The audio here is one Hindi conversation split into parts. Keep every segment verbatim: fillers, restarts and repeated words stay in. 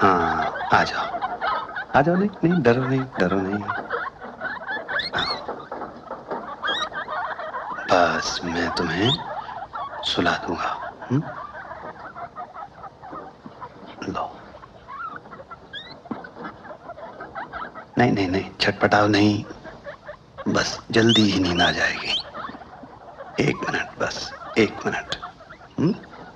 हाँ आ जाओ, आ जाओ। नहीं नहीं, डरो नहीं, डरो नहीं। आओ। बस मैं तुम्हें सुला दूंगा। हुँ? लो। नहीं नहीं नहीं, छटपटाओ नहीं, बस जल्दी ही नींद आ जाएगी। एक मिनट, बस एक मिनट। हुँ?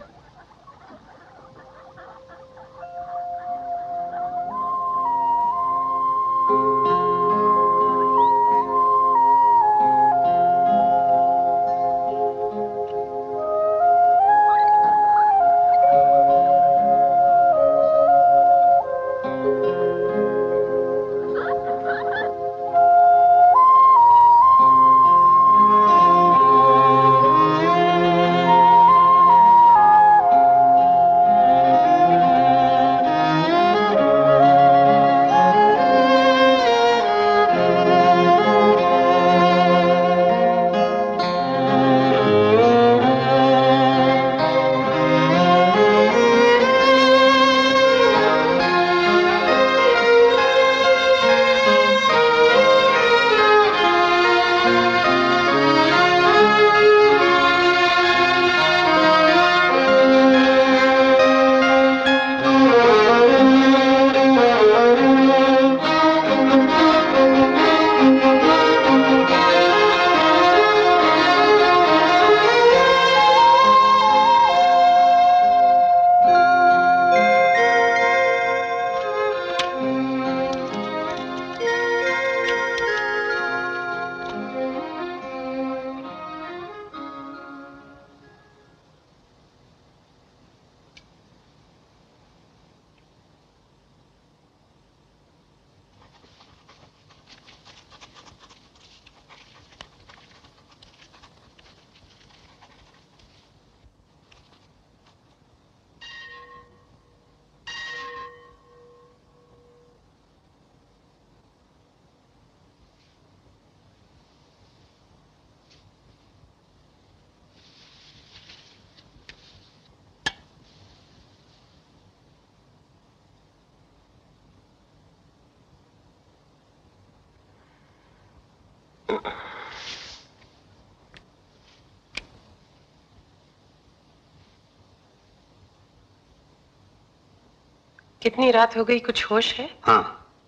कितनी रात हो गई, कुछ होश है? हाँ।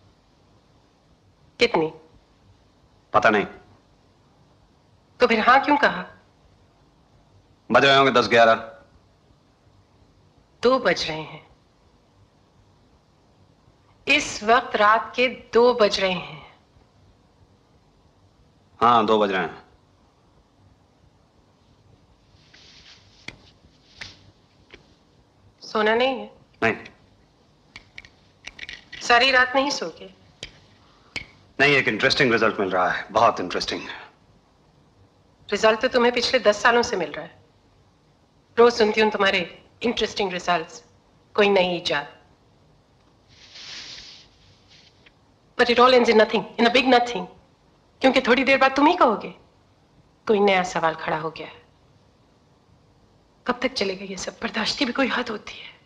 कितनी? पता नहीं। तो फिर हाँ क्यों कहा? बज रहे होंगे दस ग्यारह। दो बज रहे हैं। इस वक्त रात के दो बज रहे हैं। हाँ दो बज रहे हैं। सोना नहीं है? नहीं। सारी रात नहीं सो के? नहीं, एक इंटरेस्टिंग रिजल्ट मिल रहा है, बहुत इंटरेस्टिंग। रिजल्ट तो तुम्हें पिछले दस सालों से मिल रहा है। रोज सुनती हूँ तुम्हारे इंटरेस्टिंग रिजल्ट्स, कोई नई इजाद। But it all ends in nothing, in a big nothing, क्योंकि थोड़ी देर बाद तुम ही कहोगे कोई नया सवाल खड़ा हो गया है। कब तक चलेगा ये सब? बर्दाश्त की भी कोई हद होती है।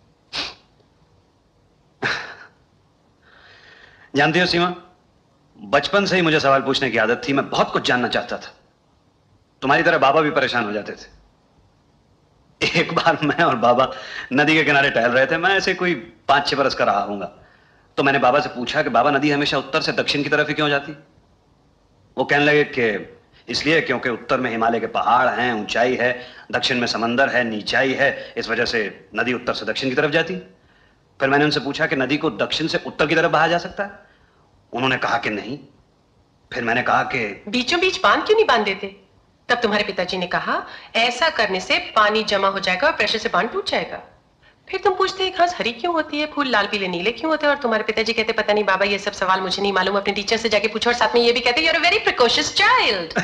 जानती हो सीमा, बचपन से ही मुझे सवाल पूछने की आदत थी। मैं बहुत कुछ जानना चाहता था। तुम्हारी तरह बाबा भी परेशान हो जाते थे। एक बार मैं और बाबा नदी के किनारे टहल रहे थे। मैं ऐसे कोई पांच छह बरस का रहा हूंगा। तो मैंने बाबा से पूछा कि बाबा, नदी हमेशा उत्तर से दक्षिण की तरफ ही क्यों जाती? वो कहने लगे कि इसलिए क्योंकि उत्तर में हिमालय के पहाड़ हैं, ऊंचाई है, दक्षिण में समंदर है, नीचाई है, इस वजह से नदी उत्तर से दक्षिण की तरफ जाती। फिर मैंने उनसे पूछा कि नदी को दक्षिण से उत्तर की तरफ बहा जा सकता है? उन्होंने कहा कि नहीं। फिर मैंने कहा कि बीचों बीच बांध क्यों नहीं बांध देते? तब तुम्हारे पिताजी ने कहा ऐसा करने से पानी जमा हो जाएगा और प्रेशर से बांध टूट जाएगा। फिर तुम पूछते घास हरी क्यों होती है, फूल लाल पीले नीले क्यों होते हैं, और तुम्हारे पिताजी कहते पता नहीं बाबा ये सब सवाल मुझे नहीं मालूम, अपने टीचर से जाके पूछो, और साथ में ये भी कहते you are a very precocious child.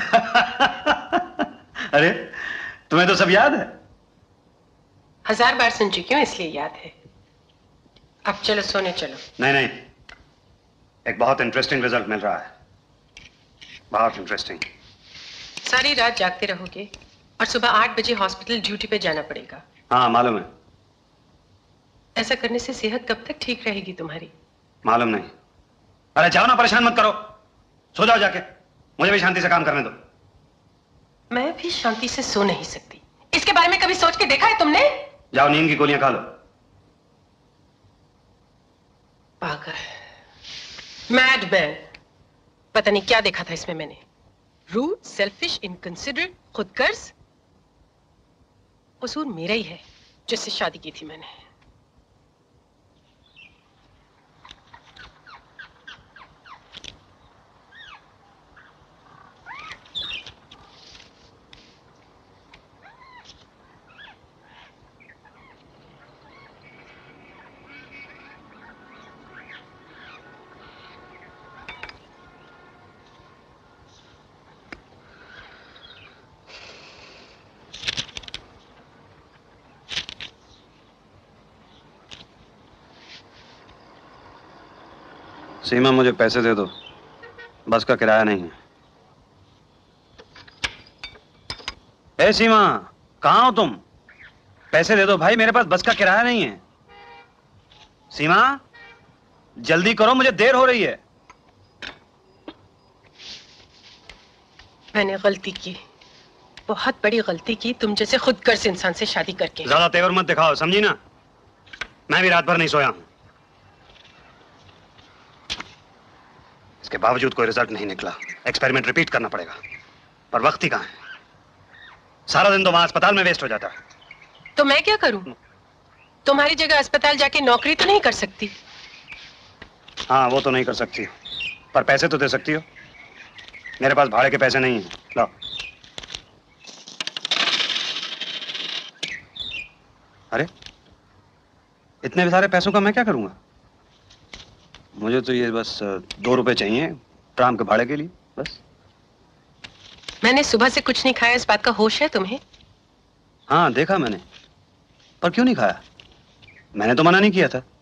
अरे तुम्हें तो सब याद है। हजार बार सुन चुकी हूँ इसलिए याद है। अब चलो सोने चलो। नहीं नहीं, एक बहुत इंटरेस्टिंग रिजल्ट मिल रहा है, बहुत इंटरेस्टिंग। सारी रात जागते रहोगे और सुबह आठ बजे हॉस्पिटल ड्यूटी पे जाना पड़ेगा। हाँ मालूम है। ऐसा करने से सेहत कब तक ठीक रहेगी तुम्हारी? मालूम नहीं। अरे जाओ ना, परेशान मत करो, सो जाओ जाके, मुझे भी शांति से काम करने दो। मैं भी शांति से सो नहीं सकती। इसके बारे में कभी सोच के देखा है तुमने? जाओ नींद की गोलियां खा लो। पागल, मैडमैन। पता नहीं क्या देखा था इसमें मैंने। रूड, सेल्फिश, इनकंसिडरेट, खुदगर्ज। कसूर मेरा ही है जिससे शादी की थी मैंने। सीमा, मुझे पैसे दे दो, बस का किराया नहीं है। ए सीमा, कहाँ हो तुम? पैसे दे दो भाई, मेरे पास बस का किराया नहीं है। सीमा, जल्दी करो, मुझे देर हो रही है। मैंने गलती की, बहुत बड़ी गलती की, तुम जैसे खुदगर्ज इंसान से शादी करके। ज्यादा तेवर मत दिखाओ, समझी ना? मैं भी रात भर नहीं सोया हूं, इसके बावजूद कोई रिजल्ट नहीं निकला। एक्सपेरिमेंट रिपीट करना पड़ेगा, पर वक्त ही कहां है। सारा दिन तो वहां अस्पताल में वेस्ट हो जाता है। तो मैं क्या करूं? तुम्हारी जगह अस्पताल जाके नौकरी तो नहीं कर सकती? हाँ, वो तो नहीं कर सकती, पर पैसे तो दे सकती हो। मेरे पास भाड़े के पैसे नहीं हैं। लो। अरे, इतने सारे पैसों का मैं क्या करूंगा? मुझे तो ये बस दो रुपए चाहिए ट्राम के भाड़े के लिए, बस। मैंने सुबह से कुछ नहीं खाया, इस बात का होश है तुम्हें? हाँ, देखा मैंने, पर क्यों नहीं खाया? मैंने तो मना नहीं किया था।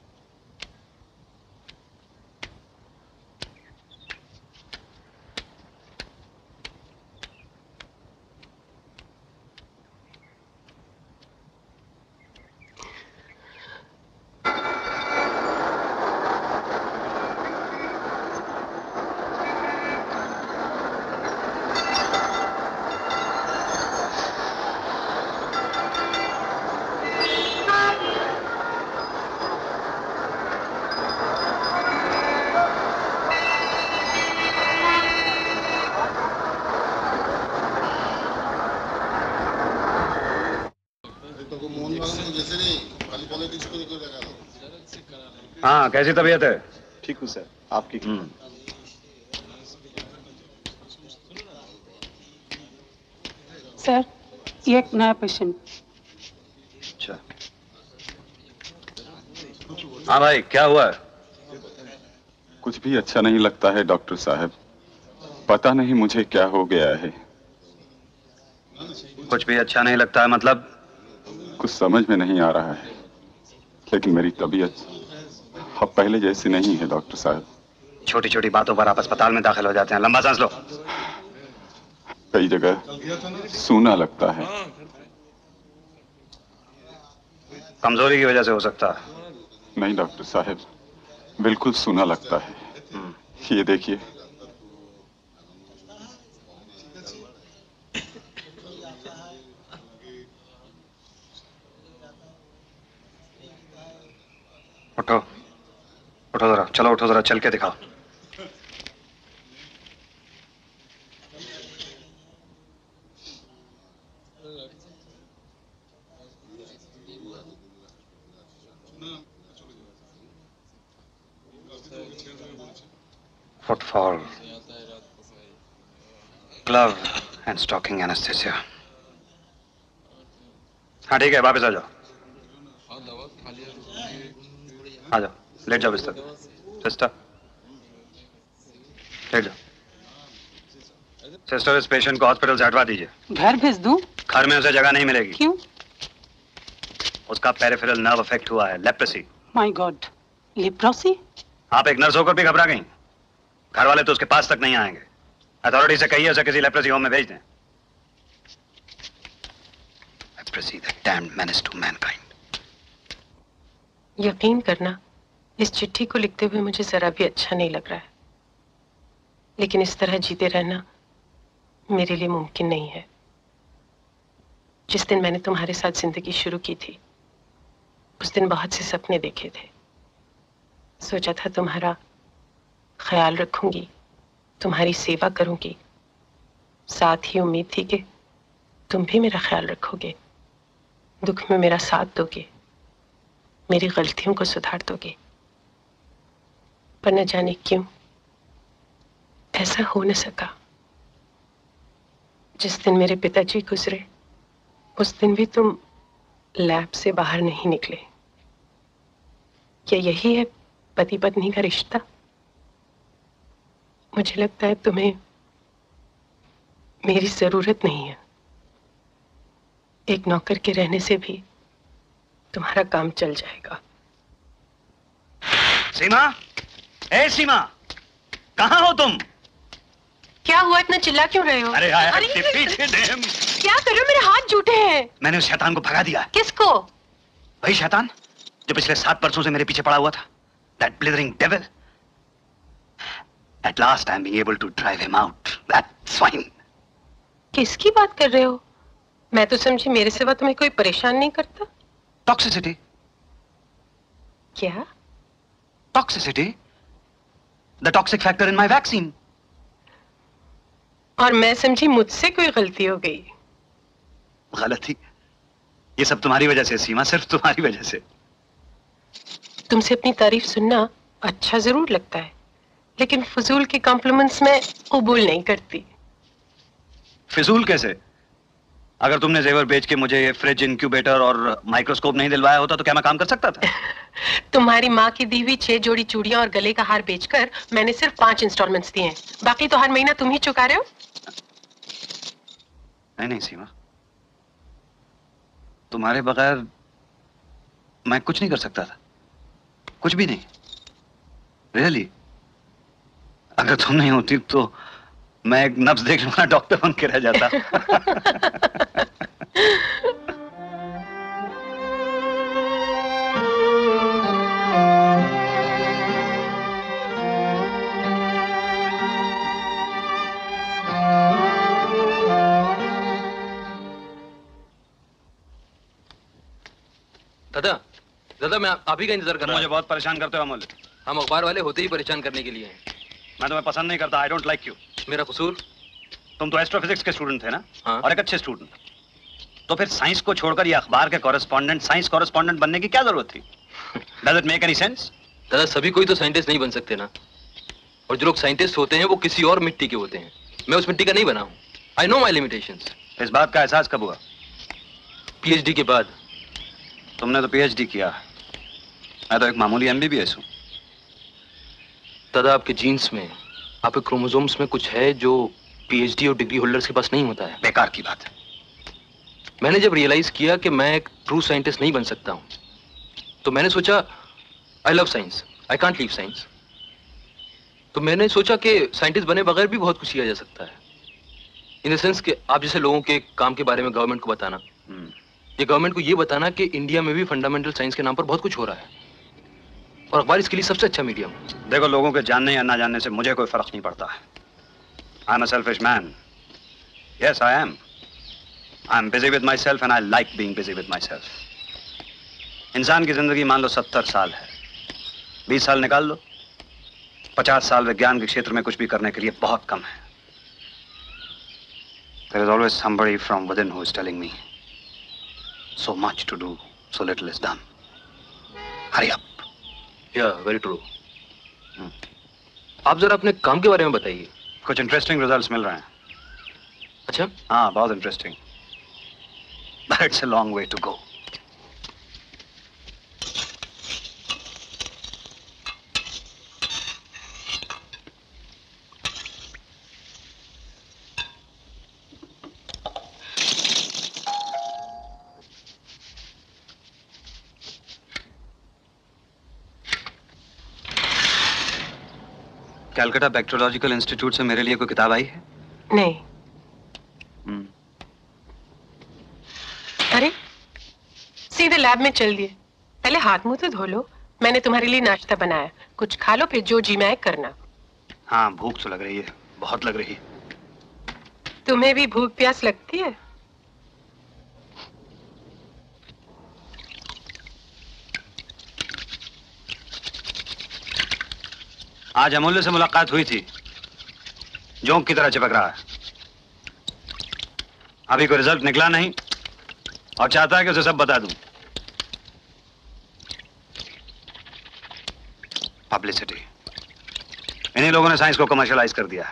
हाँ, कैसी तबीयत है? ठीक हूँ सर, आपकी? सर, ये एक नया पेशेंट। अच्छा, हाँ भाई, क्या हुआ है? कुछ भी अच्छा नहीं लगता है डॉक्टर साहब, पता नहीं मुझे क्या हो गया है। कुछ भी अच्छा नहीं लगता है मतलब? कुछ समझ में नहीं आ रहा है, लेकिन मेरी तबीयत अब पहले जैसी नहीं है डॉक्टर साहब। छोटी छोटी बातों पर आप अस्पताल में दाखिल हो जाते हैं। लंबा सांस लो। कई जगह सूना लगता है। कमजोरी की वजह से हो सकता है। नहीं डॉक्टर साहब, बिल्कुल सूना लगता है। ये देखिए। उठो, उठो जरा, चलो उठो जरा, चल के दिखाओ। Footfall, glove and stocking anaesthesia. हाँ ठीक है, वापस आ जाओ। आ जाओ, लेट जाओ बिस्तर। सिस्टर, लेट जाओ। सिस्टर, इस पेशेंट को हॉस्पिटल से हटवा दीजिए। घर भेज दूं? घर में उसे जगह नहीं मिलेगी। क्यों? उसका पेरिफेरल नर्व अफेक्ट हुआ है, लेप्रेसी। My God, leprosy? आप एक नर्स होकर भी घबरा गई। घर वाले तो उसके पास तक नहीं आएंगे। अथॉरिटी से कहिए उसे किसी लेप्रेसी होम में भेज दें। Leprosy, the damned menace to mankind. यकीन करना, इस चिट्ठी को लिखते हुए मुझे जरा भी अच्छा नहीं लग रहा है, लेकिन इस तरह जीते रहना मेरे लिए मुमकिन नहीं है। जिस दिन मैंने तुम्हारे साथ जिंदगी शुरू की थी, उस दिन बहुत से सपने देखे थे। सोचा था तुम्हारा ख्याल रखूंगी, तुम्हारी सेवा करूंगी, साथ ही उम्मीद थी कि तुम भी मेरा ख्याल रखोगे, दुख में मेरा साथ दोगे, मेरी गलतियों को सुधार दोगे। पर न जाने क्यों ऐसा हो न सका। जिस दिन मेरे पिताजी गुजरे, उस दिन भी तुम लैब से बाहर नहीं निकले। क्या यही है पति पत्नी का रिश्ता? मुझे लगता है तुम्हें मेरी जरूरत नहीं है। एक नौकर के रहने से भी तुम्हारा काम चल जाएगा। सीमा, ए सीमा, कहाँ हो तुम? क्या हुआ, इतना चिल्ला क्यों रहे हो? अरे यार, अरे, के पीछे देम। क्या कर रहे हो? मेरे हाथ जूठे हैं। मैंने उस शैतान को भगा दिया। किसको? वही शैतान जो पिछले सात वर्षों से मेरे पीछे पड़ा हुआ था। That blithering devil. At last I'm being able to drive him out. That swine. किसकी बात कर रहे हो? मैं तो समझी मेरे सिवा तुम्हें कोई परेशान नहीं करता। Toxicity. क्या? Toxicity. The toxic factor in my vaccine. और मैं समझी मुझसे कोई गलती हो गई। गलती? ये सब तुम्हारी वजह से सीमा, सिर्फ तुम्हारी वजह से। तुमसे अपनी तारीफ सुनना अच्छा जरूर लगता है, लेकिन फजूल के कॉम्प्लीमेंट्स में कबूल नहीं करती। फिजूल कैसे? अगर तुमने जेवर बेच के मुझे ये फ्रिज, इंक्यूबेटर और माइक्रोस्कोप नहीं दिलवाया होता तो क्या मैं काम कर सकता था? तुम्हारी माँ की दी हुई छह जोड़ी चूड़ियां और गले का हार बेचकर मैंने सिर्फ पांच इंस्टॉलमेंट्स दिए हैं। बाकी तो हर महीना तुम ही चुका रहे हो। नहीं नहीं सीमा, तुम्हारे बगैर मैं कुछ नहीं कर सकता था, कुछ भी नहीं। Really really? अगर तुम नहीं होती तो मैं एक नब्ज देख लूंगा, डॉक्टर बन के रह जाता। दादा, दादा मैं आप ही का इंतजार कर रहा मुझे हूँ। बहुत परेशान करते हो अमूल्य। हम अखबार वाले होते ही परेशान करने के लिए हैं। मैं तुम्हें पसंद नहीं करता। I don't like you. मेरा कसूर? तुम तो एस्ट्रोफिजिक्स के स्टूडेंट थे ना? हाँ। और एक अच्छे स्टूडेंट। तो फिर साइंस को छोड़कर ये अखबार के कॉरेस्पॉन्डेंट, साइंस कॉरेस्पॉन्डेंट बनने की क्या जरूरत थी? Does it make any sense? दादा, सभी कोई तो साइंटिस्ट नहीं बन सकते ना। और जो लोग साइंटिस्ट होते हैं वो किसी और मिट्टी के होते हैं। मैं उस मिट्टी का नहीं बना हूँ। I know my limitations. इस बात का एहसास कब हुआ? पीएचडी के बाद। तुमने तो पीएचडी किया, मैं तो एक मामूली एमबीबीएस हूँ। दादा, आपके जीन्स में, आपके क्रोमोसोम्स में कुछ है जो पीएचडी और डिग्री होल्डर्स के पास नहीं होता है। बेकार की बात है। मैंने जब रियलाइज किया कि मैं एक ट्रू साइंटिस्ट नहीं बन सकता हूँ, तो मैंने सोचा I love science, I can't leave science. तो मैंने सोचा कि साइंटिस्ट बने बगैर भी बहुत कुछ किया जा सकता है। इन द सेंस कि आप जैसे लोगों के काम के बारे में गवर्नमेंट को बताना, ये गवर्नमेंट को ये बताना कि इंडिया में भी फंडामेंटल साइंस के नाम पर बहुत कुछ हो रहा है, और अखबार इसके लिए सबसे अच्छा मीडियम। देखो, लोगों के जानने या ना जानने से मुझे कोई फर्क नहीं पड़ता है। I am a selfish man. Yes I am. I am busy with my self and I like being busy with my self. इंसान की जिंदगी मान लो सत्तर साल है, बीस साल निकाल लो, पचास साल विज्ञान के क्षेत्र में कुछ भी करने के लिए बहुत कम है। There is always somebody from within who is telling me, so much to do, so little is done. Hurry up. Yeah very true. आप जरा अपने काम के बारे में बताइए। कुछ इंटरेस्टिंग रिजल्ट्स मिल रहे हैं। अच्छा? हाँ, बहुत interesting. But it's a long way to go. Calcutta bacteriological institute से मेरे लिए कोई किताब आई है? नहीं। हम्म। अरे, सीधे लैब में चल दिए। पहले हाथ मुंह तो धो लो। मैंने तुम्हारे लिए नाश्ता बनाया, कुछ खा लो, फिर जो जी में आए करना। हाँ, भूख तो लग रही है, बहुत लग रही है। तुम्हें भी भूख प्यास लगती है? आज अमूल्य से मुलाकात हुई थी, जोंक की तरह चिपक रहा है। अभी कोई रिजल्ट निकला नहीं और चाहता है कि उसे सब बता दूं। पब्लिसिटी, इन्हीं लोगों ने साइंस को कमर्शियलाइज कर दिया है।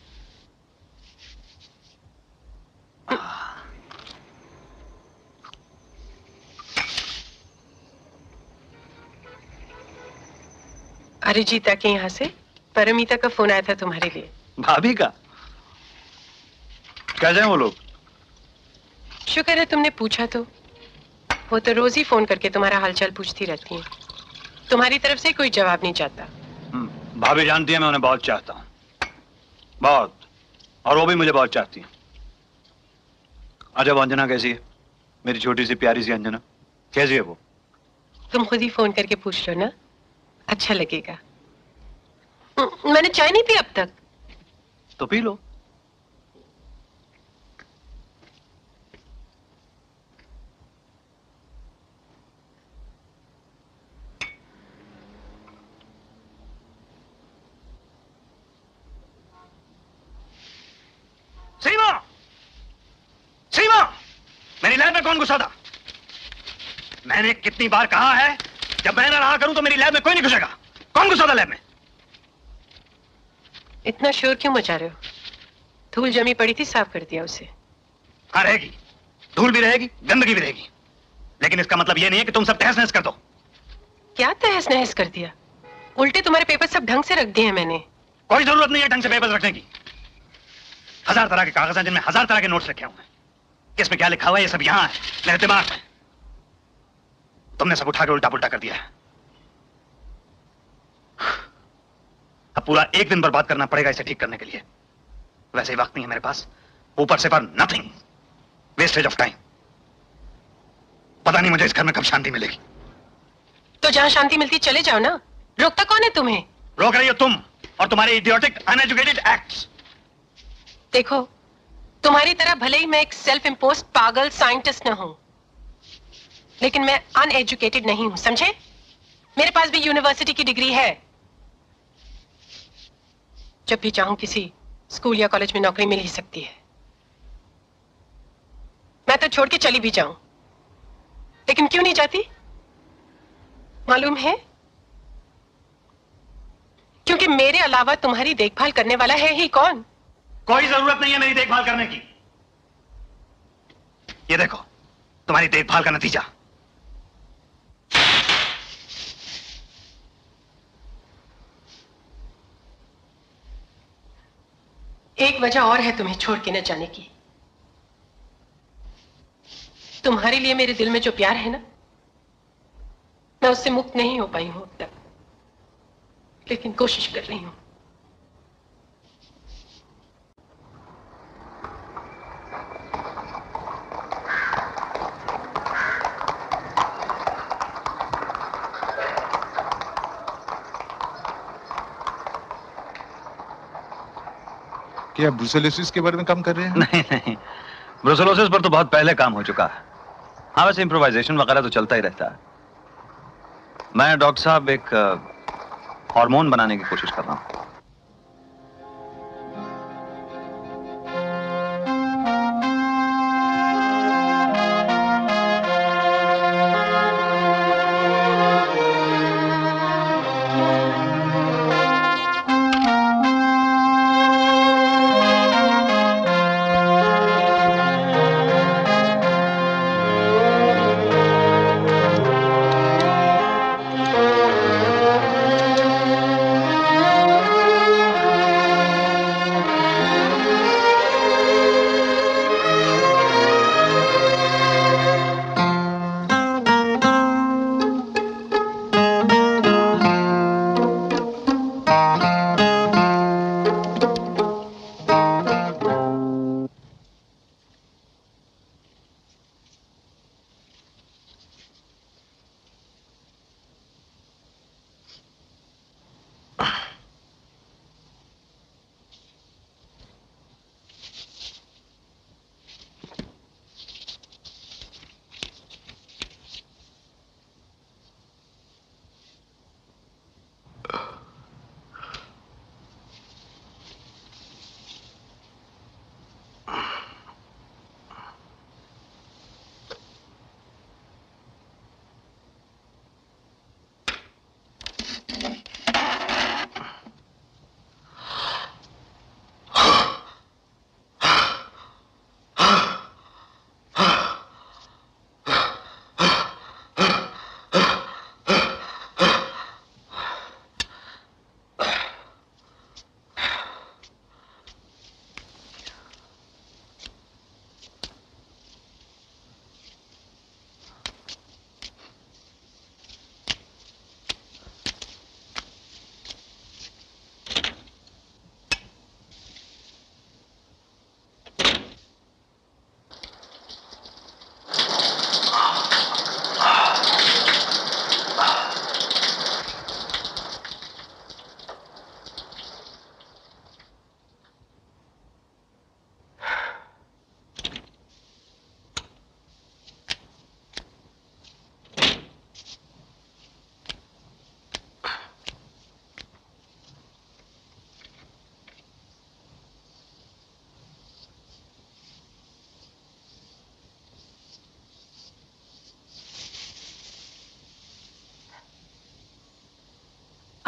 अरिजीता के यहाँ से परमिता का फोन आया था तुम्हारे लिए। भाभी का? कैसे हैं वो लोग? शुक्र है तुमने पूछा तो। वो तो रोज ही फोन करके तुम्हारा हालचाल पूछती रहती हैं। तुम्हारी तरफ से कोई जवाब नहीं चाहता। भाभी जानती है मैं उन्हें बहुत चाहता हूँ, बहुत, और वो भी मुझे बहुत चाहती है। अच्छा, अंजना कैसी है? मेरी छोटी सी प्यारी सी अंजना कैसी है वो? तुम खुद ही फोन करके पूछ लो ना, अच्छा लगेगा। मैंने चाय नहीं पी अब तक। तो पी लो। सीमा, सीमा, मेरी लैब में कौन घुसा था? मैंने कितनी बार कहा है, जब मैं ना रहा करूं तो मेरी लैब में कोई नहीं घुसेगा। कौन घुसा था लैब में? इतना शोर क्यों मचा रहे हो? धूल जमी पड़ी थी, साफ कर दिया उसे। हाँ, रहेगी, धूल भी रहेगी, गंदगी भी रहेगी, लेकिन इसका मतलब यह नहीं है कि तुम सब तहस नहस कर दो। क्या तहस नहस कर दिया? उल्टे तुम्हारे पेपर सब ढंग से रख दिए हैं मैंने। कोई जरूरत नहीं है ढंग से पेपर रखने की। हजार तरह के कागज हैं जिनमें हजार तरह के नोट्स रखे हुए हैं। किसमें क्या लिखा हुआ है ये सब यहां है, मेरे दिमाग में। तुमने सब उठा के उल्टा पुल्टा कर दिया है। अब पूरा एक दिन बर्बाद करना पड़ेगा इसे ठीक करने के लिए। वैसे ही वक्त नहीं है मेरे पास, ऊपर से पर नथिंग, वेस्टेज ऑफ टाइम। पता नहीं मुझे इस घर में कब शांति मिलेगी। तो जहां शांति मिलती चले जाओ ना, रोकता कौन है तुम्हें? रोक रही हो तुम और तुम्हारे इडियोटिक अनएजुकेटेड एक्ट्स। देखो, तुम्हारी तरह भले ही मैं एक सेल्फ इम्पोज्ड पागल साइंटिस्ट न हूं, लेकिन मैं अनएजुकेटेड नहीं हूं, समझे? मेरे पास भी यूनिवर्सिटी की डिग्री है। जब भी चाहूं किसी स्कूल या कॉलेज में नौकरी मिल ही सकती है। मैं तो छोड़ के चली भी जाऊं, लेकिन क्यों नहीं जाती मालूम है? क्योंकि मेरे अलावा तुम्हारी देखभाल करने वाला है ही कौन? कोई जरूरत नहीं है मेरी देखभाल करने की। ये देखो तुम्हारी देखभाल का नतीजा। एक वजह और है तुम्हें छोड़ के न जाने की। तुम्हारे लिए मेरे दिल में जो प्यार है ना, मैं उससे मुक्त नहीं हो पाई हूं अब तक, लेकिन कोशिश कर रही हूं। क्या ब्रुसेलोसिस के बारे में काम कर रहे हैं? नहीं नहीं, ब्रुसेलोसिस पर तो बहुत पहले काम हो चुका है। हाँ, वैसे इम्प्रोवाइजेशन वगैरह तो चलता ही रहता है। मैं डॉक्टर साहब एक हार्मोन बनाने की कोशिश कर रहा हूं।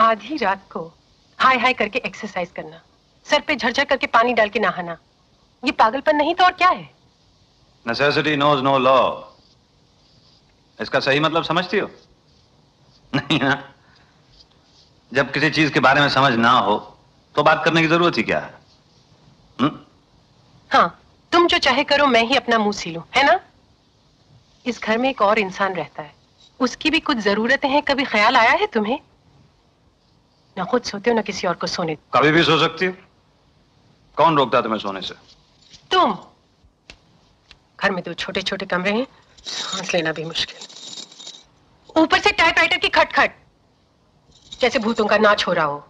आधी रात को हाय हाय करके एक्सरसाइज करना, सर पे झरझर करके पानी डाल के नहाना, ये पागलपन नहीं तो और क्या है? Necessity knows no law. इसका सही मतलब समझती हो? नहीं ना? जब किसी चीज के बारे में समझ ना हो तो बात करने की जरूरत ही क्या है? हुँ? हाँ, तुम जो चाहे करो, मैं ही अपना मुंह सीलूं, है ना? इस घर में एक और इंसान रहता है, उसकी भी कुछ जरूरतें हैं। कभी ख्याल आया है तुम्हें? ना खुद सोते हो ना किसी और को सोने दो। कभी भी सो सकती हो। कौन रोकता तुम्हें सोने से? तुम। घर में दो छोटे छोटे कमरे हैं, सांस लेना भी मुश्किल, ऊपर से टाइपराइटर की खटखट, जैसे भूतों का नाच हो रहा हो।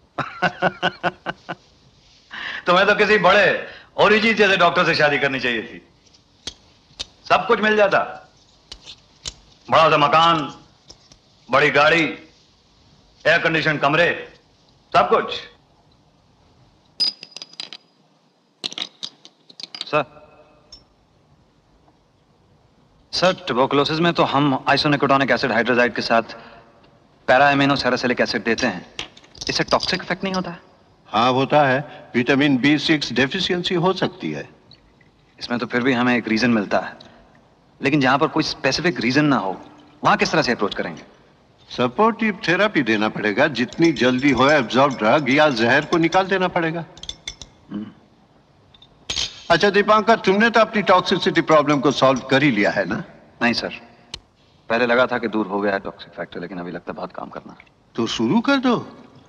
तुम्हें तो किसी बड़े ओरिजिन जैसे डॉक्टर से शादी करनी चाहिए थी। सब कुछ मिल जाता, बड़ा सा मकान, बड़ी गाड़ी, एयर कंडीशन कमरे, सब कुछ। सर सर ट्यूबरकुलोसिस में तो हम आइसोनिकोटोनिक एसिड हाइड्रोजाइड के साथ पैराएमिनो सैलिसिलिक एसिड देते हैं। इससे टॉक्सिक इफेक्ट नहीं होता है? हाँ होता है, विटामिन बी सिक्स डेफिशिएंसी हो सकती है। इसमें तो फिर भी हमें एक रीजन मिलता है, लेकिन जहां पर कोई स्पेसिफिक रीजन ना हो वहां किस तरह से अप्रोच करेंगे? सपोर्टिव थेरेपी देना पड़ेगा, जितनी जल्दी हो एब्जॉर्ब ड्रग या जहर को निकाल देना पड़ेगा। अच्छा दीपांकर, तुमने तो अपनी टॉक्सिसिटी प्रॉब्लम को सॉल्व कर ही लिया है ना? नहीं सर, पहले लगा था कि दूर हो गया है टॉक्सिक फैक्टर, लेकिन अभी लगता है बहुत काम करना है। तो शुरू कर दो।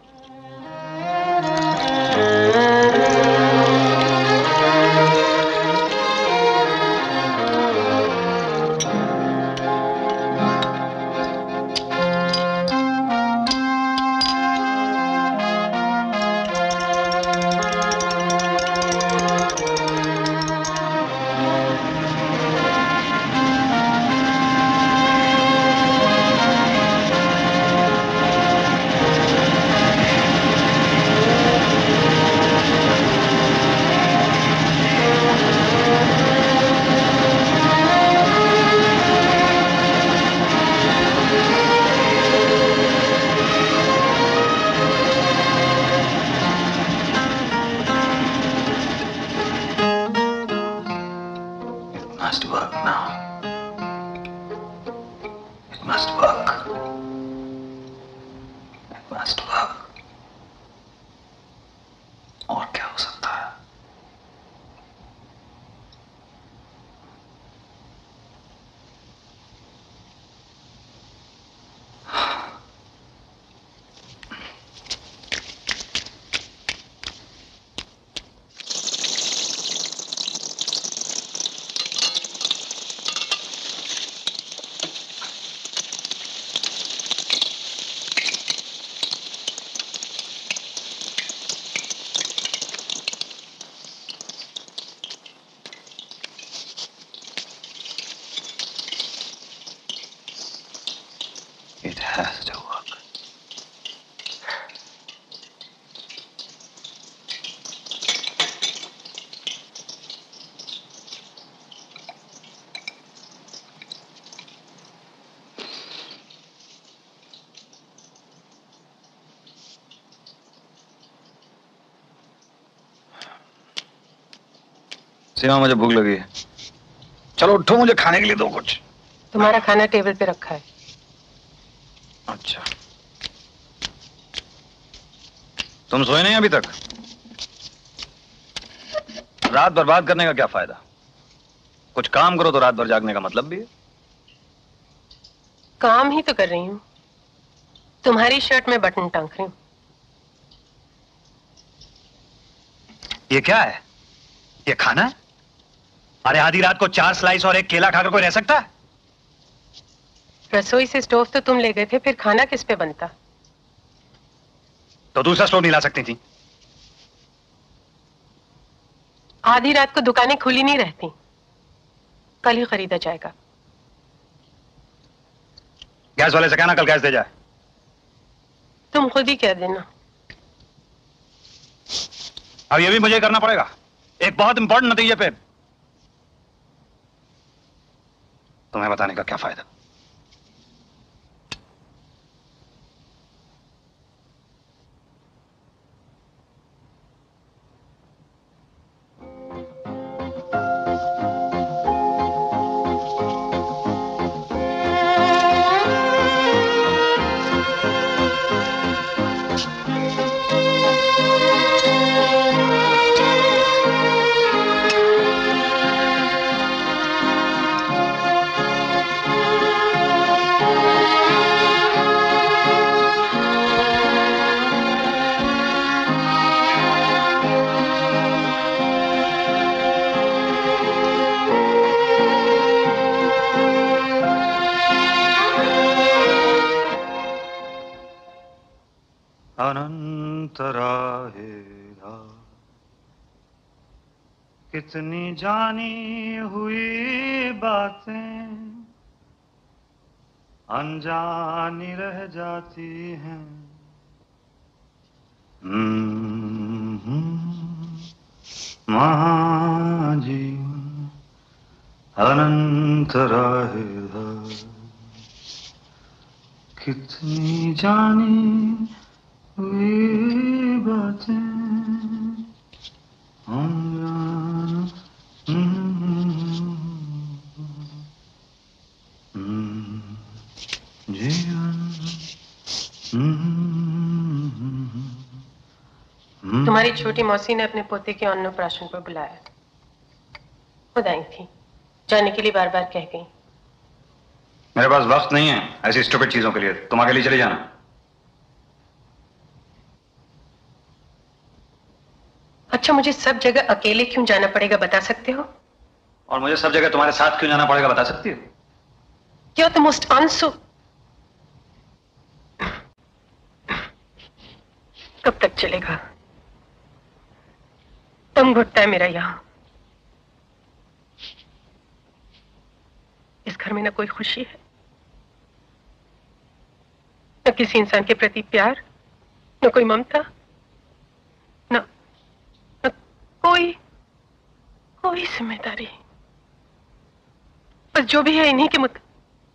must work now. It must work. It must work. और क्या हो सकता है? It has to work. सीमा, मुझे भूख लगी है। चलो उठो, मुझे खाने के लिए दो कुछ। तुम्हारा खाना टेबल पे रखा है। अच्छा, तुम सोए नहीं अभी तक? रात बर्बाद करने का क्या फायदा? कुछ काम करो तो रात भर जागने का मतलब भी है। काम ही तो कर रही हूँ, तुम्हारी शर्ट में बटन टांग रही हूँ। ये क्या है? ये खाना है? अरे आधी रात को चार स्लाइस और एक केला खाकर कोई रह सकता है? रसोई से स्टोव तो तुम ले गए थे, फिर खाना किस पे बनता? तो दूसरा स्टोव नहीं ला सकती थी? आधी रात को दुकानें खुली नहीं रहती, कल ही खरीदा जाएगा। गैस वाले से कहना कल गैस दे जाए। तुम खुद ही कह देना। अब ये भी मुझे करना पड़ेगा, एक बहुत इंपॉर्टेंट नतीजे पे। तुम्हें बताने का क्या फायदा? अनंत राहे धार, कितनी जानी हुई बातें अनजानी रह जाती हैं। महाजीवन अनंत राहे धार, कितनी जानी हुई बातें अनजान जीवन। तुम्हारी छोटी मौसी ने अपने पोते के अन्नप्राशन पर बुलाया। खुद आई थी, जाने के लिए बार बार कह गई। मेरे पास वक्त नहीं है ऐसी स्टूपिड चीजों के लिए, तुम अकेली चली जाना। अच्छा, मुझे सब जगह अकेले क्यों जाना पड़ेगा बता सकते हो? और मुझे सब जगह तुम्हारे साथ क्यों जाना पड़ेगा बता सकती हो? You're the most unso कब तक चलेगा? दम घुटता है मेरा यहां। इस घर में न कोई खुशी है, न किसी इंसान के प्रति प्यार, न कोई ममता, न, न कोई कोई जिम्मेदारी। बस जो भी है इन्हीं के मुत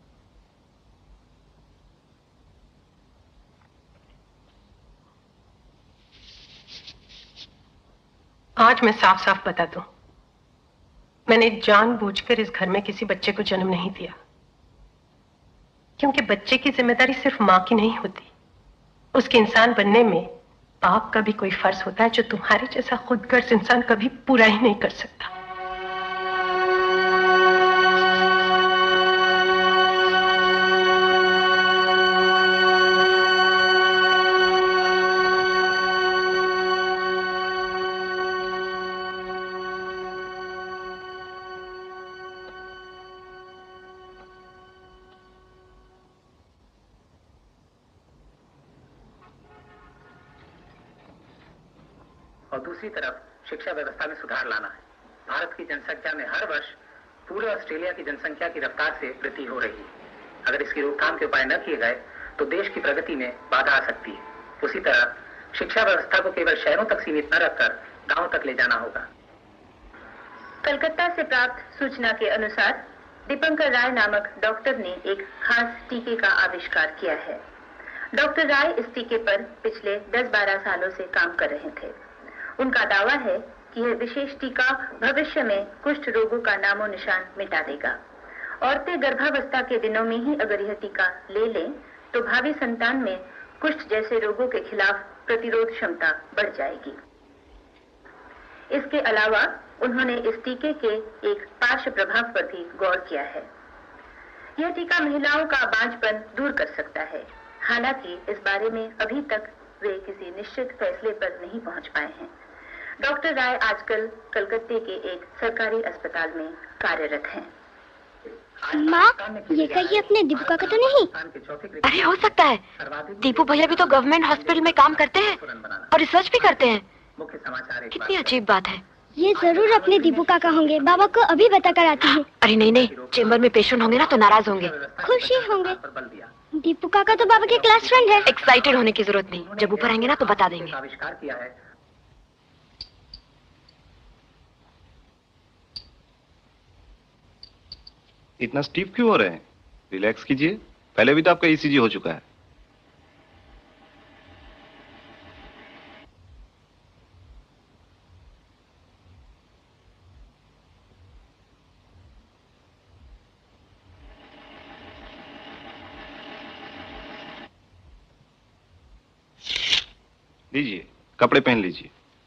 आज मैं साफ साफ बता दूं, मैंने जानबूझकर इस घर में किसी बच्चे को जन्म नहीं दिया, क्योंकि बच्चे की जिम्मेदारी सिर्फ मां की नहीं होती, उसके इंसान बनने में बाप का भी कोई फर्ज होता है जो तुम्हारे जैसा खुदगर्ज इंसान कभी पूरा ही नहीं कर सकता। और दूसरी तरफ शिक्षा व्यवस्था में सुधार लाना है। भारत की जनसंख्या में हर वर्ष पूरे ऑस्ट्रेलिया की जनसंख्या की रफ्तार से वृद्धि हो रही है। अगर इसकी रोकथाम के उपाय न किए गए तो देश की प्रगति में बाधा आ सकती है। उसी तरह शिक्षा व्यवस्था को केवल शहरों तक सीमित न रखकर गांवों तक ले जाना होगा। कलकत्ता से प्राप्त सूचना के अनुसार दीपंकर राय नामक डॉक्टर ने एक खास टीके का आविष्कार किया है। डॉक्टर राय इस टीके पर पिछले दस बारह सालों से काम कर रहे थे। उनका दावा है कि यह विशेष टीका भविष्य में कुष्ठ रोगों का नामो निशान मिटा देगा। औरतें गर्भावस्था के दिनों में ही अगर यह टीका ले लें तो भावी संतान में कुष्ठ जैसे रोगों के खिलाफ प्रतिरोध क्षमता बढ़ जाएगी। इसके अलावा उन्होंने इस टीके के एक पार्श्व प्रभाव पर भी गौर किया है। यह टीका महिलाओं का बांझपन दूर कर सकता है। हालांकि इस बारे में अभी तक वे किसी निश्चित फैसले पर नहीं पहुंच पाए हैं। डॉक्टर राय आजकल कलकत्ते के एक सरकारी अस्पताल में कार्यरत हैं। माँ, ये कहीं अपने दीपू का तो नहीं? अरे हो सकता है, दीपू भैया भी तो गवर्नमेंट हॉस्पिटल में काम करते हैं और रिसर्च भी करते हैं। कितनी अजीब बात है। ये जरूर अपने दीपू काका होंगे। बाबा को अभी बता कर आती हूँ। अरे नहीं नहीं, चेम्बर में पेशेंट होंगे ना तो नाराज होंगे। खुश ही होंगे। दीपू काका तो बाबा के क्लास फ्रेंड है। एक्साइटेड होने की जरूरत नहीं, जब ऊपर आएंगे ना तो बता देंगे। आविष्कार किया है। इतना स्टीफ क्यों हो रहे हैं? रिलैक्स कीजिए, पहले भी तो आपका ईसीजी हो चुका है। लीजिए, कपड़े पहन लीजिए।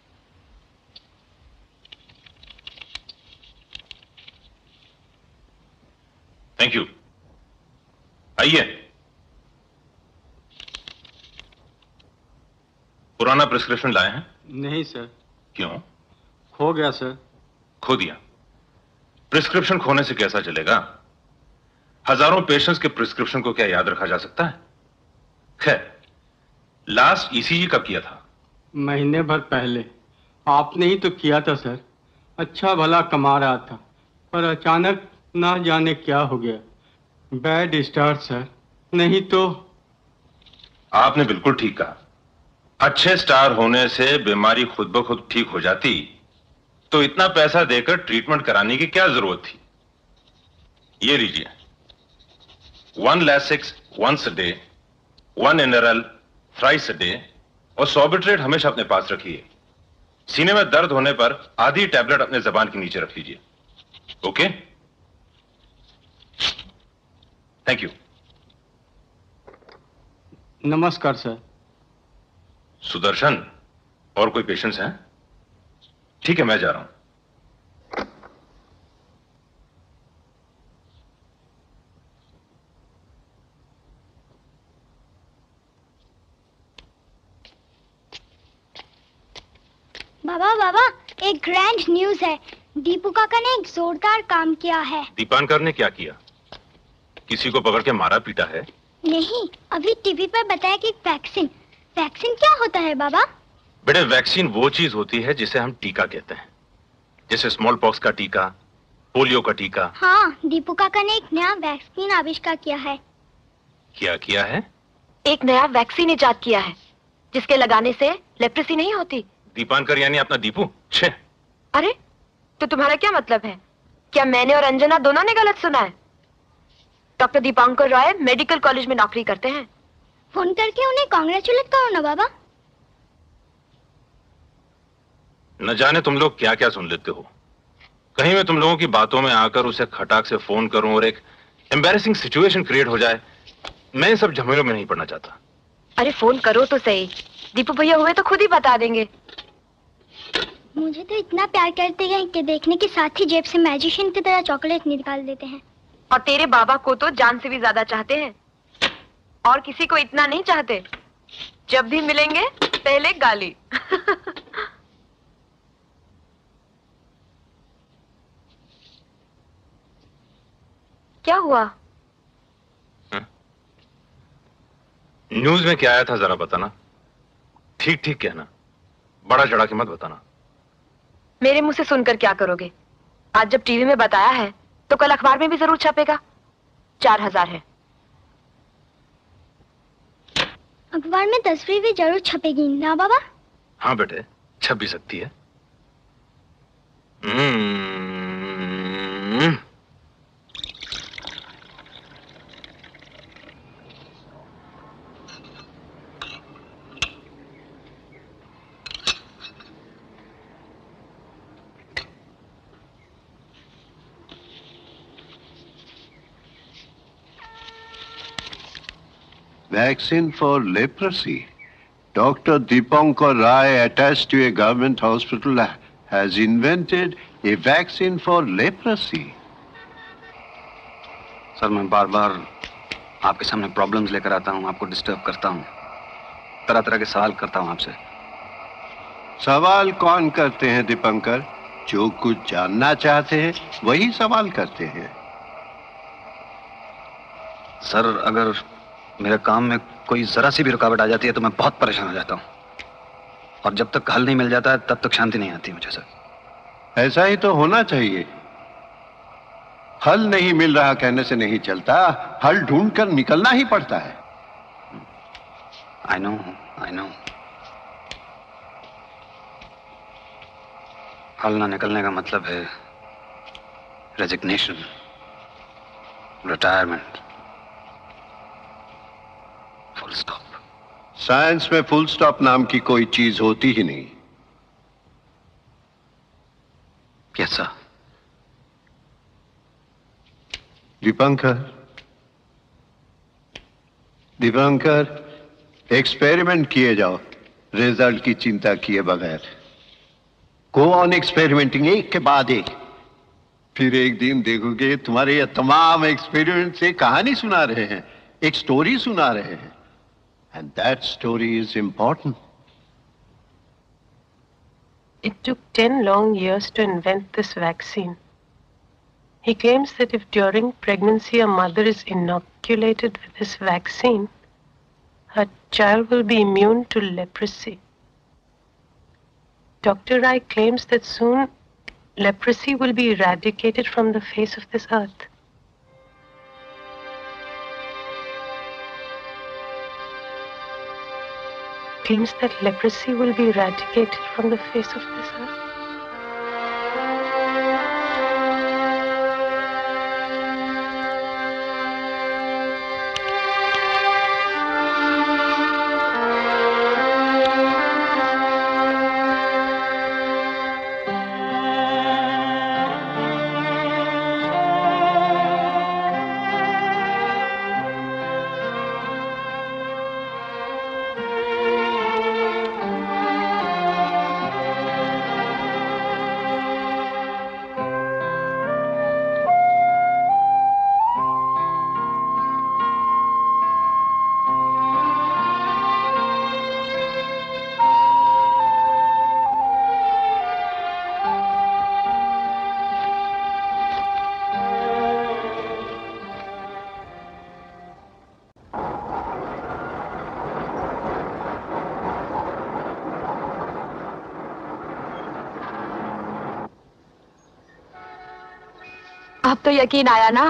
Thank you. आइए। पुराना प्रिस्क्रिप्शन लाए हैं? नहीं सर। क्यों? खो गया सर। खो दिया? प्रिस्क्रिप्शन खोने से कैसा चलेगा? हजारों पेशेंट्स के प्रिस्क्रिप्शन को क्या याद रखा जा सकता है? खैर, लास्ट ईसीजी कब किया था? महीने भर पहले। आपने ही तो किया था सर। अच्छा भला कमा रहा था, पर अचानक ना जाने क्या हो गया। बैड स्टार्ट सर, नहीं तो। आपने बिल्कुल ठीक कहा। अच्छे स्टार होने से बीमारी खुद ब खुद ठीक हो जाती तो इतना पैसा देकर ट्रीटमेंट कराने की क्या जरूरत थी। ये लीजिए, one Lasix once a day, one Inderal thrice a day और सॉर्बिट्रेट हमेशा अपने पास रखिए। सीने में दर्द होने पर आधी टैबलेट अपने जबान के नीचे रख लीजिए। Okay, thank you. नमस्कार सर। सुदर्शन, और कोई पेशेंट्स हैं? ठीक है, मैं जा रहा हूं। बाबा बाबा, एक ग्रैंड न्यूज है। दीपू काका ने एक जोरदार काम किया है। दीपांकर ने क्या किया? किसी को पकड़ के मारा पीटा है? नहीं, अभी टीवी पर बताया कि वैक्सीन। वैक्सीन क्या होता है बाबा? बेटे, वैक्सीन वो चीज होती है जिसे हम टीका कहते हैं, जैसे स्मॉल पॉक्स का टीका, पोलियो का टीका। हाँ, दीपू काका ने एक नया वैक्सीन आविष्कार किया है। क्या किया है? एक नया वैक्सीन इजाद किया है जिसके लगाने से लेप्रेसी नहीं होती। दीपांकर यानी अपना दीपू? छे। अरे, तो तुम्हारा क्या मतलब है? क्या मैंने और अंजना दोनों ने गलत सुना है? Doctor Dipankar Rai medical college में नौकरी करते हैं। फोन करके उन्हें कांग्रेचुलेट करो ना बाबा। न जाने तुम लोग क्या क्या सुन लेते हो। कहीं मैं तुम लोगों की बातों में आकर उसे खटाक से फोन करूं और एक एम्बैरेसिंग सिचुएशन क्रिएट हो जाए। मैं इन सब झमेलों में नहीं पड़ना चाहता। अरे फोन करो तो सही, दीपू भैया हुए तो खुद ही बता देंगे। मुझे तो इतना प्यार करते हैं कि देखने के साथ ही जेब से मैजिशियन की तरह चॉकलेट निकाल देते हैं। और तेरे बाबा को तो जान से भी ज्यादा चाहते हैं, और किसी को इतना नहीं चाहते। जब भी मिलेंगे पहले गाली। क्या हुआ? न्यूज में क्या आया था जरा बताना। ठीक ठीक कहना, बड़ा चढ़ा के मत बताना। मेरे मुंह से सुनकर क्या करोगे? आज जब टीवी में बताया है तो कल अखबार में भी जरूर छपेगा। चार हजार है। अखबार में तस्वीर भी जरूर छपेगी ना बाबा? हाँ बेटे, छप भी सकती है। Hmm Vaccine for leprosy. Doctor Deepankar Rai, attached to a government hospital, has invented a vaccine for leprosy. Sir, मैं बार बार आपके सामने प्रॉब्लम्स लेकर आता हूं, आपको डिस्टर्ब करता हूं, तरह तरह के सवाल करता हूं आपसे। सवाल कौन करते हैं दीपंकर? जो कुछ जानना चाहते हैं वही सवाल करते हैं। सर, अगर मेरे काम में कोई जरा सी भी रुकावट आ जाती है तो मैं बहुत परेशान हो जाता हूं, और जब तक हल नहीं मिल जाता है तब तक शांति नहीं आती मुझे। सर, ऐसा ही तो होना चाहिए। हल नहीं मिल रहा कहने से नहीं चलता, हल ढूंढकर निकलना ही पड़ता है। I know, I know. हल ना निकलने का मतलब है resignation, retirement, full stop. Science में फुल स्टॉप नाम की कोई चीज होती ही नहीं। यस सर। दीपंकर, दीपंकर, एक्सपेरिमेंट किए जाओ रिजल्ट की चिंता किए बगैर। गो ऑन एक्सपेरिमेंटिंग, एक के बाद एक। फिर एक दिन देखोगे तुम्हारे ये तमाम एक्सपेरिमेंट से कहानी सुना रहे हैं, एक स्टोरी सुना रहे हैं। And that story is important. It took ten long years to invent this vaccine. He claims that if during pregnancy a mother is inoculated with this vaccine, Her child will be immune to leprosy. Doctor Rai claims that soon leprosy will be eradicated from the face of this earth. Claims that leprosy will be eradicated from the face of this earth. अब तो यकीन आया ना?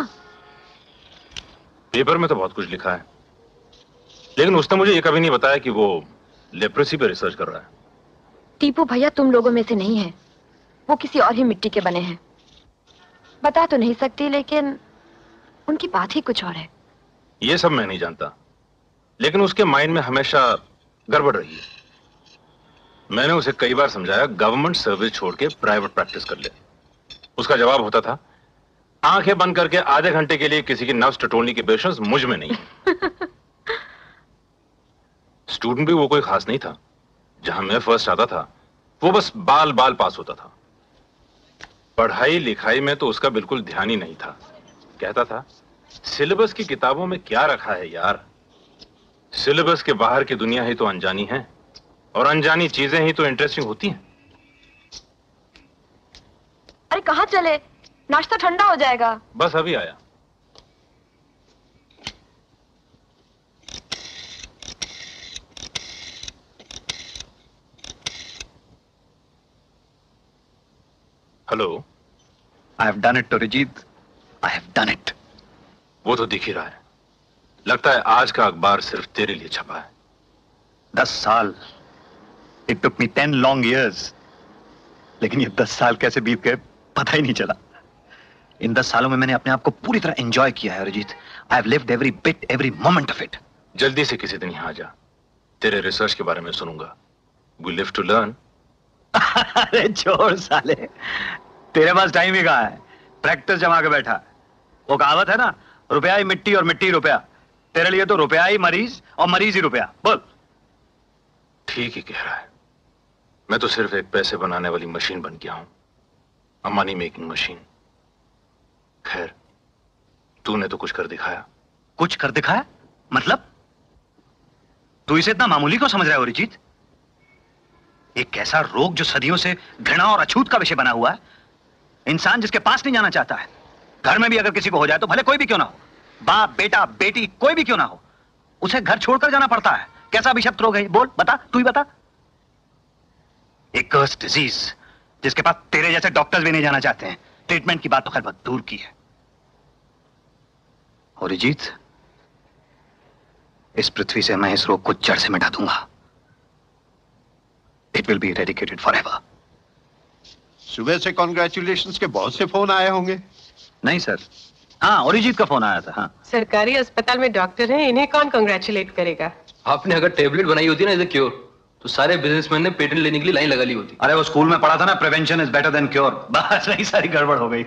पेपर में तो बहुत कुछ लिखा है, लेकिन उसने मुझे ये कभी नहीं बताया कि वो लेप्रेसी पे रिसर्च कर रहा है। टीपू भैया तुम लोगों में से नहीं है, वो किसी और ही मिट्टी के बने हैं। बता तो नहीं सकती, लेकिन उनकी बात ही कुछ और है। ये सब मैं नहीं जानता, लेकिन उसके माइंड में हमेशा गड़बड़ रही है। मैंने उसे कई बार समझाया गवर्नमेंट सर्विस छोड़ के प्राइवेट प्रैक्टिस कर ले। उसका जवाब होता था, आंखें बंद करके आधे घंटे के लिए किसी की नर्व्स टटोलने की पेशेंस मुझ में नहीं है। स्टूडेंट भी वो कोई खास नहीं था। जहां मैं फर्स्ट आता था वो बस बाल बाल पास होता था। पढ़ाई लिखाई में तो उसका बिल्कुल ध्यान ही नहीं था। कहता था सिलेबस की किताबों में क्या रखा है यार, सिलेबस के बाहर की दुनिया ही तो अनजानी है, और अनजानी चीजें ही तो इंटरेस्टिंग होती हैं। अरे कहाँ चले, नाश्ता ठंडा हो जाएगा। बस अभी आया। Hello. I have done it Arijit, I have done it. वो तो दिख ही रहा है। लगता है आज का अखबार सिर्फ तेरे लिए छपा है। दस साल, it took me ten long years, लेकिन ये दस साल कैसे बीत गए पता ही नहीं चला। इन दस सालों में मैंने अपने आप को पूरी तरह एंजॉय किया है Arijit. I have lived every bit, every moment of it. जल्दी से किसी दिन यहाँ आ जा, तेरे रिसर्च के बारे में सुनूंगा। We live to learn. अरे छोड़ साले, तेरे पास टाइम ही कहाँ है, प्रैक्टिस जमा के बैठा है। वो कहावत है ना, रुपया ही मिट्टी और मिट्टी रुपया। तेरे लिए तो रुपया ही मरीज और मरीज ही रुपया। बोल। ठीक ही कह रहा है। मैं तो सिर्फ एक पैसे बनाने वाली मशीन बन गया हूं, अ मनी मेकिंग मशीन। खैर, तूने तो कुछ कर दिखाया। कुछ कर दिखाया मतलब? तू इसे इतना मामूली क्यों समझ रहा है अरिजीत? एक ऐसा रोग जो सदियों से घृणा और अछूत का विषय बना हुआ है। इंसान जिसके पास नहीं जाना चाहता है। घर में भी अगर किसी को हो जाए तो भले कोई भी क्यों ना हो, बाप बेटा बेटी कोई भी क्यों ना हो, उसे घर छोड़कर जाना पड़ता है। कैसा अभिशप्त रोग है? बोल, बता, तू ही बता। एक कर्स डिजीज जिसके पास तेरे जैसे डॉक्टर्स भी नहीं जाना चाहते हैं। ट्रीटमेंट की बात तो खैर बहुत दूर की है। और अरिजीत, इस पृथ्वी से मैं इस रोग को जड़ से मिटा दूंगा। It will be eradicated forever. सुबह से कॉन्ग्रेचुलेशंस के बहुत से फोन आए होंगे। नहीं सर, हाँ अरिजीत का फोन आया था। हाँ, सरकारी अस्पताल में डॉक्टर हैं, इन्हें कौन कांग्रेचुलेट करेगा? आपने अगर टेबलेट बनाई होती ना एज ए क्योर, तो सारे बिजनेसमैन ने पेटेंट लेने के लिए लाइन लगा ली होती। अरे वो स्कूल में पढ़ा था ना, prevention is better than cure. बस वही सारी गड़बड़ हो गई।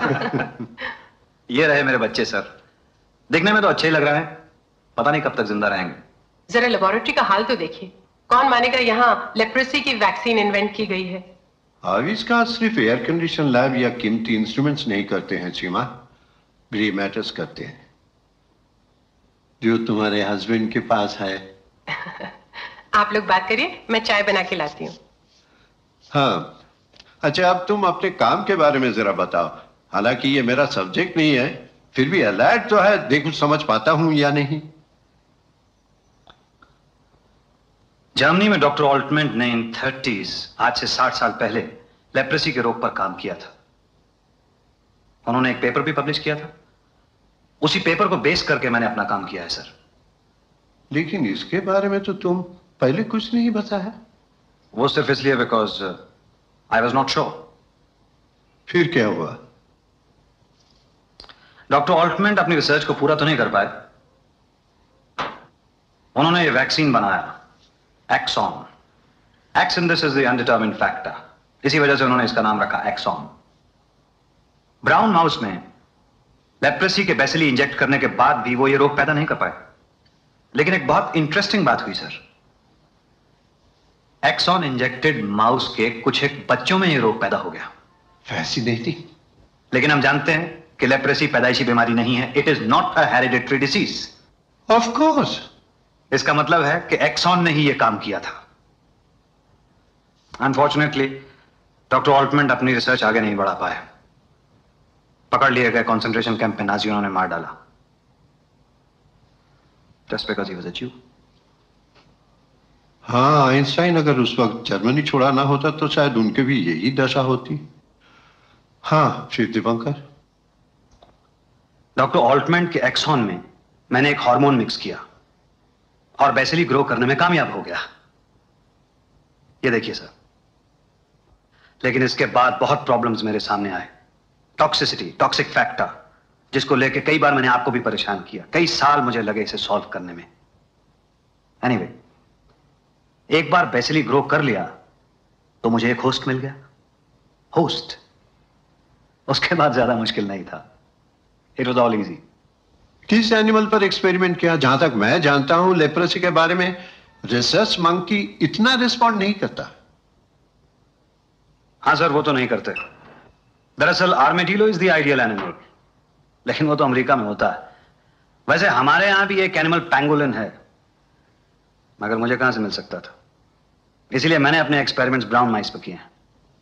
ये रहे मेरे बच्चे सर, देखने में तो अच्छे ही लग रहे हैं, पता नहीं कब तक जिंदा रहेंगे। जरा लेबोरेटरी का हाल तो देखिए। कौन मानेगा यहाँ लेप्रेसी की वैक्सीन इन्वेंट की गई है। आविष्कार सिर्फ एयर कंडीशन लैब या कीमती इंस्ट्रूमेंट्स नहीं करते हैं सीमा, ग्रे मैटर्स करते हैं, जो तुम्हारे हस्बैंड के पास है। आप लोग बात करिए, मैं चाय बना के लाती हूँ। हाँ, अच्छा अब तुम अपने काम के बारे में जरा बताओ। हालांकि ये मेरा सब्जेक्ट नहीं है, फिर भी अलर्ट तो है, देखो समझ पाता हूं या नहीं। जर्मनी में डॉक्टर ऑल्टमेंट ने इन थर्टीज आज से साठ साल पहले लेप्रेसी के रोग पर काम किया था। उन्होंने एक पेपर भी पब्लिश किया था। उसी पेपर को बेस करके मैंने अपना काम किया है सर। लेकिन इसके बारे में तो तुम पहले कुछ नहीं बताया। वो सिर्फ इसलिए because I was not sure. फिर क्या हुआ? डॉक्टर ऑल्टमेंट अपनी रिसर्च को पूरा तो नहीं कर पाए। उन्होंने ये वैक्सीन बनाया, Exon. X in this is the undetermined factor. इसी वजह से उन्होंने इसका नाम रखा एक्सॉन। ब्राउन माउस में लेप्रेसी के बेसिली इंजेक्ट करने के बाद भी वो ये रोग पैदा नहीं कर पाए। लेकिन एक बहुत इंटरेस्टिंग बात हुई सर। एक्सॉन इंजेक्टेड माउस के कुछ एक बच्चों में ये रोग पैदा हो गया। फैसिनेटिंग। लेकिन हम जानते हैं कि लेप्रेसी पैदाइशी बीमारी नहीं है। It is not a hereditary disease. Of course. इसका मतलब है कि एक्सॉन ने ही यह काम किया था। अनफॉर्चुनेटली डॉक्टर ऑल्टमेंट अपनी रिसर्च आगे नहीं बढ़ा पाए। पकड़ लिए गए, कंसंट्रेशन कैंप में नाजियों ने मार डाला। Just because he was a Jew. हाँ, आइंस्टाइन अगर उस वक्त जर्मनी छोड़ा ना होता तो शायद उनके भी यही दशा होती। हाँ, फिर दीपंकर। डॉक्टर ऑल्टमेंट के एक्सॉन में मैंने एक हार्मोन मिक्स किया और बेसिली ग्रो करने में कामयाब हो गया। ये देखिए सर। लेकिन इसके बाद बहुत प्रॉब्लम्स मेरे सामने आए। टॉक्सिसिटी, टॉक्सिक फैक्टर, जिसको लेके कई बार मैंने आपको भी परेशान किया। कई साल मुझे लगे इसे सॉल्व करने में। एनीवे, एक बार बेसिली ग्रो कर लिया तो मुझे एक होस्ट मिल गया। होस्ट। उसके बाद ज्यादा मुश्किल नहीं था। It was all easy. किस एनिमल पर एक्सपेरिमेंट किया? जहां तक मैं जानता हूं लेप्रेसी के बारे में रिसर्च मंकी इतना रिस्पॉन्ड नहीं करता। हाँ सर, वो तो नहीं करते। दरअसल armadillo is the ideal animal, लेकिन वो तो अमेरिका में होता है। वैसे हमारे यहां भी एक एनिमल पैंगोलिन है, मगर मुझे कहां से मिल सकता था। इसलिए मैंने अपने एक्सपेरिमेंट्स ब्राउन माइस पर किए हैं।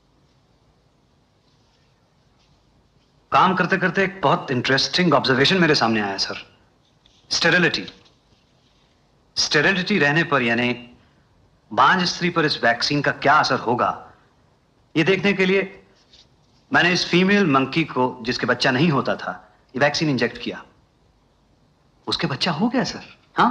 काम करते करते एक बहुत इंटरेस्टिंग ऑब्जर्वेशन मेरे सामने आया सर। स्टेरिलिटी। स्टेरिलिटी रहने पर, यानी बांझ स्त्री पर इस वैक्सीन का क्या असर होगा, यह देखने के लिए मैंने इस फीमेल मंकी को, जिसके बच्चा नहीं होता था, ये वैक्सीन इंजेक्ट किया। उसके बच्चा हो गया सर। हाँ,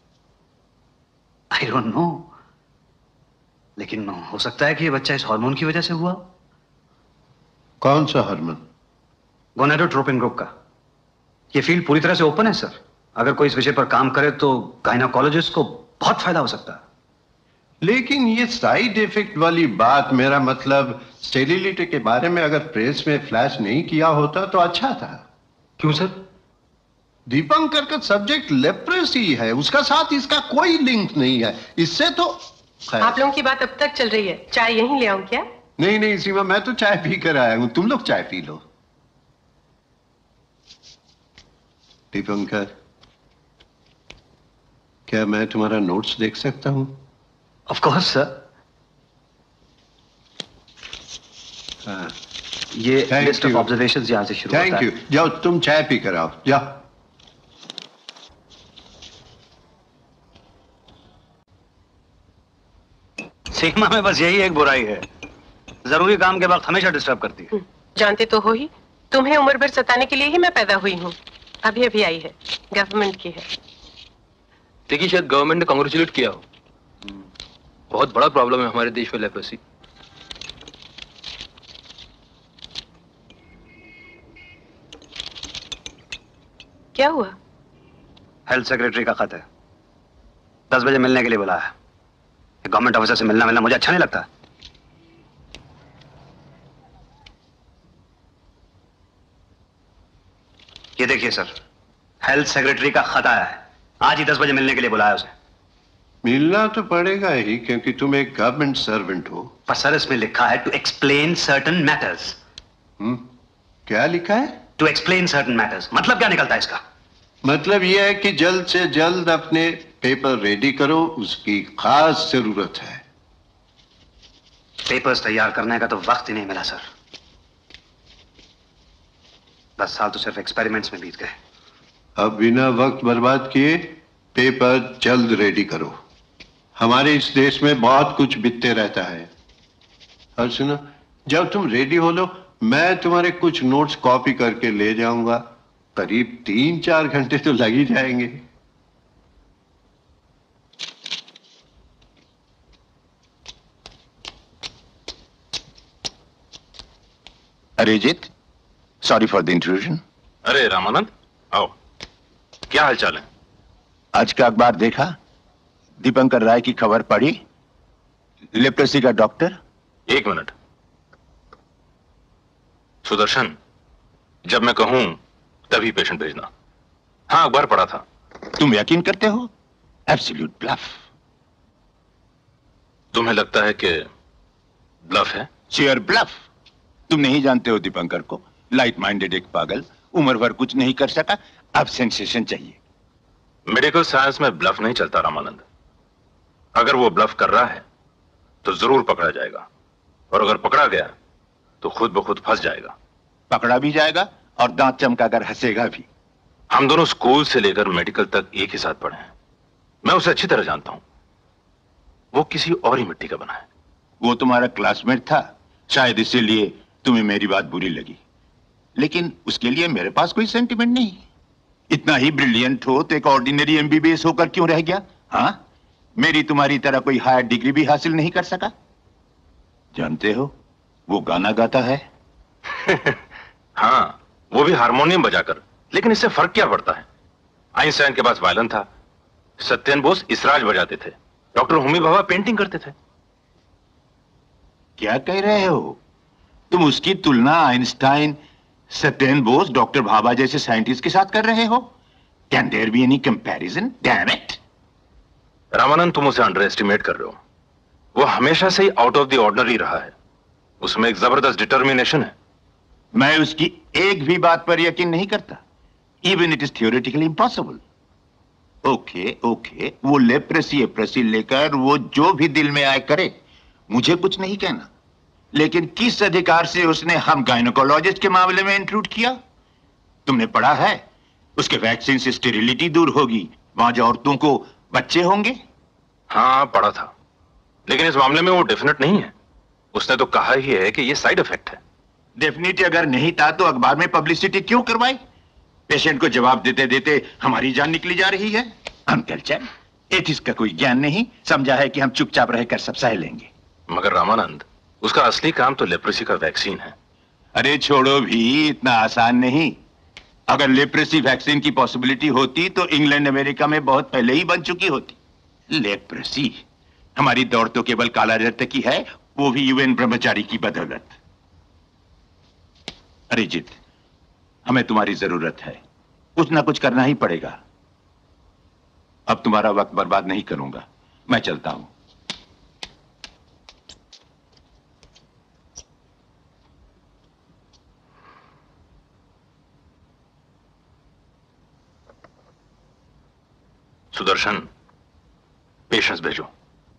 आई डोंट नो, लेकिन हो सकता है कि ये बच्चा इस हार्मोन की वजह से हुआ। कौन सा हार्मोन? गोनेडोट्रोपिन ग्रुप का। ये फील्ड पूरी तरह से ओपन है सर। अगर कोई इस विषय पर काम करे तो गायनोकोलॉजिस्ट को बहुत फायदा हो सकता है। लेकिन ये साइड इफेक्ट वाली बात, मेरा मतलब स्टेरिलिटी के बारे में अगर प्रेस में फ्लैश नहीं किया होता तो अच्छा था। क्यों सर? दीपंकर का सब्जेक्ट लेप्रेसी है, उसका साथ इसका कोई लिंक नहीं है। इससे तो आप लोगों की बात अब तक चल रही है। चाय यहीं ले आऊं क्या? नहीं नहीं सीमा, मैं तो चाय पी कर आया हूं, तुम लोग चाय पी लो। दीपंकर, क्या मैं तुम्हारा नोट्स देख सकता हूं? Of course sir. हाँ, ये लिस्ट ऑफ ऑब्जर्वेशंस यहां से शुरू होता है। Thank you. जाओ तुम चाय पी कर आओ, जाओ। सीमा में बस यही एक बुराई है, जरूरी काम के वक्त हमेशा डिस्टर्ब करती है। जानते तो हो ही, तुम्हें उम्र भर सताने के लिए ही मैं पैदा हुई हूँ। अभी अभी आई है, गवर्नमेंट की है। देखिए, शायद गवर्नमेंट ने कांग्रेचुलेट किया हो। बहुत बड़ा प्रॉब्लम है हमारे देश में लेप्रेसी। क्या हुआ? हेल्थ सेक्रेटरी का खत है। दस बजे मिलने के लिए बुलाया है। गवर्नमेंट ऑफिसर से मिलना मिलना मुझे अच्छा नहीं लगता। ये देखिए सर, हेल्थ सेक्रेटरी का खत आया है। आज ही दस बजे मिलने के लिए बुलाया उसे। मिलना तो पड़ेगा ही, क्योंकि तुम एक गवर्नमेंट सर्वेंट हो। पर सर, इसमें लिखा है to explain certain matters. Hmm, क्या लिखा है? To explain certain matters. मतलब क्या निकलता है इसका? मतलब यह है कि जल्द से जल्द अपने पेपर रेडी करो, उसकी खास जरूरत है। पेपर्स तैयार करने का तो वक्त ही नहीं मिला सर। दस साल तो सिर्फ एक्सपेरिमेंट्स में बीत गए। अब बिना वक्त बर्बाद किए पेपर जल्द रेडी करो। हमारे इस देश में बहुत कुछ बीतते रहता है। और सुनो, जब तुम रेडी हो लो, मैं तुम्हारे कुछ नोट्स कॉपी करके ले जाऊंगा। करीब तीन चार घंटे तो लग ही जाएंगे। Arijit, sorry for the intrusion. अरे रामानंद, आओ। क्या हालचाल है? आज का अखबार देखा? दीपंकर राय की खबर पढ़ी? लेप्रोसी का डॉक्टर। एक मिनट सुदर्शन, जब मैं कहूं तभी पेशेंट भेजना। हाँ, अखबार पढ़ा था। तुम यकीन करते हो? Absolute bluff. तुम्हें लगता है कि ब्लफ है? Sheer bluff. तुम नहीं जानते हो दीपंकर को, लाइट माइंडेड एक पागल, उम्र भर कुछ नहीं कर सका, अब सेंसेशन चाहिए। मेडिकल साइंस में ब्लफ नहीं चलता रामानंद। अगर वो ब्लफ कर रहा है तो जरूर पकड़ा जाएगा, और अगर पकड़ा गया तो खुद ब खुद फंस जाएगा। पकड़ा भी जाएगा और दांत चमकाकर हंसेगा भी। हम दोनों स्कूल से लेकर मेडिकल तक एक ही साथ पढ़े हैं। मैं उसे अच्छी तरह जानता हूं। वो किसी और ही मिट्टी का बना है। वो तुम्हारा क्लासमेट था, शायद इसीलिए तुम्हें मेरी बात बुरी लगी, लेकिन उसके लिए मेरे पास कोई सेंटिमेंट नहीं। इतना ही ब्रिलियंट हो तो एक ऑर्डिनरी एमबीबीएस होकर क्यों रह गया? हाँ, मेरी तुम्हारी तरह कोई हायर डिग्री भी हासिल नहीं कर सका। जानते हो, वो गाना गाता है। हाँ, वो भी हारमोनियम बजाकर, लेकिन इससे फर्क क्या पड़ता है? आइंस्टाइन के पास वायलिन था, सत्येंद्र बोस इसराज बजाते थे, डॉक्टर होमी भाभा पेंटिंग करते थे। क्या कह रहे हो तुम? उसकी तुलना आइंस्टाइन, सत्येंद्र बोस, डॉक्टर भाभा जैसे साइंटिस्ट के साथ कर रहे हो? Can there be any comparison? Damn it! Ramanand, तुम उसे अंडर एस्टिमेट कर रहे हो। वो हमेशा से ही आउट ऑफ द ऑर्डिनरी रहा है। उसमें एक जबरदस्त डिटर्मिनेशन है। मैं उसकी एक भी बात पर यकीन नहीं करता, even it is theoretically impossible. Okay okay, वो लेप्रेसी एप्रेसी लेकर वो जो भी दिल में आए करे, मुझे कुछ नहीं कहना, लेकिन किस अधिकार से उसने हम गायनोकोलॉजिस्ट के मामले में इंट्रूड किया? तुमने पढ़ा है उसके वैक्सीन से स्टेरिलिटी दूर होगी, वहां जो औरतों को बच्चे होंगे? हाँ, पढ़ा था, लेकिन इस मामले में वो डेफिनेट नहीं है। उसने तो कहा ही है कि ये साइड इफेक्ट है। डेफिनेटली अगर नहीं था तो अखबार में पब्लिसिटी क्यों करवाई? पेशेंट को जवाब देते देते हमारी जान निकली जा रही है। अनकल्चर, एथिक्स का कोई ज्ञान नहीं, समझा है कि हम चुपचाप रहकर सब सह लेंगे। मगर रामानंद, उसका असली काम तो लेप्रेसी का वैक्सीन है। अरे छोड़ो भी, इतना आसान नहीं। अगर लेप्रेसी वैक्सीन की पॉसिबिलिटी होती तो इंग्लैंड अमेरिका में बहुत पहले ही बन चुकी होती। लेप्रेसी, हमारी दौड़ तो केवल काला रक्त की है, वो भी यूएन ब्रह्मचारी की बदौलत। अरिजीत, हमें तुम्हारी जरूरत है, कुछ ना कुछ करना ही पड़ेगा। अब तुम्हारा वक्त बर्बाद नहीं करूंगा, मैं चलता हूं। सुदर्शन, पेशेंस भेजो।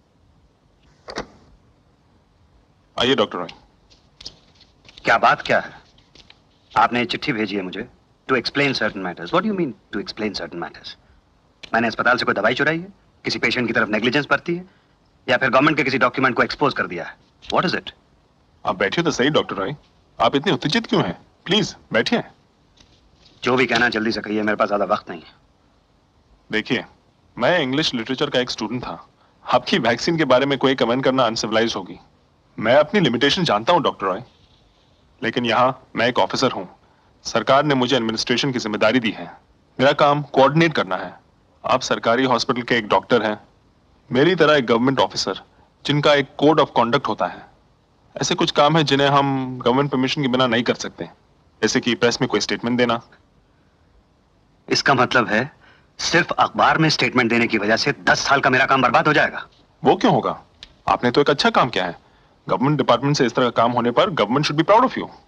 आइए डॉक्टर रॉय। क्या बात क्या है? आपने चिट्ठी भेजी है मुझे to explain certain matters. What do you mean to explain certain matters? मैंने अस्पताल से कोई दवाई चुराई है, किसी पेशेंट की तरफ नेग्लिजेंस बरती है, या फिर गवर्नमेंट के किसी डॉक्यूमेंट को एक्सपोज कर दिया है? What is it? आप बैठिए तो सही डॉक्टर रॉय, आप इतने उत्तेजित क्यों हैं? प्लीज बैठिए। जो भी कहना जल्दी से कहिए, मेरे पास ज्यादा वक्त नहीं है। देखिए, मैं इंग्लिश लिटरेचर का एक स्टूडेंट था। आपकी वैक्सीन के बारे में कोई कमेंट करना अनसिविलाइज होगी। मैं अपनी लिमिटेशन जानता हूं डॉक्टर रॉय, लेकिन यहां मैं एक ऑफिसर हूं। सरकार ने मुझे एडमिनिस्ट्रेशन की जिम्मेदारी दी है। मेरा काम कोऑर्डिनेट करना है। आप सरकारी हॉस्पिटल के एक डॉक्टर हैं, मेरी तरह एक गवर्नमेंट ऑफिसर जिनका एक कोड ऑफ कॉन्डक्ट होता है। ऐसे कुछ काम है जिन्हें हम गवर्नमेंट परमिशन के बिना नहीं कर सकते, जैसे कि प्रेस में कोई स्टेटमेंट देना। इसका मतलब है सिर्फ अखबार में स्टेटमेंट देने की वजह से दस साल का मेरा काम बर्बाद हो जाएगा? वो क्यों होगा? आपने तो एक अच्छा काम किया है। गवर्नमेंट डिपार्टमेंट से इस तरह का काम होने पर government should be proud of you.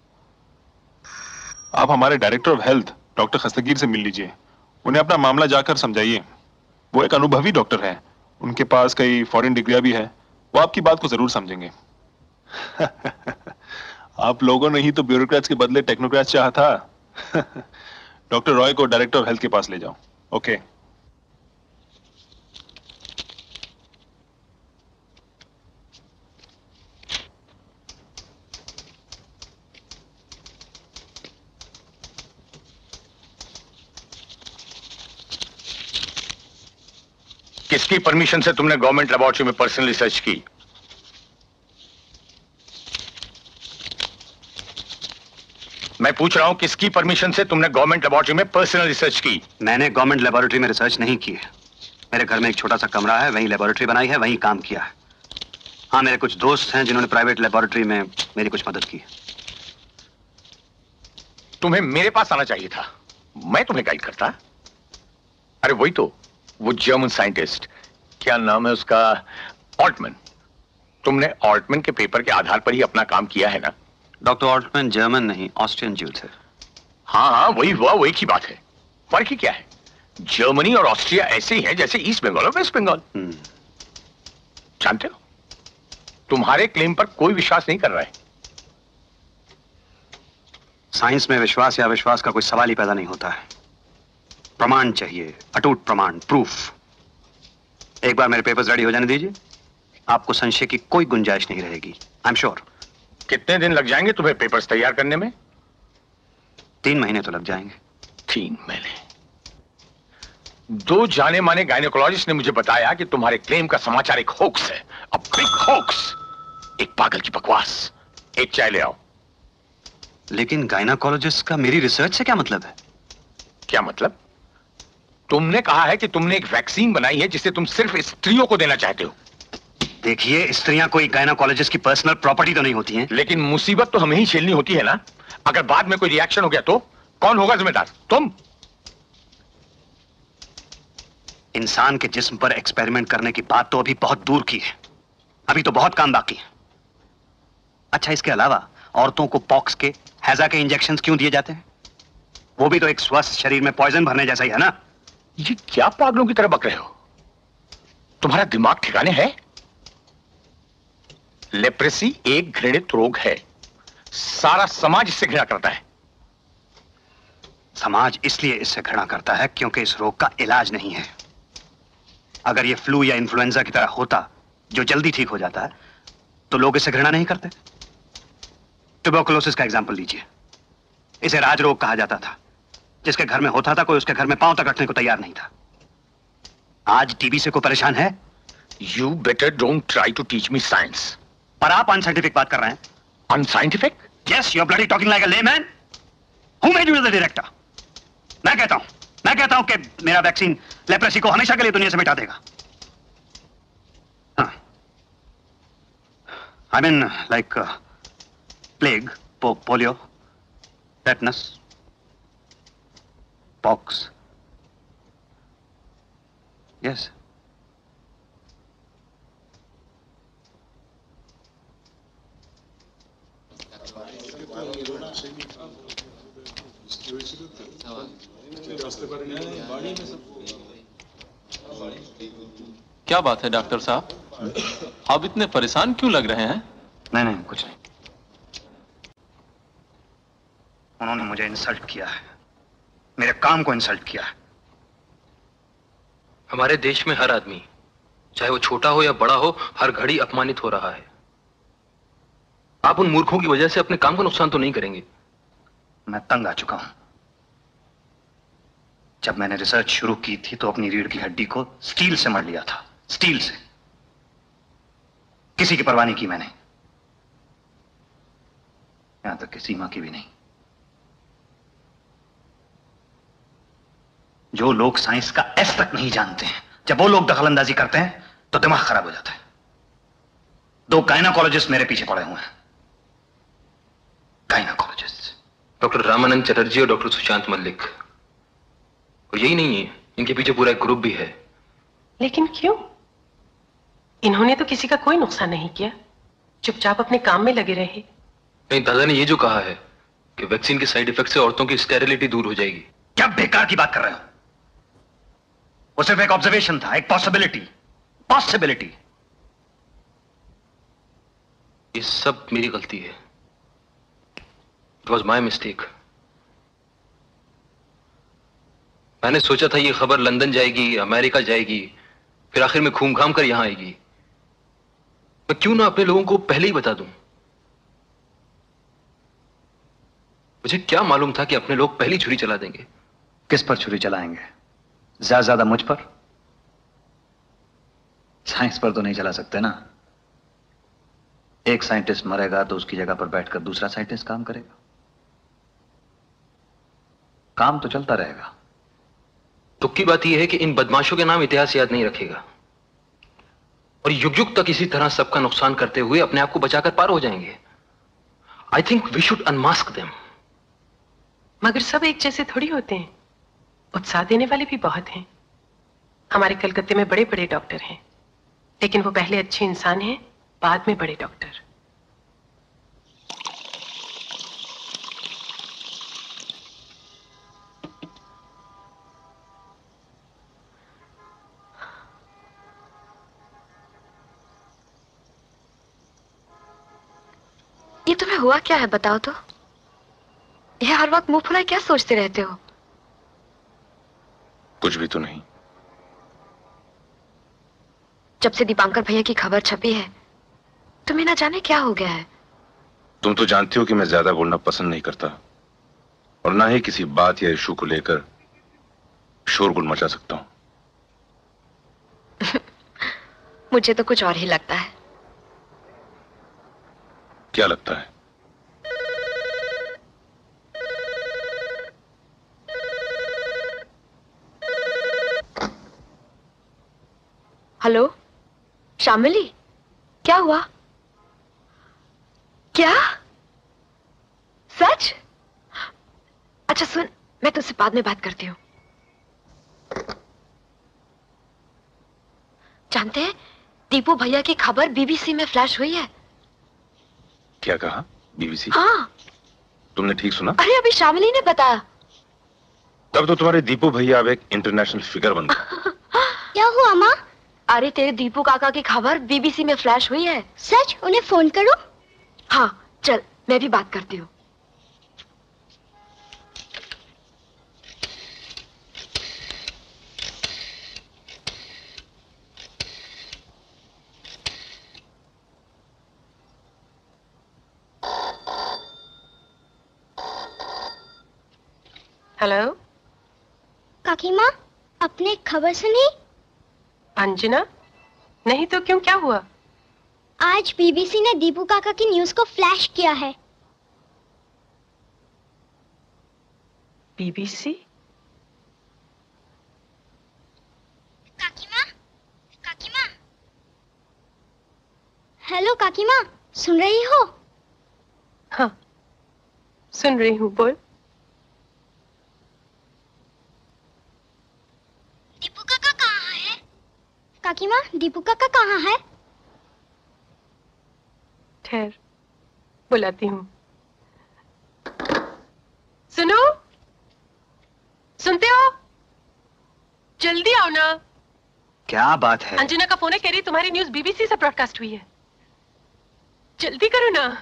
आप हमारे director of health doctor Khastgir से मिल लीजिए, उन्हें अपना मामला जाकर समझाइए। वो एक अनुभवी डॉक्टर है, उनके पास कई फॉरेन डिग्रियां भी है, वो आपकी बात को जरूर समझेंगे। आप लोगों ने ही तो ब्यूरोक्रेट्स के बदले टेक्नोक्रेट्स चाहा था। डॉक्टर रॉय को डायरेक्टर ऑफ हेल्थ के पास ले जाओ। ओके। किसकी परमिशन से तुमने गवर्नमेंट लेबोरेटरी में पर्सनल रिसर्च की? मैं पूछ रहा हूं किसकी परमिशन से तुमने गवर्नमेंट लेबोरेटरी में पर्सनल रिसर्च की? मैंने गवर्नमेंट लेबोरेटरी में रिसर्च नहीं की है। मेरे घर में एक छोटा सा कमरा है, वहीं लेबोरेटरी बनाई है, वहीं काम किया है। हाँ, मेरे कुछ दोस्त हैं जिन्होंने प्राइवेट लेबोरेटरी में मेरी कुछ मदद की। तुम्हें मेरे पास आना चाहिए था, मैं तुम्हें गाइड करता। अरे वही तो, वो जर्मन साइंटिस्ट, क्या नाम है उसका, ऑल्टमैन। तुमने ऑल्टमैन के पेपर के आधार पर ही अपना काम किया है ना? डॉक्टर ऑल्टमैन जर्मन नहीं, ऑस्ट्रियन ज्यू थे। हाँ हाँ, वही हुआ, वही की बात है। फर्क ही क्या है? जर्मनी और ऑस्ट्रिया ऐसे ही है जैसे ईस्ट बंगाल और वेस्ट बंगाल। जानते हो, तुम्हारे क्लेम पर कोई विश्वास नहीं कर रहा है। साइंस में विश्वास या अविश्वास का कोई सवाल ही पैदा नहीं होता है। प्रमाण चाहिए, अटूट प्रमाण, प्रूफ। एक बार मेरे पेपर्स रेडी हो जाने दीजिए, आपको संशय की कोई गुंजाइश नहीं रहेगी। I am sure. कितने दिन लग जाएंगे तुम्हें पेपर्स तैयार करने में? तीन महीने तो लग जाएंगे। तीन महीने? दो जाने माने गायनेकोलॉजिस्ट ने मुझे बताया कि तुम्हारे क्लेम का समाचार एक होक्स है, अ बिग होक्स, एक पागल की बकवास। एक चाय ले आओ। लेकिन गायनेकोलॉजिस्ट का मेरी रिसर्च से क्या मतलब है? क्या मतलब? तुमने कहा है कि तुमने एक वैक्सीन बनाई है जिसे तुम सिर्फ स्त्रियों को देना चाहते हो। देखिए, स्त्रियां कोई गायनेकोलॉजिस्ट की पर्सनल प्रॉपर्टी तो नहीं होती हैं। लेकिन मुसीबत तो हमें ही झेलनी होती है ना। अगर बाद में कोई रिएक्शन हो गया तो कौन होगा जिम्मेदार? तुम। इंसान के जिस्म पर एक्सपेरिमेंट करने की बात तो अभी बहुत दूर की है, अभी तो बहुत काम बाकी है। अच्छा, इसके अलावा औरतों को पॉक्स के, हैजा के इंजेक्शंस क्यों दिए जाते हैं? वो भी तो एक स्वस्थ शरीर में पॉइजन भरने जैसा ही है ना। ये क्या पागलों की तरह बक रहे हो? तुम्हारा दिमाग ठिकाने है? लेप्रेसी एक घृणित रोग है, सारा समाज इससे घृणा करता है। समाज इसलिए इससे घृणा करता है क्योंकि इस रोग का इलाज नहीं है। अगर ये फ्लू या इन्फ्लुएंजा की तरह होता जो जल्दी ठीक हो जाता है तो लोग इससे घृणा नहीं करते। ट्यूबरकुलोसिस का एग्जाम्पल लीजिए, इसे राज रोग कहा जाता था। जिसके घर में होता था कोई उसके घर में पांव तक रखने को तैयार नहीं था। आज टीबी से कोई परेशान है? You better don't try to teach me science. पर आप अनसाइंटिफिक बात कर रहे हैं। Unscientific? Yes, you are bloody talking like a layman. Who made you the director? मैं कहता हूं मैं कहता हूं कि मेरा वैक्सीन लेप्रेसी को हमेशा के लिए दुनिया से मिटा देगा। I mean like plague, polio, tetanus, pox. Yes. क्या बात है डॉक्टर साहब, आप इतने परेशान क्यों लग रहे हैं? नहीं नहीं, कुछ नहीं। उन्होंने मुझे इंसल्ट किया है, मेरे काम को इंसल्ट किया है। हमारे देश में हर आदमी, चाहे वो छोटा हो या बड़ा हो, हर घड़ी अपमानित हो रहा है। आप उन मूर्खों की वजह से अपने काम को नुकसान तो नहीं करेंगे? मैं तंग आ चुका हूं। जब मैंने रिसर्च शुरू की थी तो अपनी रीढ़ की हड्डी को स्टील से मर लिया था, स्टील से। किसी की परवाह नहीं की मैंने, यहां तक कि सीमा की भी नहीं। जो लोग साइंस का एस तक नहीं जानते हैं, जब वो लोग दखलंदाजी करते हैं तो दिमाग खराब हो जाता है। दो गायनेकोलॉजिस्ट मेरे पीछे पड़े हुए हैं। गायनेकोलॉजिस्ट, डॉक्टर रामानंद चटर्जी और डॉक्टर सुशांत मल्लिक। और यही नहीं है, इनके पीछे पूरा एक ग्रुप भी है। लेकिन क्यों? इन्होंने तो किसी का कोई नुकसान नहीं किया, चुपचाप अपने काम में लगे रहे। नहीं, दादा ने ये जो कहा है कि वैक्सीन के साइड इफेक्ट से औरतों की स्टेरिलिटी दूर हो जाएगी। क्या बेकार की बात कर रहे हो? वो सिर्फ एक ऑब्जर्वेशन था, एक पॉसिबिलिटी। पॉसिबिलिटी। ये सब मेरी गलती है। It was my mistake. मैंने सोचा था ये खबर लंदन जाएगी, अमेरिका जाएगी, फिर आखिर में घूम घाम कर यहां आएगी। मैं क्यों ना अपने लोगों को पहले ही बता दूं? मुझे क्या मालूम था कि अपने लोग पहली छुरी चला देंगे। किस पर छुरी चलाएंगे? ज्यादा ज्यादा मुझ पर? साइंस पर तो नहीं चला सकते ना। एक साइंटिस्ट मरेगा तो उसकी जगह पर बैठकर दूसरा साइंटिस्ट काम करेगा। काम तो चलता रहेगा। दुख की बात यह है कि इन बदमाशों के नाम इतिहास याद नहीं रखेगा और युग युग तक इसी तरह सबका नुकसान करते हुए अपने आप को बचाकर पार हो जाएंगे। I think we should unmask them. मगर सब एक जैसे थोड़ी होते हैं, उत्साह देने वाले भी बहुत हैं। हमारे कलकत्ते में बड़े बड़े डॉक्टर हैं, लेकिन वो पहले अच्छे इंसान हैं, बाद में बड़े डॉक्टर। ये तुम्हें हुआ क्या है, बताओ तो। ये हर वक्त मुंह फुलाए क्या सोचते रहते हो? कुछ भी तो नहीं। जब से दीपांकर भैया की खबर छपी है, तुम्हें ना जाने क्या हो गया है। तुम तो जानती हो कि मैं ज्यादा बोलना पसंद नहीं करता और ना ही किसी बात या इशू को लेकर शोरगुल मचा सकता हूं। मुझे तो कुछ और ही लगता है। क्या लगता है? हेलो शामिली, क्या हुआ? क्या सच? अच्छा सुन, मैं तुझसे बाद में बात करती हूँ। जानते हैं, दीपू भैया की खबर बीबीसी में फ्लैश हुई है। क्या कहा? बीबीसी? हाँ। तुमने ठीक सुना? अरे अभी शामिली ने बताया। तब तो तुम्हारे दीपू भैया अब एक इंटरनेशनल फिगर बन गए। क्या हुआ माँ? अरे तेरे दीपू काका की खबर बीबीसी में फ्लैश हुई है। सच? उन्हें फोन करो। हाँ चल, मैं भी बात करती हूँ। हेलो काकी माँ, आपने खबर सुनी? अंजना? नहीं तो क्यों, क्या हुआ? आज बीबीसी ने दीपू काका की न्यूज को फ्लैश किया है। बीबीसी? काकी माँ, काकी माँ। हेलो काकी माँ, सुन रही हो? हाँ सुन रही हूँ, बोल। दीपू काका कहाँ है? काकी माँ, दीपू काका कहाँ है? ठहर, बुलाती हूँ। सुनो, सुनते हो? जल्दी आओ ना। क्या बात है? अंजना का फोन है, कह रही तुम्हारी न्यूज बीबीसी से ब्रॉडकास्ट हुई है। जल्दी करो ना।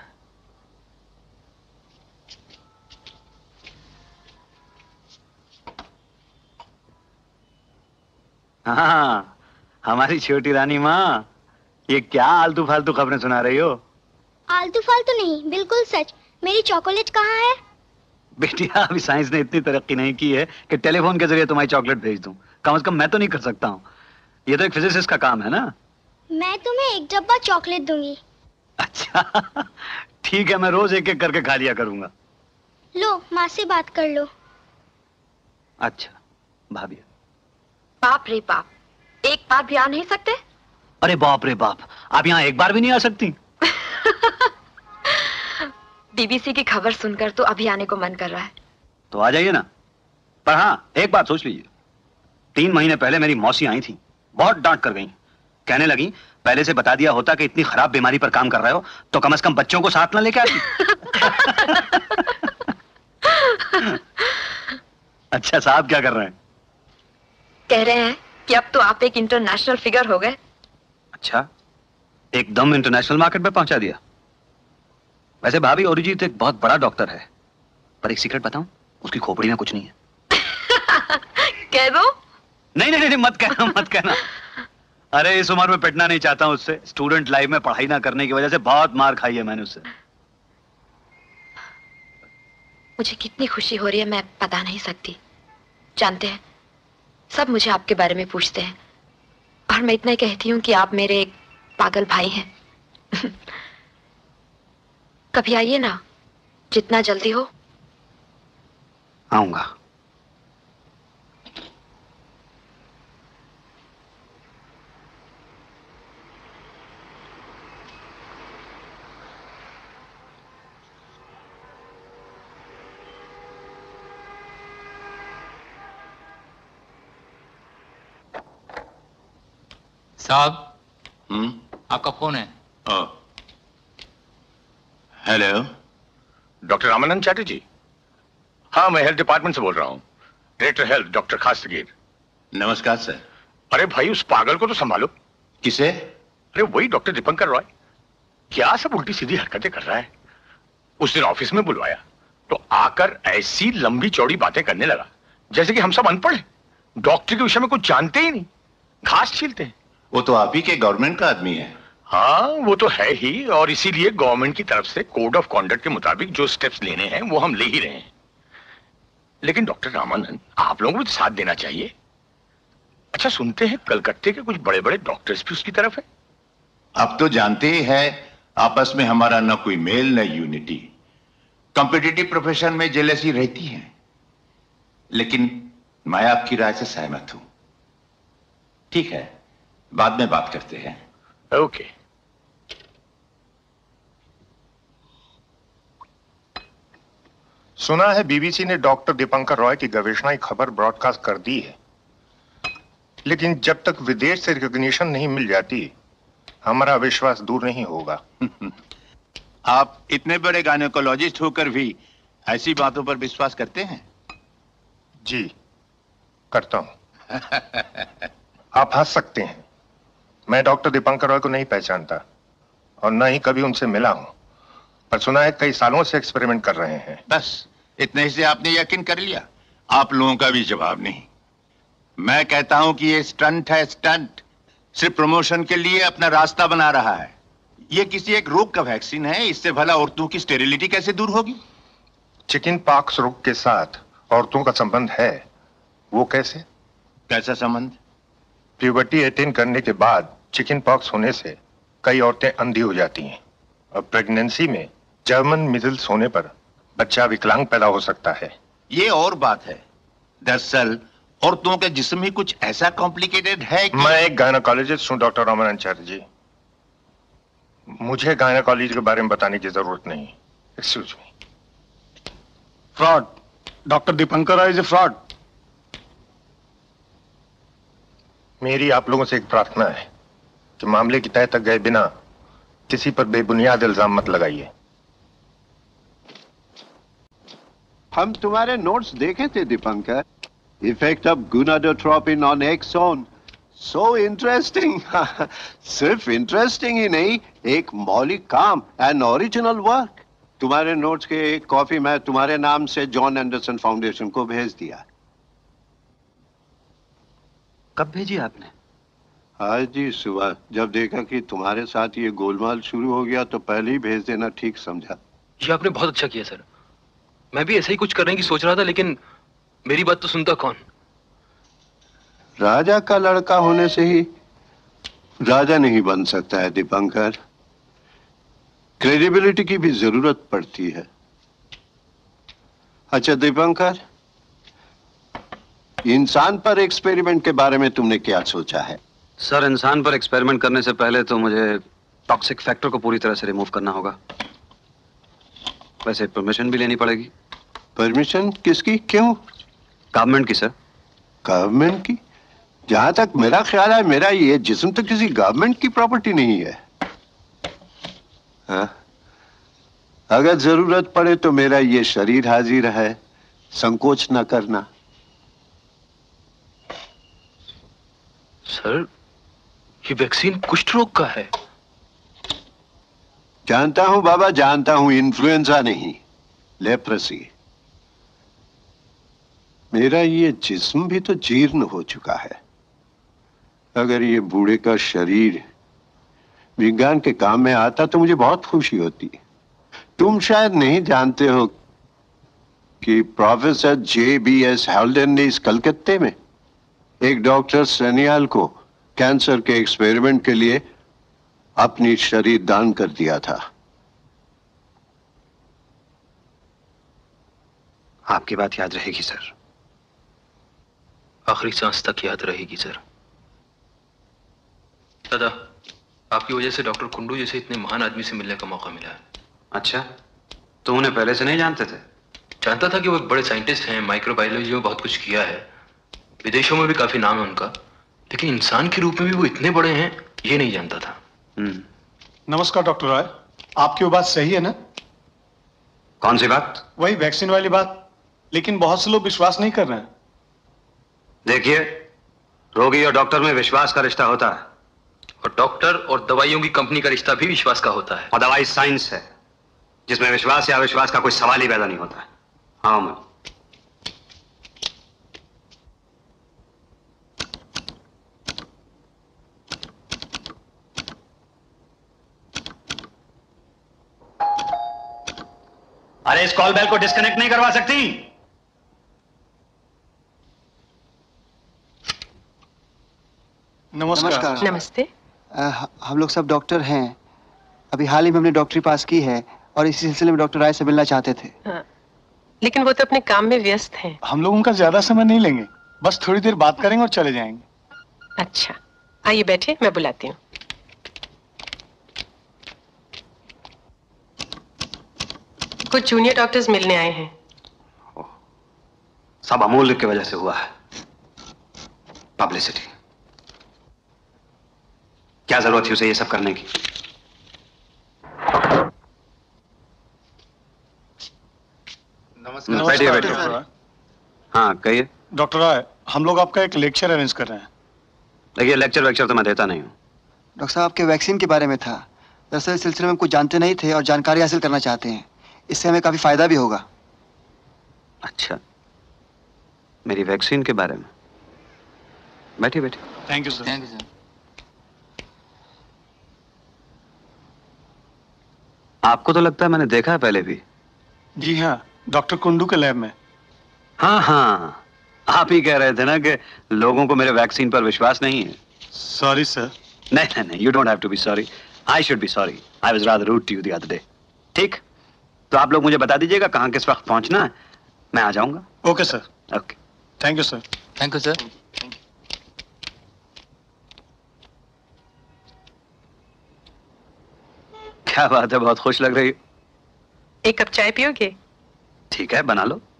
हाँ, हमारी छोटी रानी माँ, ये क्या आलतू फालतू खबरें सुना रही हो? आलतू फालतू नहीं, बिल्कुल सच। मेरी चॉकलेट कहाँ है? बेटिया, अभी साइंस ने इतनी तरक्की नहीं की है कि टेलीफोन के जरिए तुम्हारी चॉकलेट भेज दूं। कम से कम मैं तो नहीं कर सकता हूँ। ये तो एक फिजिसिस्ट का काम है ना। मैं तुम्हें एक डब्बा चॉकलेट दूंगी। अच्छा ठीक है, मैं रोज एक एक करके खा लिया करूंगा। लो, माँ से बात कर लो। अच्छा भाभी। बाप रे बाप, एक बार भी आ नहीं सकते? अरे बाप रे बाप, आप यहाँ एक बार भी नहीं आ सकती? बीबीसी की खबर सुनकर तो अभी आने को मन कर रहा है। तो आ जाइए ना। पर हाँ, एक बात सोच लीजिए, तीन महीने पहले मेरी मौसी आई थी, बहुत डांट कर गई। कहने लगी पहले से बता दिया होता कि इतनी खराब बीमारी पर काम कर रहे हो तो कम से कम बच्चों को साथ ना लेके आती। अच्छा साहब क्या कर रहे हैं? कह रहे हैं कि अब तो आप एक इंटरनेशनल फिगर हो गए। अच्छा, एकदम इंटरनेशनल मार्केट में पहुंचा दिया। वैसे भाभी, अरिजीत एक बहुत बड़ा डॉक्टर है, पर एक सीक्रेट बताऊं, उसकी खोपड़ी में कुछ नहीं है। कह दो। नहीं नहीं नहीं, मत कहना मत कहना। अरे इस उम्र में पिटना नहीं चाहता हूं उससे। स्टूडेंट लाइफ में पढ़ाई ना करने की वजह से बहुत मार खाई है मैंने उससे। मुझे कितनी खुशी हो रही है मैं बता नहीं सकती। जानते हैं, सब मुझे आपके बारे में पूछते हैं। और मैं इतना ही कहती हूँ कि आप मेरे एक पागल भाई हैं। कभी आइए ना, जितना जल्दी हो। आऊंगा। साहब, हम्म, आपका फोन है। Hello, doctor Ramanand Chatterjee. हाँ, मैं हेल्थ डिपार्टमेंट से बोल रहा हूँ। Director health doctor Khastgir. नमस्कार सर। अरे भाई, उस पागल को तो संभालो। किसे? अरे वही डॉक्टर दीपंकर रॉय। क्या सब उल्टी सीधी हरकतें कर रहा है। उस दिन ऑफिस में बुलवाया तो आकर ऐसी लंबी चौड़ी बातें करने लगा जैसे कि हम सब अनपढ़ हैं, डॉक्टर के विषय में कुछ जानते ही नहीं, घास छीलते हैं। वो तो आप ही के गवर्नमेंट का आदमी है। हाँ, वो तो है ही, और इसीलिए गवर्नमेंट की तरफ से कोड ऑफ कॉन्डक्ट के मुताबिक जो स्टेप्स लेने हैं वो हम ले ही रहे हैं। लेकिन डॉक्टर रामानंद, आप लोगों को भी साथ देना चाहिए। अच्छा, सुनते हैं कलकत्ते के कुछ बड़े बड़े डॉक्टर्स भी उसकी तरफ है। आप तो जानते ही है, आपस में हमारा न कोई मेल न यूनिटी। कॉम्पिटिटिव प्रोफेशन में जेलसी रहती है, लेकिन मैं आपकी राय से सहमत हूं। ठीक है, बाद में बात करते हैं। ओके। सुना है बीबीसी ने डॉक्टर दीपंकर रॉय की गवेषणा की खबर ब्रॉडकास्ट कर दी है, लेकिन जब तक विदेश से रिकॉग्निशन नहीं मिल जाती हमारा विश्वास दूर नहीं होगा। आप इतने बड़े गायनेकोलॉजिस्ट होकर भी ऐसी बातों पर विश्वास करते हैं? जी, करता हूं। आप हंस सकते हैं, मैं डॉक्टर दीपंकर रॉय को नहीं पहचानता और न ही कभी उनसे मिला हूं, पर सुना है कई सालों से एक्सपेरिमेंट कर रहे हैं। बस इतने ही से आपने यकीन कर लिया? आप लोगों का भी जवाब नहीं। मैं कहता हूं कि ये स्टंट है, स्टंट। सिर्फ प्रमोशन के लिए अपना रास्ता बना रहा है। ये किसी एक रोग का वैक्सीन है, इससे भला औरतों की स्टेरिलिटी कैसे दूर होगी? चिकन पॉक्स रोग के साथ औरतों का संबंध है, वो कैसे? कैसा संबंध? प्यूबर्टी अटेन करने के बाद चिकन पॉक्स होने से कई औरतें अंधी हो जाती हैं और प्रेगनेंसी में जर्मन मिजल्स होने पर बच्चा विकलांग पैदा हो सकता है। ये और बात है। दरअसल औरतों के जिस्म ही कुछ ऐसा कॉम्प्लिकेटेड है कि... मैं एक गायनेकोलॉजिस्ट हूं डॉक्टर रामानंद चैटर्जी, मुझे गायनेकोलॉजी के बारे में बताने की जरूरत नहीं। Excuse me. Fraud, doctor Dipankar Roy is a fraud. मेरी आप लोगों से एक प्रार्थना है कि मामले की तह तक गए बिना किसी पर बेबुनियाद इल्जाम मत लगाइए। हम तुम्हारे नोट्स देखे थे Dipankar. Effect of gonadotropin on Exon, so interesting. सिर्फ इंटरेस्टिंग ही नहीं, एक मौलिक काम, एन ओरिजिनल वर्क। तुम्हारे नोट्स के एक कॉपी मैं तुम्हारे नाम से जॉन एंडरसन फाउंडेशन को भेज दिया। कब भेजी आपने? आज जी सुबह, जब देखा कि तुम्हारे साथ ये गोलमाल शुरू हो गया तो पहले ही भेज देना ठीक समझा। ये आपने बहुत अच्छा किया सर। मैं भी ऐसा ही कुछ करने की सोच रहा था, लेकिन मेरी बात तो सुनता कौन। राजा का लड़का होने से ही राजा नहीं बन सकता है दीपंकर। क्रेडिबिलिटी की भी जरूरत पड़ती है। अच्छा दीपंकर, इंसान पर एक्सपेरिमेंट के बारे में तुमने क्या सोचा है? सर, इंसान पर एक्सपेरिमेंट करने से पहले तो मुझे टॉक्सिक फैक्टर को पूरी तरह से रिमूव करना होगा। वैसे परमिशन भी लेनी पड़ेगी। परमिशन किसकी? क्यों? गवर्नमेंट की सर। गवर्नमेंट की? जहां तक मेरा ख्याल है मेरा ये जिस्म तो किसी गवर्नमेंट की प्रॉपर्टी नहीं है। हाँ? अगर जरूरत पड़े तो मेरा ये शरीर हाजिर है, संकोच न करना। सर, ये वैक्सीन कुष्ठ रोग का है। जानता हूं बाबा, जानता हूं, इन्फ्लुएंजा नहीं, लेप्रेसी। मेरा ये जिस्म भी तो जीर्ण हो चुका है। अगर ये बूढ़े का शरीर विज्ञान के काम में आता तो मुझे बहुत खुशी होती। तुम शायद नहीं जानते हो कि professor J B S Haldane ने इस कलकत्ते में एक डॉक्टर सनियाल को कैंसर के एक्सपेरिमेंट के लिए अपनी शरीर दान कर दिया था। आपकी बात याद रहेगी सर, आखिरी सांस तक याद रहेगी सर। दादा, आपकी वजह से डॉक्टर कुंडू जैसे इतने महान आदमी से मिलने का मौका मिला है। अच्छा, तो उन्हें पहले से नहीं जानते थे? जानता था कि वो एक बड़े साइंटिस्ट हैं, माइक्रोबायोलॉजी में बहुत कुछ किया है, विदेशों में भी काफी नाम है उनका, लेकिन इंसान के रूप में भी वो इतने बड़े हैं ये नहीं जानता था। नमस्कार डॉक्टर रॉय, आपकी वो बात सही है ना? कौन सी बात? वही वैक्सीन वाली बात, लेकिन बहुत से लोग विश्वास नहीं कर रहे हैं। देखिए, रोगी और डॉक्टर में विश्वास का रिश्ता होता है, और डॉक्टर और दवाइयों की कंपनी का रिश्ता भी विश्वास का होता है। और दवाई साइंस है जिसमें विश्वास या अविश्वास का कोई सवाल ही पैदा नहीं होता है। हाँ मैं अरे इस कॉल बेल को डिस्कनेक्ट नहीं करवा सकती? नमस्कार। नमस्ते। आ, हम लोग सब डॉक्टर हैं। अभी हाल ही में हमने डॉक्टरी पास की है और इसी सिलसिले में डॉक्टर राय से मिलना चाहते थे। हाँ, लेकिन वो तो अपने काम में व्यस्त हैं। हम लोग उनका ज्यादा समय नहीं लेंगे, बस थोड़ी देर बात करेंगे और चले जाएंगे। अच्छा, आइए बैठे, मैं बुलाती हूँ। कुछ जूनियर डॉक्टर्स मिलने आए हैं। सब अमूल्य की वजह से हुआ है, पब्लिसिटी। क्या जरूरत थी उसे ये सब करने की? बैठिए बैठिए। हाँ कहिए। डॉक्टर राय, हम लोग आपका एक लेक्चर अरेंज कर रहे हैं। देखिए, लेक्चर वेक्चर तो मैं देता नहीं हूँ। डॉक्टर साहब, आपके वैक्सीन के बारे में था। दरअसल इस सिलसिले में कुछ जानते नहीं थे और जानकारी हासिल करना चाहते हैं। इससे हमें काफी फायदा भी होगा। अच्छा, मेरी वैक्सीन के बारे में? बैठिए बैठिए। Thank you sir. Thank you sir. आपको तो लगता है मैंने देखा है पहले भी। जी हाँ, डॉक्टर कुंडू के लैब में। हाँ हाँ, आप ही कह रहे थे ना कि लोगों को मेरे वैक्सीन पर विश्वास नहीं है। Sorry sir. नहीं नहीं नहीं, you don't have to be sorry. I should be sorry. I was rather rude to you the other day. ठीक, तो आप लोग मुझे बता दीजिएगा कहाँ किस वक्त पहुंचना है, मैं आ जाऊंगा। Okay sir. Okay, thank you sir. Thank you sir. क्या बात है, बहुत खुश लग रही हो। एक कप चाय पियोगे? ठीक है, बना लो।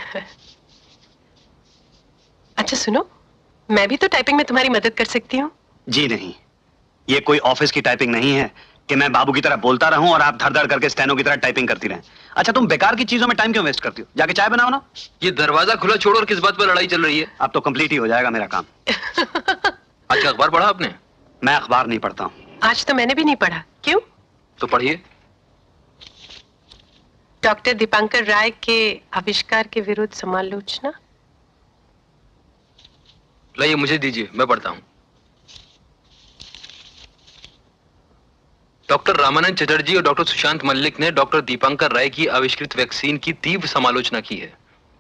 अच्छा सुनो, मैं भी तो टाइपिंग में तुम्हारी मदद कर सकती हूँ। जी नहीं, ये कोई ऑफिस की टाइपिंग नहीं है कि मैं बाबू की तरह बोलता रहूं और आप धड़ धड़ करके स्टेनो की तरह टाइपिंग करती रहें। अच्छा, तुम बेकार की चीजों में टाइम क्यों वेस्ट करती हो? जाके चाय बनाओ ना। ये दरवाजा खुला छोड़ और किस बात पर लड़ाई चल रही है? अब तो कंप्लीट ही हो जाएगा मेरा काम। अच्छा, अखबार पढ़ा आपने? मैं अखबार नहीं पढ़ता हूँ। आज तो मैंने भी नहीं पढ़ा। क्यों? तो पढ़िए। डॉक्टर दीपांकर राय के आविष्कार के विरुद्ध समालोचना। लाइए मुझे दीजिए, मैं पढ़ता हूं। डॉक्टर रामानंद चटर्जी और डॉक्टर सुशांत मल्लिक ने डॉक्टर दीपांकर राय की आविष्कृत वैक्सीन की तीव्र समालोचना की है।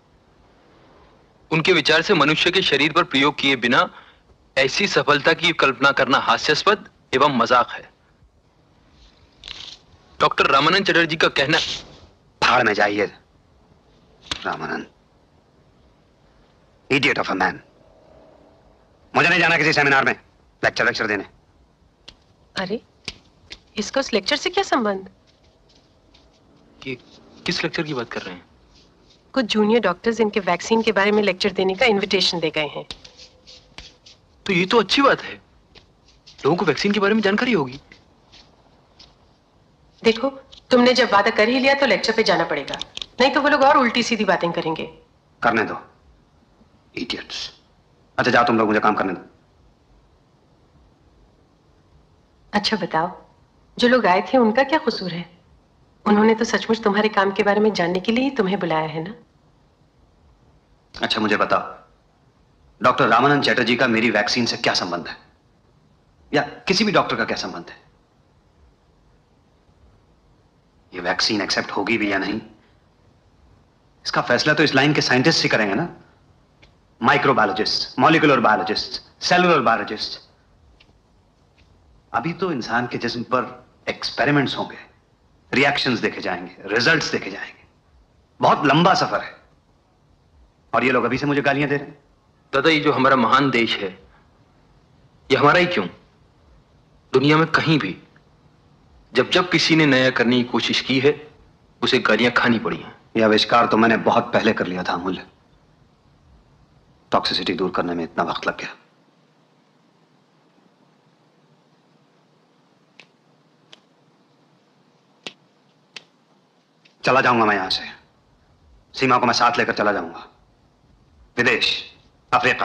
उनके विचार से मनुष्य के शरीर पर प्रयोग किए बिना ऐसी सफलता की कल्पना करना हास्यास्पद एवं मजाक है। डॉक्टर रामानंद चटर्जी का कहना। भाड़ में जाइए Ramanand, idiot of a man. मुझे नहीं जाना किसी सेमिनार में लेक्चर लेक्चर देने। अरे, इसका उस लेक्चर से क्या संबंध? कि, किस लेक्चर की बात कर रहे हैं? कुछ जूनियर डॉक्टर्स इनके वैक्सीन के बारे में लेक्चर देने का इनविटेशन दे गए हैं। तो ये तो अच्छी बात है, लोगों को वैक्सीन के बारे में जानकारी होगी। देखो, तुमने जब वादा कर ही लिया तो लेक्चर पे जाना पड़ेगा, नहीं तो वो लोग और उल्टी सीधी बातें करेंगे। करने दो, इडियट्स। अच्छा जाओ तुम लोग, मुझे काम करने दो। अच्छा बताओ, जो लोग आए थे उनका क्या कसूर है? उन्होंने तो सचमुच तुम्हारे काम के बारे में जानने के लिए ही तुम्हें बुलाया है ना। अच्छा मुझे बताओ, डॉक्टर रामानंद चटर्जी का मेरी वैक्सीन से क्या संबंध है, या किसी भी डॉक्टर का क्या संबंध है? ये वैक्सीन एक्सेप्ट होगी भी या नहीं, इसका फैसला तो इस लाइन के साइंटिस्ट ही करेंगे ना। Microbiologist, molecular biologist, cellular biologist, अभी तो इंसान के जिस्म पर एक्सपेरिमेंट्स होंगे, रिएक्शंस देखे जाएंगे, रिजल्ट्स देखे जाएंगे। बहुत लंबा सफर है और ये लोग अभी से मुझे गालियां दे रहे हैं। दादा, ये जो हमारा महान देश है, ये हमारा ही क्यों, दुनिया में कहीं भी जब जब किसी ने नया करने की कोशिश की है उसे गालियां खानी पड़ी हैं। यह आविष्कार तो मैंने बहुत पहले कर लिया था अमूल्य। टॉक्सिसिटी दूर करने में इतना वक्त लग गया। चला जाऊंगा मैं यहां से, सीमा को मैं साथ लेकर चला जाऊंगा, विदेश, अफ्रीका।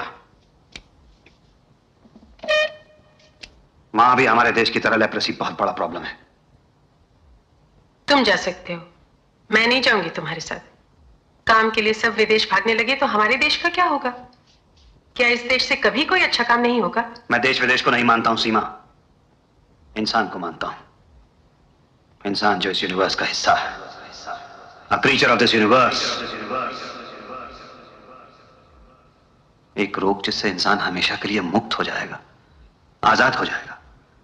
वहां भी हमारे देश की तरह लेप्रेसी बहुत बड़ा प्रॉब्लम है। तुम जा सकते हो, मैं नहीं जाऊंगी तुम्हारे साथ। काम के लिए सब विदेश भागने लगे तो हमारे देश का क्या होगा? क्या इस देश से कभी कोई अच्छा काम नहीं होगा? मैं देश विदेश को नहीं मानता हूं सीमा, इंसान को मानता हूं। इंसान जो इस यूनिवर्स का हिस्सा है, a creature of this universe। एक रोग जिससे इंसान हमेशा के लिए मुक्त हो जाएगा, आजाद हो जाएगा।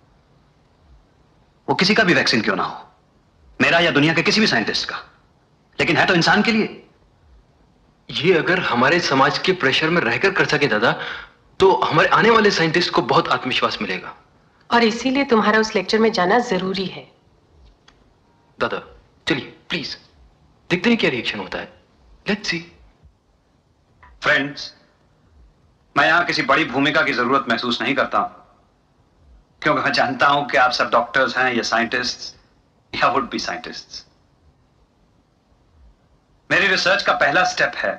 वो किसी का भी वैक्सीन क्यों ना हो, मेरा या दुनिया के किसी भी साइंटिस्ट का, लेकिन है तो इंसान के लिए। ये अगर हमारे समाज के प्रेशर में रहकर कर सके दादा, तो हमारे आने वाले साइंटिस्ट को बहुत आत्मविश्वास मिलेगा। और इसीलिए तुम्हारा उस लेक्चर में जाना जरूरी है। दादा चलिए प्लीज, देखते हैं क्या रिएक्शन होता है। Let's see. फ्रेंड्स, मैं यहां किसी बड़ी भूमिका की जरूरत महसूस नहीं करता हूं, क्योंकि मैं जानता हूं कि आप सब डॉक्टर्स हैं या साइंटिस्ट्स या वुड बी साइंटिस्ट्स। मेरी रिसर्च का पहला स्टेप है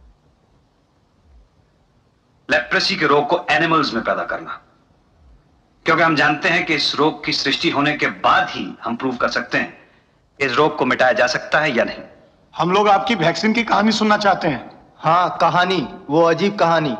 लेप्रेसी के रोग को एनिमल्स में पैदा करना, क्योंकि हम जानते हैं कि इस रोग की सृष्टि होने के बाद ही हम प्रूव कर सकते हैं इस रोग को मिटाया जा सकता है या नहीं। हम लोग आपकी वैक्सीन की कहानी सुनना चाहते हैं। हाँ, कहानी, वो अजीब कहानी।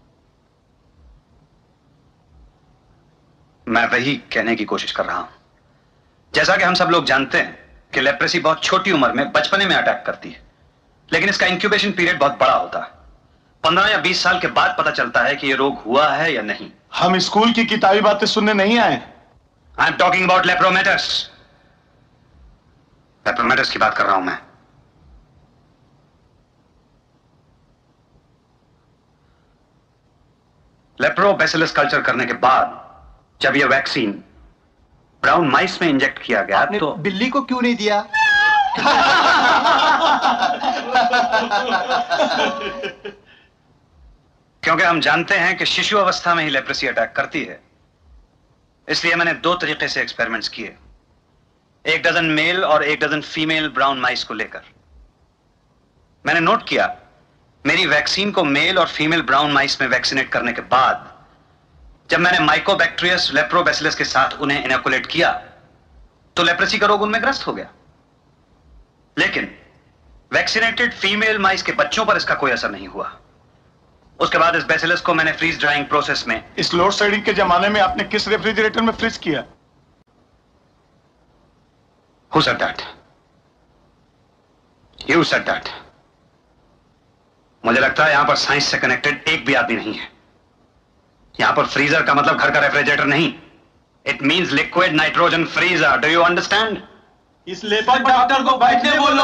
मैं वही कहने की कोशिश कर रहा हूं। जैसा कि हम सब लोग जानते हैं कि लेप्रेसी बहुत छोटी उम्र में, बचपने में अटैक करती है, लेकिन इसका इंक्यूबेशन पीरियड बहुत बड़ा होता है। पंद्रह या बीस साल के बाद पता चलता है कि यह रोग हुआ है या नहीं। हम स्कूल की किताबी बातें सुनने नहीं आए। I am talking about lepromatous. Lepromatous की बात कर रहा हूं मैं। लेप्रोबैसिलस कल्चर करने के बाद जब यह वैक्सीन ब्राउन माइस में इंजेक्ट किया गया तो बिल्ली को क्यों नहीं दिया? क्योंकि हम जानते हैं कि शिशु अवस्था में ही लेप्रेसी अटैक करती है, इसलिए मैंने दो तरीके से एक्सपेरिमेंट्स किए, एक डजन मेल और एक डजन फीमेल ब्राउन माइस को लेकर। मैंने नोट किया मेरी वैक्सीन को मेल और फीमेल ब्राउन माइस में वैक्सीनेट करने के बाद जब मैंने माइकोबैक्टीरियस लेप्रोबैसिलस के साथ उन्हें इनोकुलेट किया तो लेप्रेसी का रोग उनमें ग्रस्त हो गया, लेकिन वैक्सीनेटेड फीमेल माइस के बच्चों पर इसका कोई असर नहीं हुआ। उसके बाद इस बैसिलस को मैंने फ्रीज ड्राइंग प्रोसेस में। इस लोड शेडिंग के जमाने में आपने किस रेफ्रिजरेटर में फ्रीज किया? Who said that? You said that. मुझे लगता है यहां पर साइंस से कनेक्टेड एक भी आदमी नहीं है। यहां पर फ्रीजर का मतलब घर का रेफ्रिजरेटर नहीं, it means liquid nitrogen freezer. Do you understand? इस लेबर डॉक्टर को बैठने बोलो।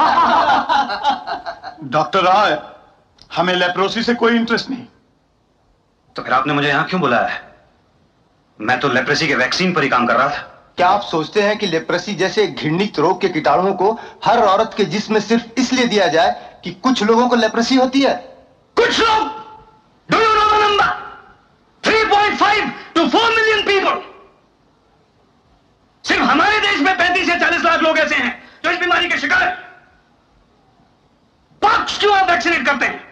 डॉक्टर राय, हमें लेप्रोसी से कोई इंटरेस्ट नहीं। तो फिर आपने मुझे यहां क्यों बुलाया है? मैं तो लेप्रेसी के वैक्सीन पर ही काम कर रहा था। क्या आप सोचते हैं कि लेप्रेसी जैसे घृणित रोग के कीटाणुओं को हर औरत के जिस्म में सिर्फ इसलिए दिया जाए कि कुछ लोगों को लेप्रेसी होती है? कुछ लोग? Do you know the number? Three point five two four million people. सिर्फ हमारे देश में पैंतीस या चालीस लाख लोग ऐसे हैं जो इस बीमारी के शिकार हैं। पॉक्स क्यों आप वैक्सीनेट करते हैं?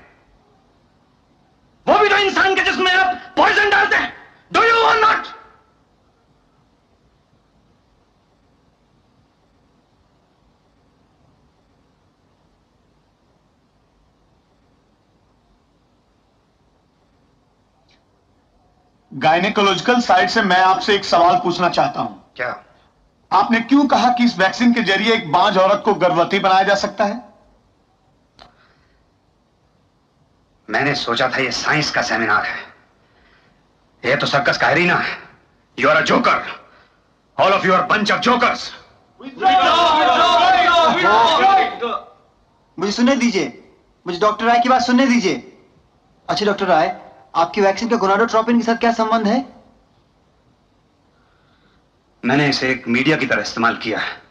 वो भी तो इंसान के जिस्म में आप पॉइजन डालते हैं। Do you or not? Gynaecological side से मैं आपसे एक सवाल पूछना चाहता हूं। क्या? आपने क्यों कहा कि इस वैक्सीन के जरिए एक बांझ औरत को गर्भवती बनाया जा सकता है? मैंने सोचा था यह साइंस का सेमिनार है, यह तो सर्कस का एरीना है। You are a joker. All of you are bunch of jokers. मुझे सुनने दीजिए, मुझे डॉक्टर राय की बात सुनने दीजिए। अच्छा डॉक्टर राय, आपकी वैक्सीन का गोनाडोट्रोपिन के साथ क्या संबंध है? मैंने इसे एक मीडिया की तरह इस्तेमाल किया है।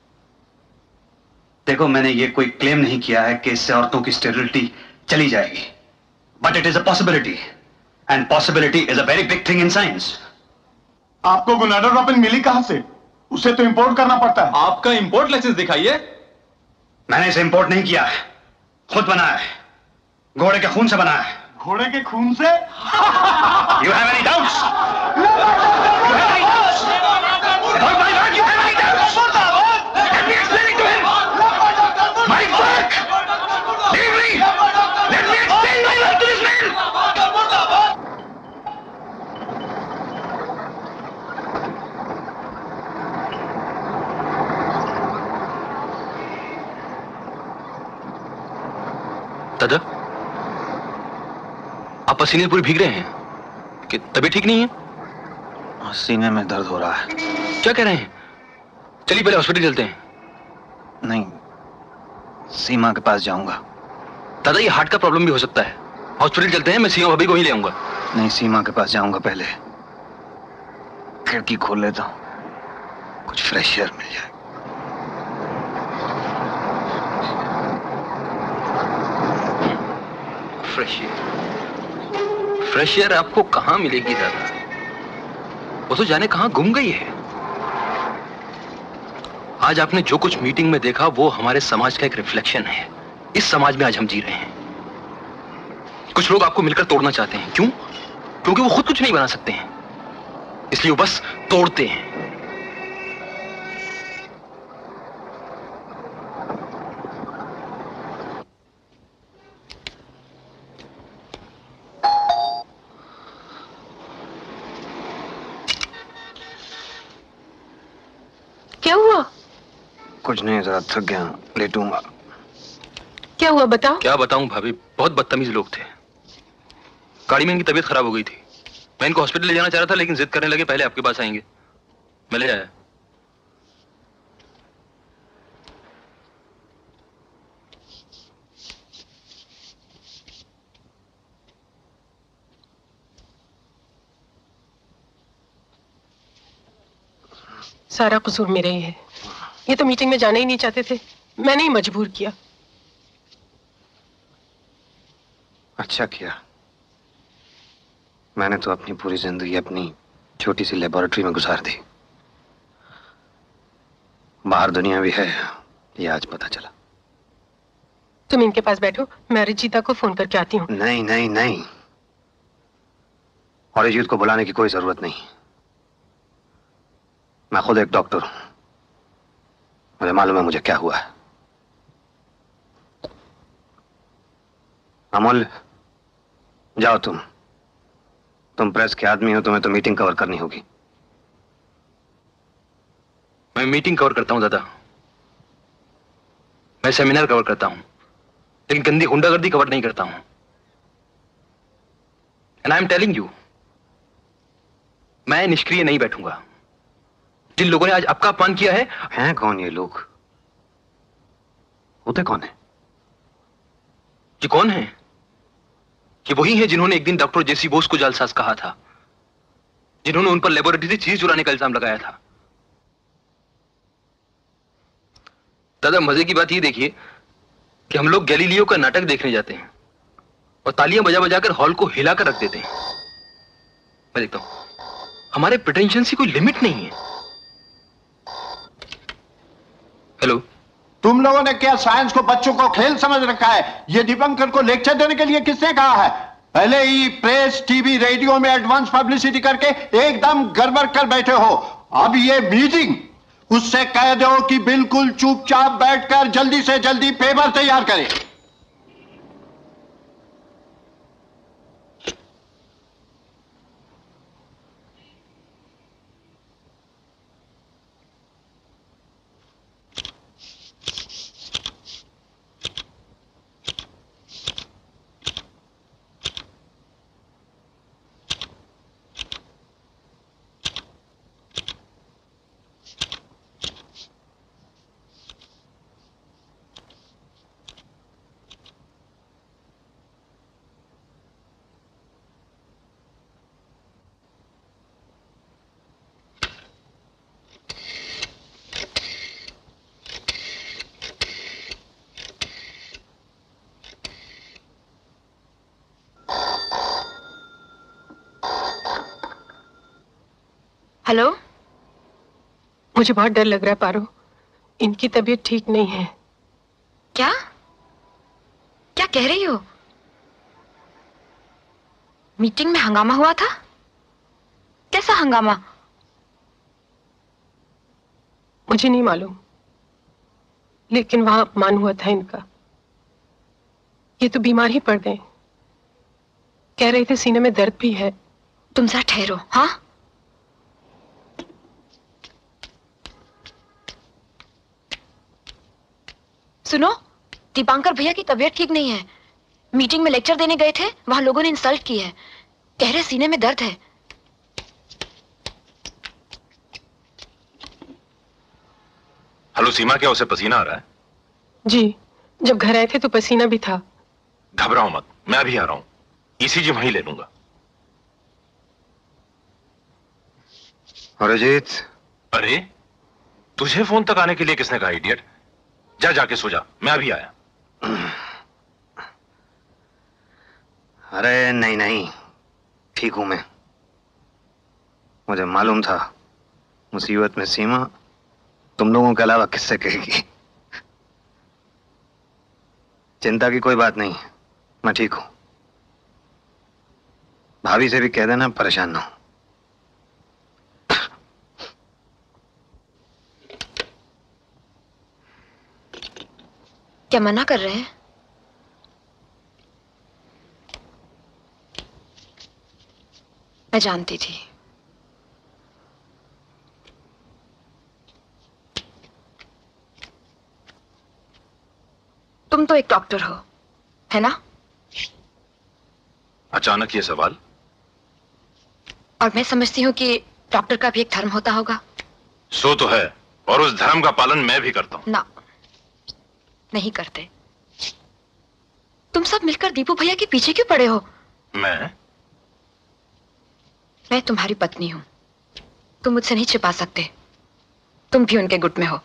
देखो, मैंने ये कोई क्लेम नहीं किया है कि इससे औरतों की स्टेरिलिटी चली जाएगी, but it is a possibility, and possibility is a very big thing in science. आपको गोनाडोट्रोपिन मिली कहां से? उसे तो इंपोर्ट करना पड़ता है। आपका इंपोर्ट लाइसेंस दिखाइए। मैंने इसे इंपोर्ट नहीं किया है, खुद बनाया है, घोड़े के खून से बनाया है। घोड़े के खून से? You have any doubts? You have any doubts? About my work, you have any doubts? Let me explain it to him. My work. Leave me. Let me explain my work to this man. दादा, आप पसीने पूरे भीग रहे हैं कि तबीयत ठीक नहीं है? सीने में दर्द हो रहा है। क्या कह रहे हैं? चलिए पहले हॉस्पिटल चलते हैं। नहीं, सीमा के पास जाऊंगा। दादा, ये हार्ट का प्रॉब्लम भी हो सकता है। हॉस्पिटल चलते हैं, मैं सीमा भाभी को ही ले आऊंगा। नहीं, सीमा के पास जाऊंगा पहले। खिड़की खोल लेता हूं, कुछ फ्रेश एयर मिल जाए। Fresh air? फ्रेश एयर आपको कहां मिलेगी दादा? वो तो जाने कहां गुम गई है। आज आपने जो कुछ मीटिंग में देखा वो हमारे समाज का एक रिफ्लेक्शन है। इस समाज में आज हम जी रहे हैं। कुछ लोग आपको मिलकर तोड़ना चाहते हैं। क्यों? क्योंकि वो खुद कुछ नहीं बना सकते हैं, इसलिए वो बस तोड़ते हैं। क्या हुआ? कुछ नहीं, जरा थक गया, लेटूंगा। क्या हुआ बताओ? क्या बताऊं भाभी, बहुत बदतमीज लोग थे। गाड़ी में इनकी तबीयत खराब हो गई थी। मैं इनको हॉस्पिटल ले जाना चाह रहा था, लेकिन जिद करने लगे पहले आपके पास आएंगे। मैं ले आया। सारा कसूर मेरा ही है। ये तो मीटिंग में जाना ही नहीं चाहते थे, मैंने ही मजबूर किया। अच्छा किया। मैंने तो अपनी पूरी जिंदगी अपनी छोटी सी लेबोरेटरी में गुजार दी। बाहर दुनिया भी है, ये आज पता चला। तुम इनके पास बैठो, मैं अरिजीता को फोन करके आती हूँ। नहीं नहीं नहीं, अरिजीत को बुलाने की कोई जरूरत नहीं। मैं खुद एक डॉक्टर हूं, मुझे मालूम है मुझे क्या हुआ है। अमूल्य, जाओ तुम तुम प्रेस के आदमी हो, तुम्हें तो मीटिंग कवर करनी होगी। मैं मीटिंग कवर करता हूं दादा, मैं सेमिनार कवर करता हूं, लेकिन गंदी गुंडागर्दी कवर नहीं करता हूं। And I am telling you, मैं निष्क्रिय नहीं बैठूंगा। जिन लोगों ने आज आपका अपमान किया है। हैं कौन ये लोग? होते कौन है? ये कौन है? ये वही है जिन्होंने एक दिन डॉक्टर जेसी बोस को जालसाज कहा था, जिन्होंने उन पर लेबोरेटरी से चीज चुराने का इल्जाम लगाया था। दादा, मजे की बात ये देखिए कि हम लोग गैलीलियो का नाटक देखने जाते हैं और तालियां बजा बजाकर हॉल को हिलाकर रख देते हैं। मैं देखता हूं हमारे प्रिटेंशन की कोई लिमिट नहीं है। हेलो, तुम लोगों ने क्या साइंस को बच्चों को खेल समझ रखा है? ये दीपंकर को लेक्चर देने के लिए किसने कहा है? पहले ही प्रेस, टीवी, रेडियो में एडवांस पब्लिसिटी करके एकदम गड़बड़ कर बैठे हो। अब ये मीटिंग, उससे कह दो कि बिल्कुल चुपचाप बैठकर जल्दी से जल्दी पेपर तैयार करे। हेलो। मुझे बहुत डर लग रहा है पारो, इनकी तबीयत ठीक नहीं है। क्या क्या कह रही हो? मीटिंग में हंगामा हुआ था? कैसा हंगामा? मुझे नहीं मालूम, लेकिन वहां अपमान हुआ था इनका। ये तो बीमार ही पड़ गए। कह रहे थे सीने में दर्द भी है। तुम जरा ठहरो। हाँ, सुनो, दीपांकर भैया की तबीयत ठीक नहीं है। मीटिंग में लेक्चर देने गए थे, वहां लोगों ने इंसल्ट की है। कह रहे सीने में दर्द है। हेलो सीमा, क्या उसे पसीना आ रहा है? जी, जब घर आए थे तो पसीना भी था। घबराओ मत, मैं अभी आ रहा हूं। ईसीजी वहीं ले लूंगा। और अजीत? अरे, तुझे फोन तक आने के लिए किसने कहा इडियट? जा जाके सो जा, मैं अभी आया। अरे नहीं नहीं, ठीक हूं मैं। मुझे मालूम था मुसीबत में सीमा तुम लोगों के अलावा किससे कहेगी। चिंता की कोई बात नहीं, मैं ठीक हूं। भाभी से भी कह देना परेशान ना हो। क्या मना कर रहे हैं? मैं जानती थी। तुम तो एक डॉक्टर हो, है ना? अचानक ये सवाल? और मैं समझती हूँ कि डॉक्टर का भी एक धर्म होता होगा। सो तो है, और उस धर्म का पालन मैं भी करता हूं। ना, नहीं करते। तुम सब मिलकर दीपू भैया के पीछे क्यों पड़े हो? मैं मैं तुम्हारी पत्नी हूं, तुम मुझसे नहीं छिपा सकते। तुम भी उनके गुट में हो।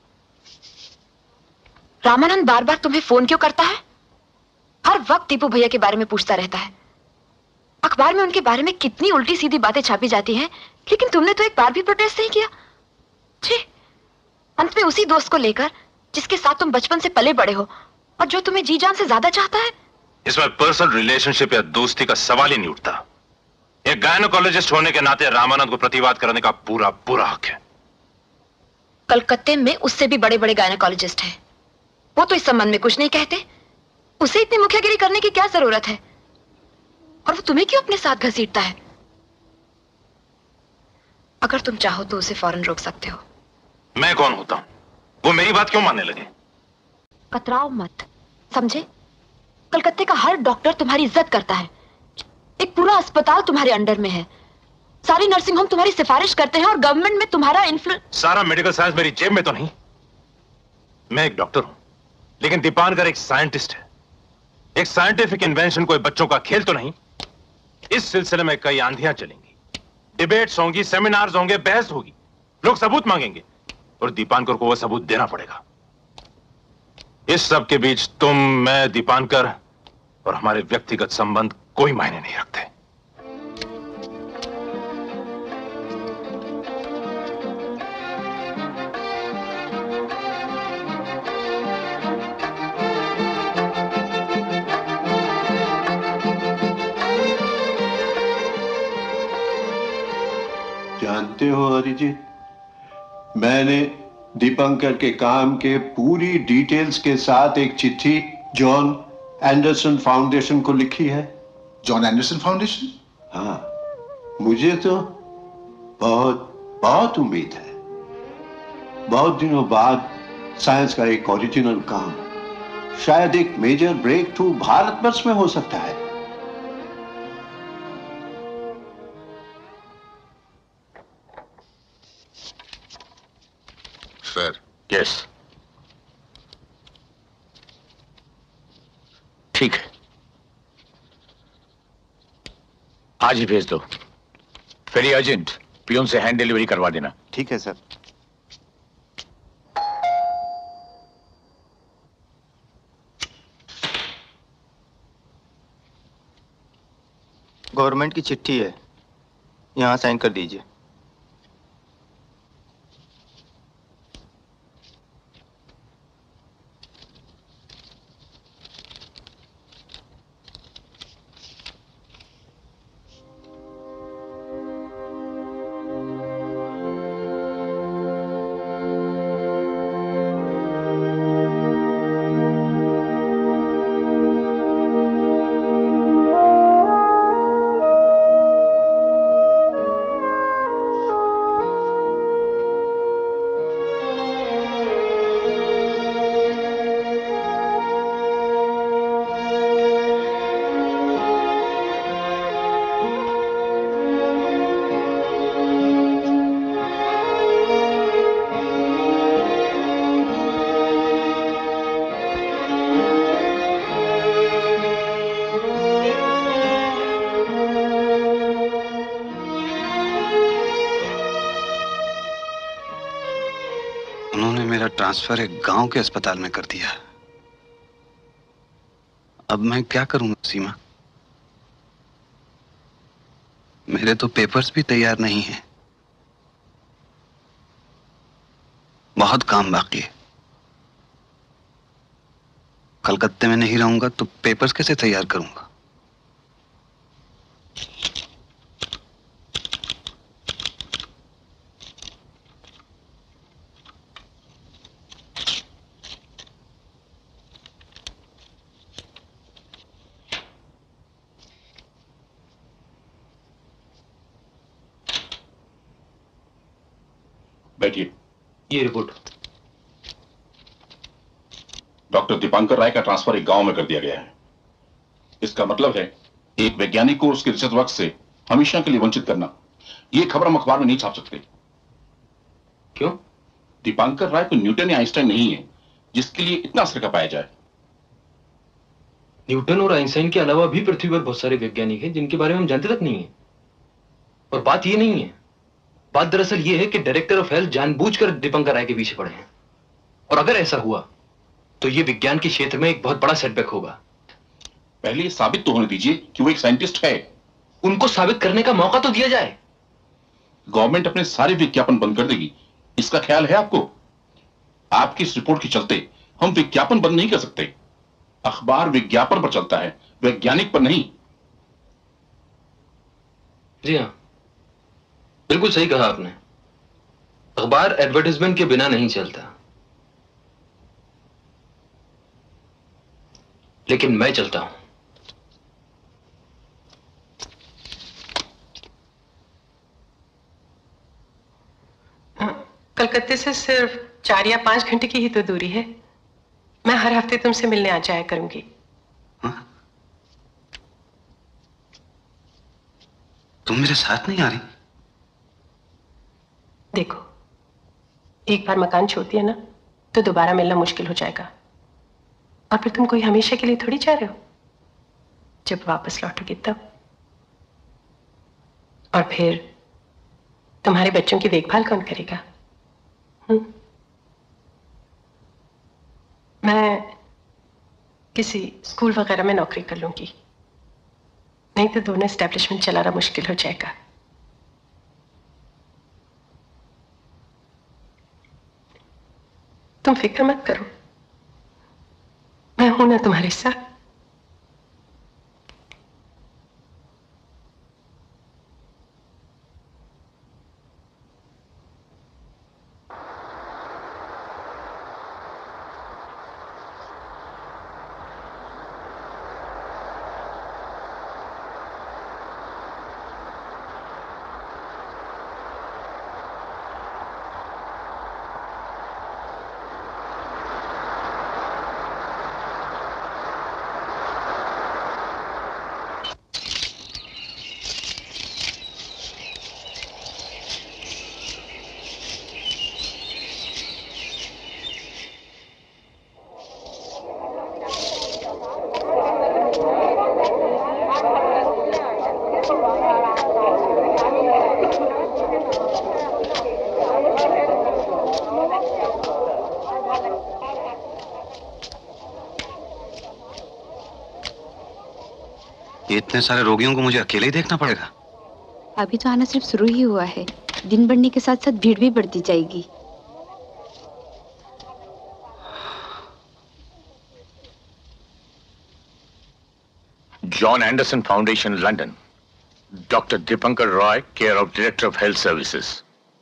रामानंद बार बार तुम्हें फोन क्यों करता है? हर वक्त दीपू भैया के बारे में पूछता रहता है। अखबार में उनके बारे में कितनी उल्टी सीधी बातें छापी जाती हैं, लेकिन तुमने तो एक बार भी प्रोटेस्ट नहीं किया। छी, अंत में उसी दोस्त को लेकर जिसके साथ तुम बचपन से पले बड़े हो और जो तुम्हें जी जान से ज्यादा चाहता है। इसमें पर्सनल रिलेशनशिप या दोस्ती का सवाल ही नहीं उठता। एक गायनोकोलॉजिस्ट होने के नाते रामानंद को प्रतिवाद करने का पूरा पूरा हक है। कलकत्ते में उससे भी बड़े बड़े गायनोकोलॉजिस्ट हैं। वो तो इस संबंध में कुछ नहीं कहते। उसे इतनी मुखियागिरी करने की क्या जरूरत है? और वो तुम्हें क्यों अपने साथ घसीटता है? अगर तुम चाहो तो उसे फौरन रोक सकते हो। मैं कौन होता हूं? वो मेरी बात क्यों मानने लगे? कतराओ मत, समझे? कलकत्ते का हर डॉक्टर तुम्हारी इज्जत करता है। एक पूरा अस्पताल तुम्हारे अंडर में है। सारी नर्सिंग होम तुम्हारी सिफारिश करते हैं और गवर्नमेंट में तुम्हारा इन्फ्लुएंस। सारा मेडिकल साइंस मेरी जेब में तो नहीं। मैं एक डॉक्टर हूं, लेकिन दीपांकर एक साइंटिस्ट है। एक साइंटिफिक इन्वेंशन कोई बच्चों का खेल तो नहीं। इस सिलसिले में कई आंधियां चलेंगी, डिबेट्स होंगी, सेमिनार्स होंगे, बहस होगी, लोग सबूत मांगेंगे और दीपांकर को वो सबूत देना पड़ेगा। इस सब के बीच तुम, मैं, दीपांकर और हमारे व्यक्तिगत संबंध कोई मायने नहीं रखते। जानते हो अरिजीत, मैंने दीपांकर के काम के पूरी डिटेल्स के साथ एक चिट्ठी जॉन एंडरसन फाउंडेशन को लिखी है। John Anderson Foundation? हाँ, मुझे तो बहुत बहुत उम्मीद है। बहुत दिनों बाद साइंस का एक ओरिजिनल काम, शायद एक मेजर ब्रेक थ्रू भारतवर्ष में हो सकता है। सर, यस, ठीक है, आज ही भेज दो। वेरी अर्जेंट, पियोन से हैंड डिलीवरी करवा देना। ठीक है सर। गवर्नमेंट की चिट्ठी है, यहां साइन कर दीजिए। मेरा ट्रांसफर एक गांव के अस्पताल में कर दिया। अब मैं क्या करूं सीमा? मेरे तो पेपर्स भी तैयार नहीं हैं। बहुत काम बाकी है। कलकत्ते में नहीं रहूंगा तो पेपर्स कैसे तैयार करूंगा? बैठिए। ये रिपोर्ट। डॉक्टर दीपांकर राय का ट्रांसफर एक गांव में कर दिया गया है। इसका मतलब है एक वैज्ञानिक को उसके रिसर्च वर्क से हमेशा के लिए वंचित करना। ये खबर हम अखबार में नहीं छाप सकते। क्यों? दीपांकर राय को न्यूटन या आइंस्टाइन नहीं है जिसके लिए इतना असर का पाया जाए। न्यूटन और आइंस्टाइन के अलावा भी पृथ्वी पर बहुत सारे वैज्ञानिक हैं जिनके बारे में हम जानते तक नहीं है। और बात ये नहीं है, बात दरअसल ये है कि डायरेक्टर ऑफ हेल्थ जानबूझकर दीपांकर राय के पीछे पड़े हैं। और अगर ऐसा हुआ तो ये विज्ञान के क्षेत्र में एक बहुत बड़ा सेटबैक होगा। पहले ये साबित तो होने दीजिए कि वो एक साइंटिस्ट है। उनको साबित करने का मौका तो दिया जाए। गवर्नमेंट अपने सारे विज्ञापन बंद कर देगी, इसका ख्याल है आपको? आपकी इस रिपोर्ट के चलते हम विज्ञापन बंद नहीं कर सकते। अखबार विज्ञापन पर चलता है, वैज्ञानिक पर नहीं। जी हाँ, बिल्कुल सही कहा आपने। अखबार एडवर्टाइजमेंट के बिना नहीं चलता, लेकिन मैं चलता हूं। कलकत्ते से सिर्फ चार या पांच घंटे की ही तो दूरी है। मैं हर हफ्ते तुमसे मिलने आ जाया करूंगी। तुम मेरे साथ नहीं आ रही? देखो, एक बार मकान छोड़ दिया ना तो दोबारा मिलना मुश्किल हो जाएगा। और फिर तुम कोई हमेशा के लिए थोड़ी जा रहे हो। जब वापस लौटोगे तब। और फिर तुम्हारे बच्चों की देखभाल कौन करेगा? हुँ? मैं किसी स्कूल वगैरह में नौकरी कर लूंगी, नहीं तो दोनों एस्टेब्लिशमेंट चलाना मुश्किल हो जाएगा। तुम फिक्र मत करो, मैं हूं ना तुम्हारे साथ। इतने सारे रोगियों को मुझे अकेले ही देखना पड़ेगा? अभी तो आना सिर्फ शुरू ही हुआ है। दिन बढ़ने के साथ साथ भीड़ भी बढ़ती जाएगी। John Anderson Foundation, London. Doctor Dipankar Roy, care of Director of Health Services.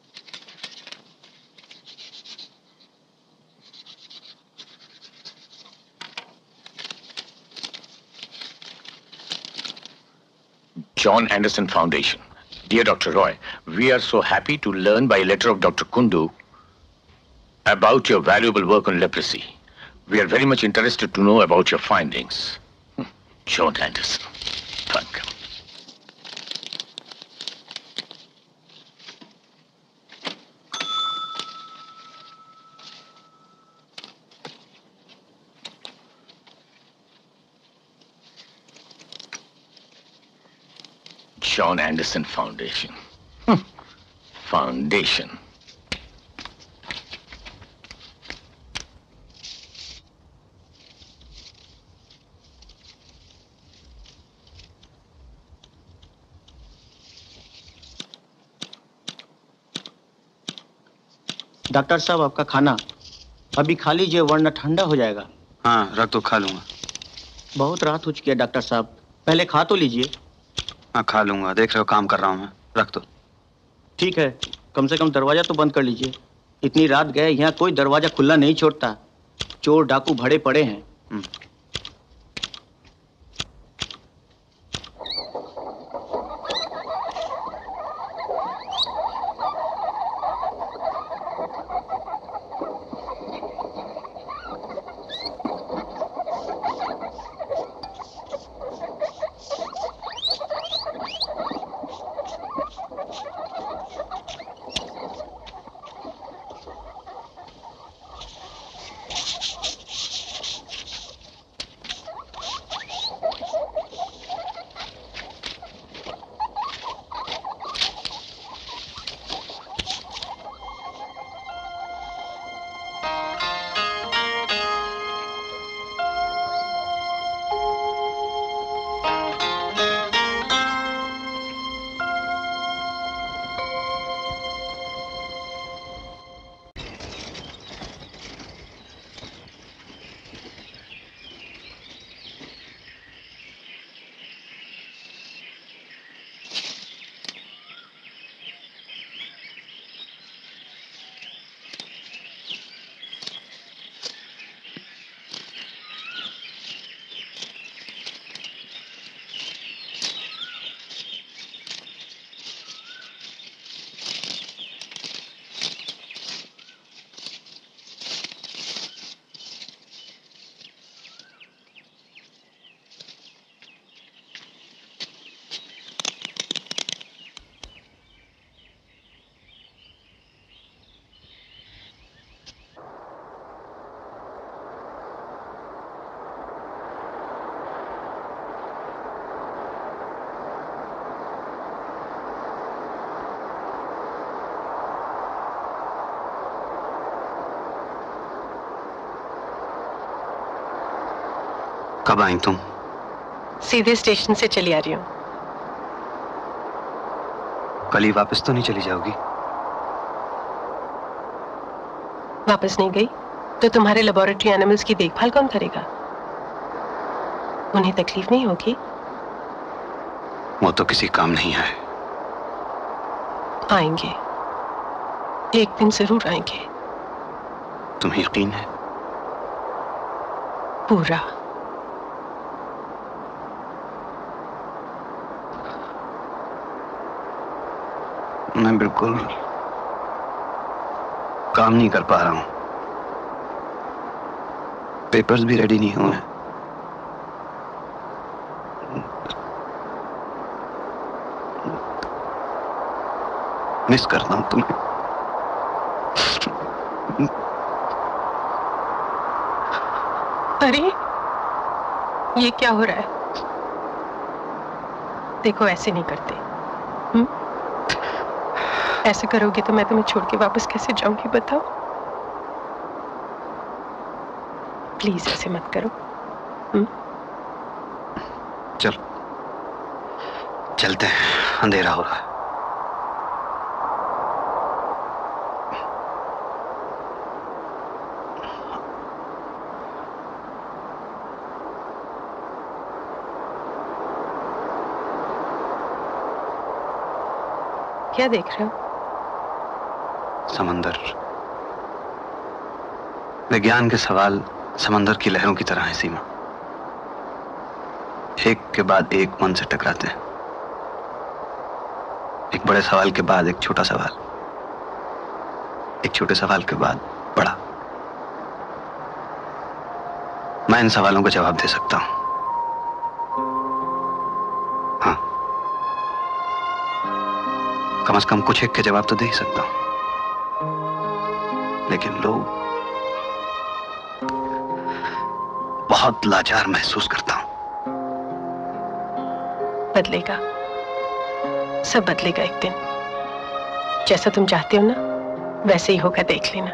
John Anderson Foundation. Dear Doctor Roy, we are so happy to learn by letter of Doctor Kundu about your valuable work on leprosy. We are very much interested to know about your findings. John Anderson. Welcome. John Anderson Foundation. Hmm. Foundation. Doctor साहब आपका खाना अभी खा लीजिए वरना ठंडा हो जाएगा। हाँ रख दो, खा लूंगा। बहुत रात हो चुकी है डॉक्टर साहब, पहले खा तो लीजिए। हाँ खा लूंगा, देख रहे हो काम कर रहा हूँ मैं, रख दो। ठीक है, कम से कम दरवाजा तो बंद कर लीजिए। इतनी रात गए, यहाँ कोई दरवाजा खुला नहीं छोड़ता, चोर डाकू भरे पड़े हैं। कब आई तुम? सीधे स्टेशन से चली आ रही हूँ। कल ही वापस तो नहीं चली जाओगी? वापस नहीं गई तो तुम्हारे लेबोरेटरी एनिमल्स की देखभाल कौन करेगा? उन्हें तकलीफ नहीं होगी? वो तो किसी काम नहीं आए। आएंगे, एक दिन जरूर आएंगे। तुम्हें यकीन है? पूरा। मैं बिल्कुल काम नहीं कर पा रहा हूं, पेपर्स भी रेडी नहीं हुए। मिस करता हूं तुम्हें। अरे ये क्या हो रहा है? देखो ऐसे नहीं करते। हुँ? ऐसे करोगे तो मैं तुम्हें छोड़ के वापस कैसे जाऊंगी बताओ? प्लीज ऐसे मत करो। हुँ? चल चलते हैं, अंधेरा हो रहा है। क्या देख रहे हो? समंदर। विज्ञान के सवाल समंदर की लहरों की तरह है सीमा, एक के बाद एक मन से टकराते हैं। एक बड़े सवाल के बाद एक छोटा सवाल, एक छोटे सवाल के बाद बड़ा। मैं इन सवालों का जवाब दे सकता हूं। हाँ, कम से कम कुछ एक के जवाब तो दे ही सकता हूं। लेकिन लोग, बहुत लाचार महसूस करता हूं। बदलेगा, सब बदलेगा एक दिन। जैसा तुम चाहते हो ना वैसे ही होगा, देख लेना।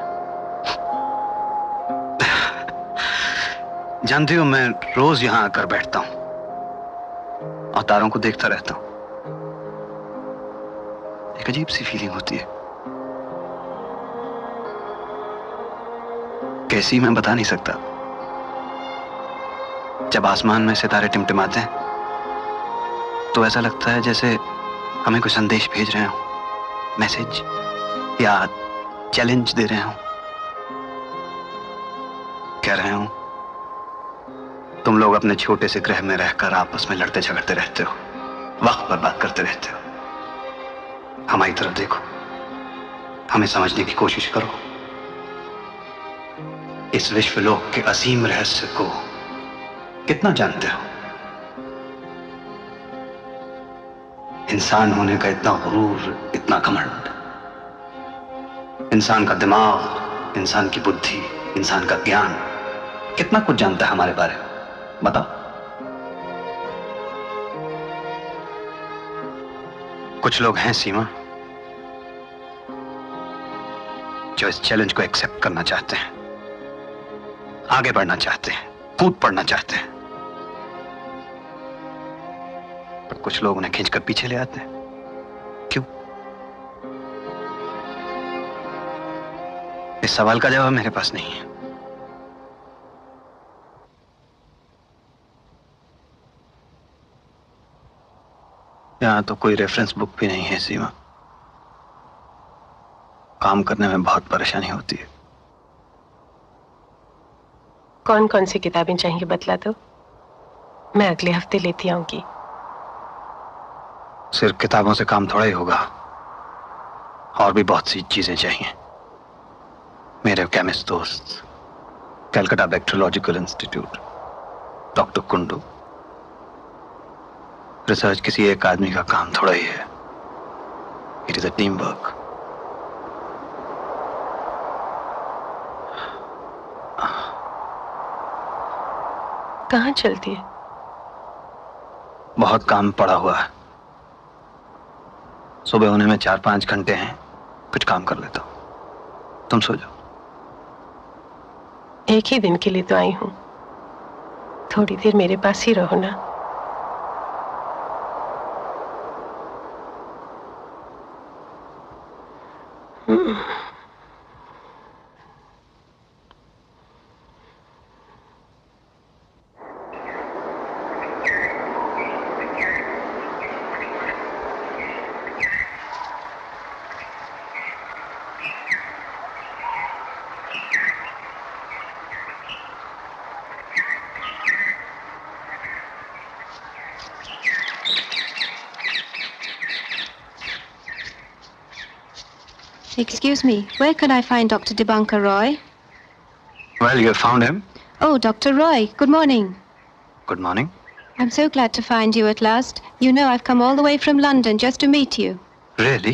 जानती हो, मैं रोज यहां आकर बैठता हूं और तारों को देखता रहता हूं। एक अजीब सी फीलिंग होती है। कैसी मैं बता नहीं सकता। जब आसमान में सितारे टिमटिमाते हैं तो ऐसा लगता है जैसे हमें कोई संदेश भेज रहे हो, मैसेज या चैलेंज दे रहे हो। कह रहे हो तुम लोग अपने छोटे से ग्रह में रहकर आपस में लड़ते झगड़ते रहते हो, वक्त बर्बाद करते रहते हो। हमारी तरफ देखो, हमें समझने की कोशिश करो। इस विश्वलोक के असीम रहस्य को कितना जानते हो? इंसान होने का इतना गुरूर, इतना घमंड। इंसान का दिमाग, इंसान की बुद्धि, इंसान का ज्ञान कितना कुछ जानता है हमारे बारे में, बताओ। कुछ लोग हैं सीमा जो इस चैलेंज को एक्सेप्ट करना चाहते हैं, आगे बढ़ना चाहते हैं, कूद पड़ना चाहते हैं, पर कुछ लोग उन्हें खींचकर पीछे ले आते हैं। क्यों? इस सवाल का जवाब मेरे पास नहीं है। यहां तो कोई रेफरेंस बुक भी नहीं है सीमा। काम करने में बहुत परेशानी होती है। कौन कौन सी किताबें चाहिए बतला दो, मैं अगले हफ्ते लेती आऊंगी। सिर्फ किताबों से काम थोड़ा ही होगा, और भी बहुत सी चीजें चाहिए। मेरे केमिस्ट दोस्त, Calcutta bacteriological institute, doctor Kundu. Research किसी एक आदमी का काम थोड़ा ही है। It is a team work. कहाँ चलती है? बहुत काम पड़ा हुआ है। सुबह होने में चार पांच घंटे हैं, कुछ काम कर लेता हूं। तुम सो जाओ। एक ही दिन के लिए तो आई हूं, थोड़ी देर मेरे पास ही रहो ना। Excuse me, where could I find Doctor Dibankar Roy? Well, you found him. Oh, Doctor Roy, good morning. Good morning. I'm so glad to find you at last. You know, I've come all the way from London just to meet you. Really?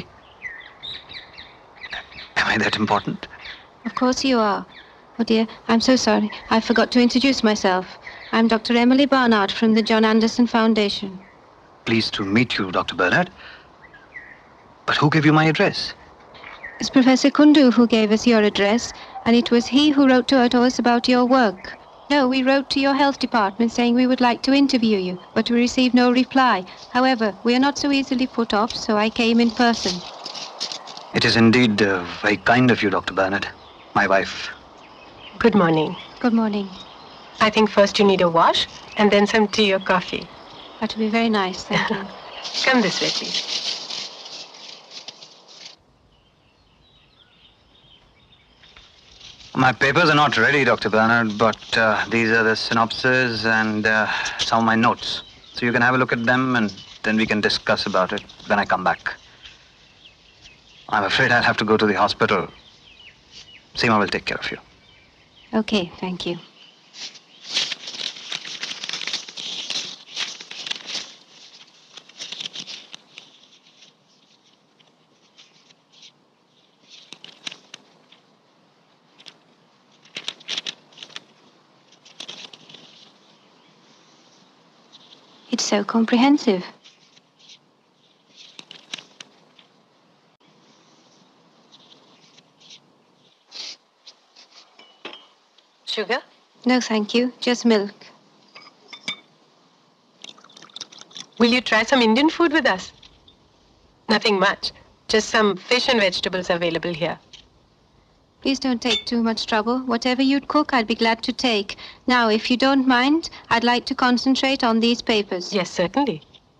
Am I that important? Of course you are. Oh dear, I'm so sorry. I forgot to introduce myself. I'm Doctor Emily Barnard from the John Anderson Foundation. Pleased to meet you, Doctor Bernard. But who gave you my address? It's Professor Kundu who gave us your address, and it was he who wrote to us about your work. No, we wrote to your health department saying we would like to interview you, but we received no reply. However, we are not so easily put off, so I came in person. It is indeed uh, very kind of you, Doctor Bernard. My wife. Good morning. Good morning. I think first you need a wash, and then some tea or coffee. That would be very nice, thank you. Come this way, please. My papers are not ready, Doctor Bernard, but uh, these are the synopses and uh, some of my notes. So you can have a look at them and then we can discuss about it when I come back. I'm afraid I'll have to go to the hospital. Seema will take care of you. Okay, thank you. It's so comprehensive. Sugar? No, thank you. Just milk. Will you try some Indian food with us? Nothing much. Just some fish and vegetables available here. Please don't take too much trouble. Whatever you'd cook, I'd be glad to take. Now, if you don't mind, I'd like to concentrate on these papers. Yes, certainly.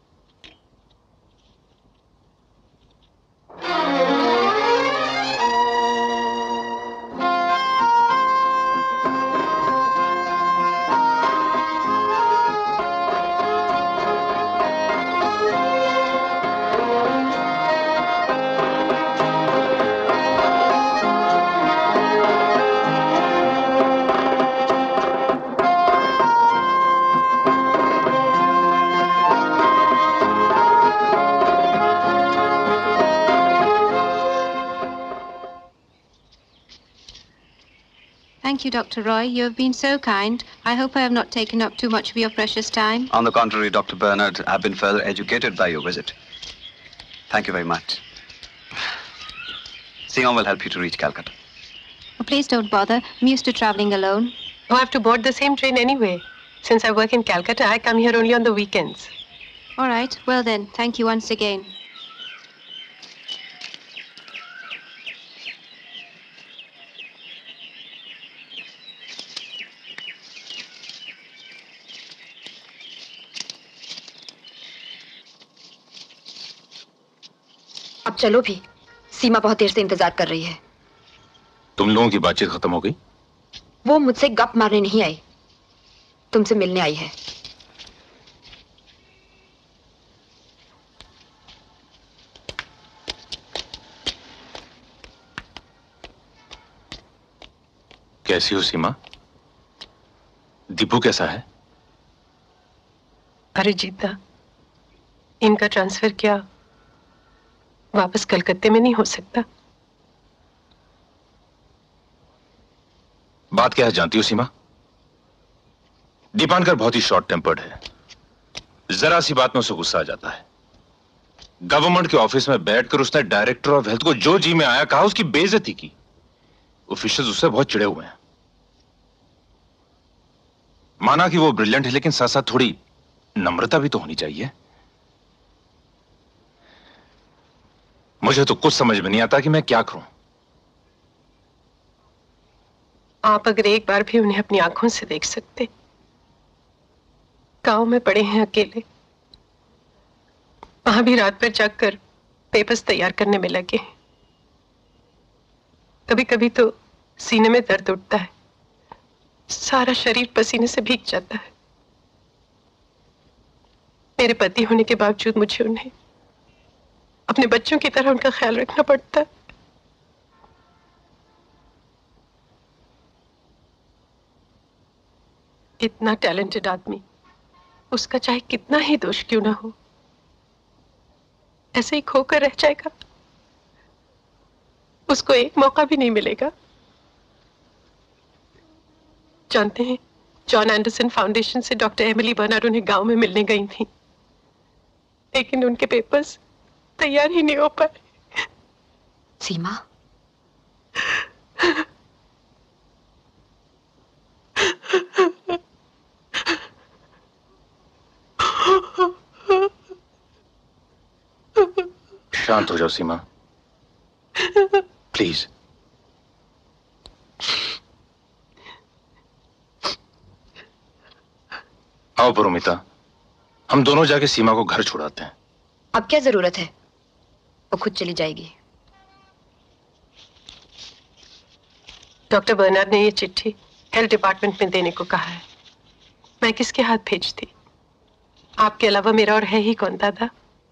Thank you, Doctor Roy. You have been so kind. I hope I have not taken up too much of your precious time. On the contrary, Doctor Bernard, I've been further educated by your visit. Thank you very much. Seema will help you to reach Calcutta. Oh, please don't bother. I'm used to traveling alone. Oh, I have to board the same train anyway. Since I work in Calcutta, I come here only on the weekends. All right. Well then, thank you once again. अब चलो भी। सीमा बहुत देर से इंतजार कर रही है। तुम लोगों की बातचीत खत्म हो गई? वो मुझसे गप मारने नहीं आई, तुमसे मिलने आई है। कैसी हो सीमा? दीपू कैसा है? अरे जीता, इनका ट्रांसफर क्या वापस कलकत्ते में नहीं हो सकता? बात क्या है जानती हो सीमा? दीपांकर बहुत ही शॉर्ट टेम्पर्ड है। जरा सी बात में उसे गुस्सा आ जाता है। गवर्नमेंट के ऑफिस में बैठकर उसने डायरेक्टर ऑफ हेल्थ को जो जी में आया कहा, उसकी बेइज्जती की। ऑफिशियल्स उससे बहुत चिढ़े हुए हैं। माना कि वो ब्रिलियंट है, लेकिन साथ साथ थोड़ी नम्रता भी तो होनी चाहिए। मुझे तो कुछ समझ में नहीं आता कि मैं क्या करूं। आप अगर एक बार भी उन्हें अपनी आंखों से देख सकते। गांव में पड़े हैं अकेले, वहां भी रात भर जाग कर पेपर्स तैयार करने में लगे। कभी कभी तो सीने में दर्द उठता है, सारा शरीर पसीने से भीग जाता है। मेरे पति होने के बावजूद मुझे उन्हें अपने बच्चों की तरह उनका ख्याल रखना पड़ता है। इतना टैलेंटेड आदमी, उसका चाहे कितना ही दोष क्यों ना हो, ऐसे ही खोकर रह जाएगा। उसको एक मौका भी नहीं मिलेगा। जानते हैं, जॉन एंडरसन फाउंडेशन से डॉक्टर एमिली बर्नार्ड उन्हें गांव में मिलने गई थी, लेकिन उनके पेपर्स तैयार ही नहीं हो पाए। सीमा, शांत हो जाओ सीमा, प्लीज। आओ परोमिता, हम दोनों जाके सीमा को घर छुड़ाते हैं। अब क्या जरूरत है, वो खुद चली जाएगी। डॉक्टर बर्नार्ड ने ये चिट्ठी हेल्थ डिपार्टमेंट में देने को कहा है। मैं किसके हाथ भेजती? आपके अलावा मेरा और है ही कौन दादा?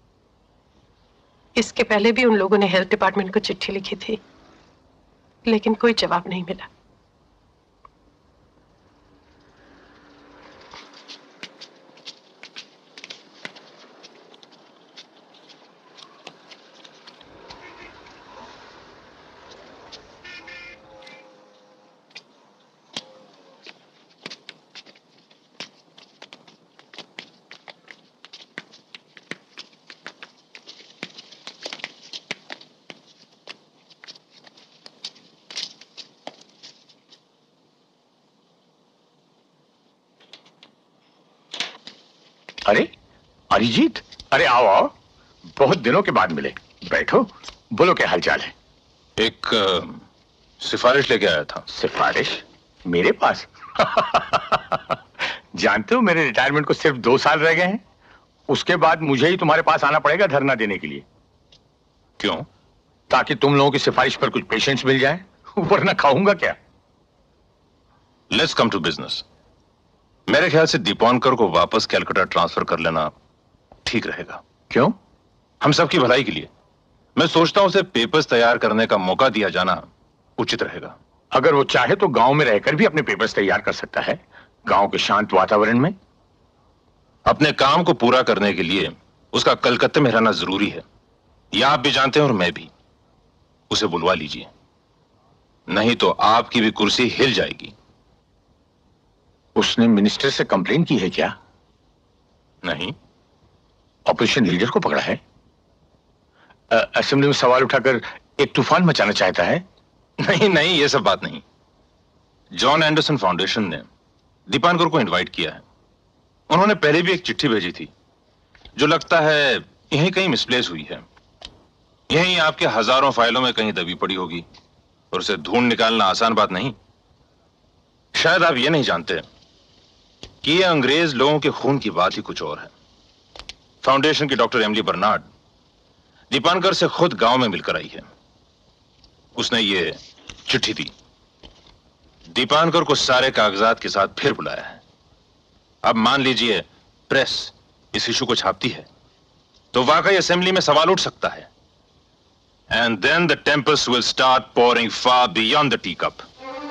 इसके पहले भी उन लोगों ने हेल्थ डिपार्टमेंट को चिट्ठी लिखी थी, लेकिन कोई जवाब नहीं मिला। अरे अरिजीत, अरे आओ आओ, बहुत दिनों के बाद मिले। बैठो, बोलो क्या हालचाल है? एक सिफारिश लेके आया था। सिफारिश? मेरे पास? जानते हो मेरे रिटायरमेंट को सिर्फ दो साल रह गए हैं, उसके बाद मुझे ही तुम्हारे पास आना पड़ेगा धरना देने के लिए। क्यों? ताकि तुम लोगों की सिफारिश पर कुछ पेशेंट्स मिल जाए, वरना खाऊंगा क्या? Let's come to business. मेरे ख्याल से दीपांकर को वापस कैलकाटा ट्रांसफर कर लेना ठीक रहेगा। क्यों? हम सबकी भलाई के लिए। मैं सोचता हूं उसे पेपर्स तैयार करने का मौका दिया जाना उचित रहेगा। अगर वो चाहे तो गांव में रहकर भी अपने पेपर्स तैयार कर सकता है, गांव के शांत वातावरण में। अपने काम को पूरा करने के लिए उसका कलकत्ते में रहना जरूरी है, यह आप भी जानते हैं और मैं भी। उसे बुलवा लीजिए, नहीं तो आपकी भी कुर्सी हिल जाएगी। उसने मिनिस्टर से कंप्लेन की है क्या? नहीं। ऑपरेशन लीडर को पकड़ा है? असेंबली में सवाल उठाकर एक तूफान मचाना चाहता है? नहीं नहीं, यह सब बात नहीं। जॉन एंडरसन फाउंडेशन ने दीपांकर को इनवाइट किया है। उन्होंने पहले भी एक चिट्ठी भेजी थी जो लगता है यहीं कहीं मिसप्लेस हुई है। यहीं आपके हजारों फाइलों में कहीं दबी पड़ी होगी और उसे ढूंढ निकालना आसान बात नहीं। शायद आप यह नहीं जानते कि यह अंग्रेज लोगों के खून की बात ही कुछ और है। फाउंडेशन की डॉक्टर एमिली बर्नार्ड दीपांकर से खुद गांव में मिलकर आई है। उसने ये चिट्ठी दी। दीपांकर को सारे कागजात के साथ फिर बुलाया है। अब मान लीजिए प्रेस इस इशू को छापती है तो वाकई असेंबली में सवाल उठ सकता है। And then the tempest will start pouring far beyond the tea cup.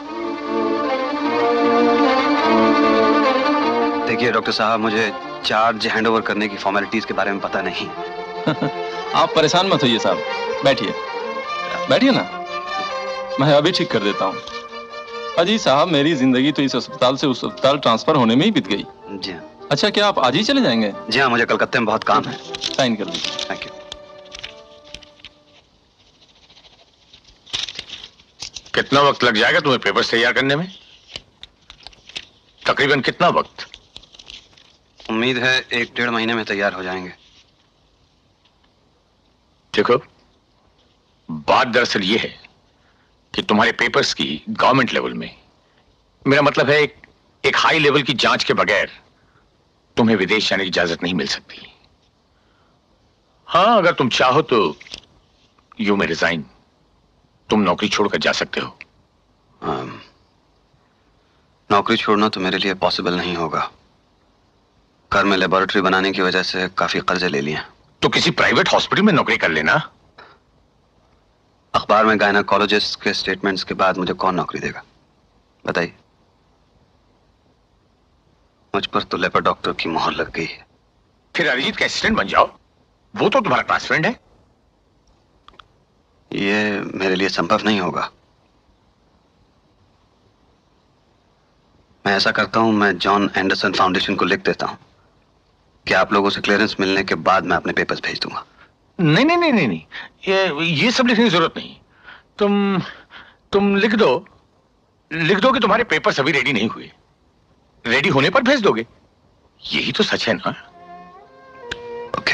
देखिए डॉक्टर साहब, मुझे चार्ज हैंडओवर करने की फॉर्मेलिटीज के बारे में पता नहीं। आप परेशान मत होइए साहब, बैठिए बैठिए ना, मैं अभी ठीक कर देता हूँ। अजी साहब, मेरी जिंदगी तो इस अस्पताल से उस अस्पताल ट्रांसफर होने में ही बीत गई। जी हाँ। अच्छा, क्या आप आज ही चले जाएंगे? जी हाँ, मुझे कलकत्ते में बहुत काम है। साइन कर दीजिए। Thank you. कितना वक्त लग जाएगा तुम्हें पेपर्स तैयार करने में? तकरीबन कितना वक्त? उम्मीद है एक डेढ़ महीने में तैयार हो जाएंगे। देखो, बात दरअसल ये है कि तुम्हारे पेपर्स की गवर्नमेंट लेवल में, मेरा मतलब है एक, एक हाई लेवल की जांच के बगैर तुम्हें विदेश जाने की इजाजत नहीं मिल सकती। हाँ, अगर तुम चाहो तो यू मे रिजाइन, तुम नौकरी छोड़कर जा सकते हो। um, नौकरी छोड़ना तो मेरे लिए पॉसिबल नहीं होगा। घर में लेबोरेटरी बनाने की वजह से काफी कर्जे ले लिए। तो किसी प्राइवेट हॉस्पिटल में नौकरी कर लेना। अखबार में गायनेकोलॉजिस्ट के स्टेटमेंट्स के बाद मुझे कौन नौकरी देगा बताइए? मुझ पर तो लेपर डॉक्टर की मोहर लग गई है। फिर अरिजीत का असिस्टेंट बन जाओ, वो तो तुम्हारा क्लास फ्रेंड है। ये मेरे लिए संभव नहीं होगा। मैं ऐसा करता हूं, मैं जॉन एंडरसन फाउंडेशन को लिख देता हूं कि आप लोगों से क्लियरेंस मिलने के बाद मैं अपने पेपर्स भेज दूंगा। नहीं नहीं नहीं नहीं नहीं, ये ये सब लिखने की जरूरत नहीं। तुम तुम लिख दो लिख दो कि तुम्हारे पेपर्स अभी रेडी नहीं हुए, रेडी होने पर भेज दोगे। यही तो सच है ना? ओके।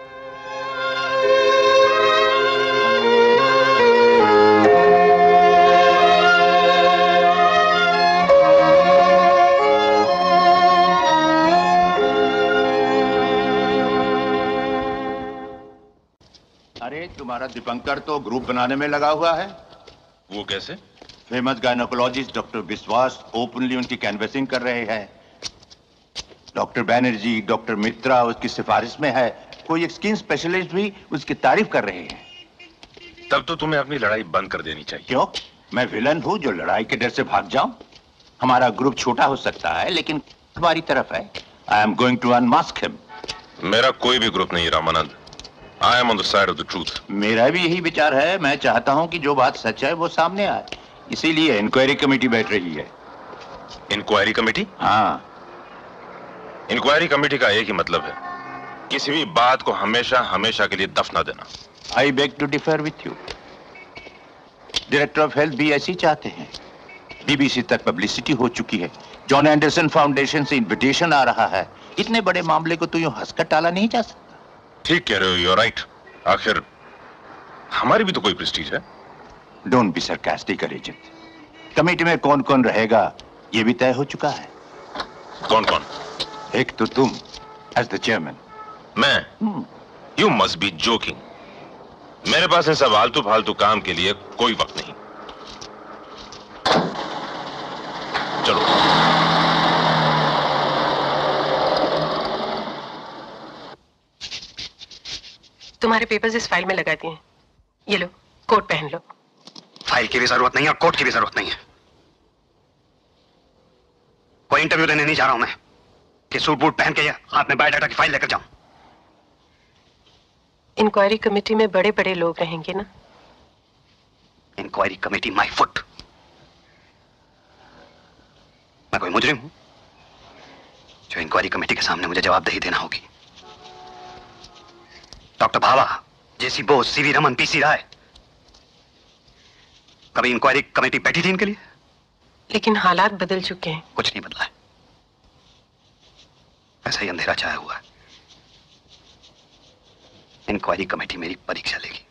अरे तुम्हारा दीपंकर तो ग्रुप बनाने में लगा हुआ है। वो कैसे? Famous gynaecologist doctor Vishwas openly उनकी कैनवेसिंग कर रहे हैं। डॉक्टर बैनर्जी, डॉक्टर मित्रा उसकी सिफारिश में है। कोई एक स्किन स्पेशलिस्ट भी उसकी तारीफ कर रहे हैं। तब तो तुम्हें अपनी लड़ाई बंद कर देनी चाहिए। क्यों? मैं विलन हूं जो लड़ाई के डर से भाग जाऊं? हमारा ग्रुप छोटा हो सकता है लेकिन हमारी तरफ है। I am going to unmask him. मेरा कोई भी ग्रुप नहीं Ramanand. I am on the side of the truth. मेरा भी यही विचार है। मैं चाहता हूं कि जो बात सच है वो सामने आए, इसीलिए इंक्वायरी कमेटी बैठ रही है। Inquiry committee? हाँ। इंक्वायरी कमेटी का एक ही मतलब है, किसी भी बात को हमेशा हमेशा के लिए दफना देना। I beg to differ with you. Director of health भी ऐसी चाहते हैं। बीबीसी तक पब्लिसिटी हो चुकी है। जॉन एंडरसन फाउंडेशन से इनविटेशन आ रहा है। इतने बड़े मामले को तो यूं हंसकर टाला नहीं जा सकता। ठीक कह रहे हो, यू आर राइट। आखिर हमारी भी तो कोई प्रेस्टीज है। Don't be sarcastic Arijit. Committee में कौन कौन रहेगा ये भी तय हो चुका है। कौन कौन? एक तो तुम एज द चेयरमैन। मैं? You must be joking. मेरे पास ऐसा फालतू फालतू काम के लिए कोई वक्त नहीं। चलो। तुम्हारे पेपर्स इस फाइल में लगा दिए। ये लो, कोट पहन लो। फाइल की भी जरूरत नहीं है और कोट की भी जरूरत नहीं है। कोई इंटरव्यू देने नहीं जा रहा हूं मैं कि सूट बूट पहन के या हाथ में बायोडाटा की फाइल लेकर जाऊं। इंक्वायरी कमेटी में बड़े बड़े लोग रहेंगे ना? Inquiry committee my foot. मैं कोई मुजरिम हूं जो इंक्वायरी कमेटी के सामने मुझे जवाबदेही देना होगी? Doctor Bhabha, J C Bose, C V Raman, P C Ray, कभी इंक्वायरी कमेटी बैठी थी इनके लिए? लेकिन हालात बदल चुके हैं। कुछ नहीं बदला है, ऐसा ही अंधेरा छाया हुआ है। इंक्वायरी कमेटी मेरी परीक्षा लेगी।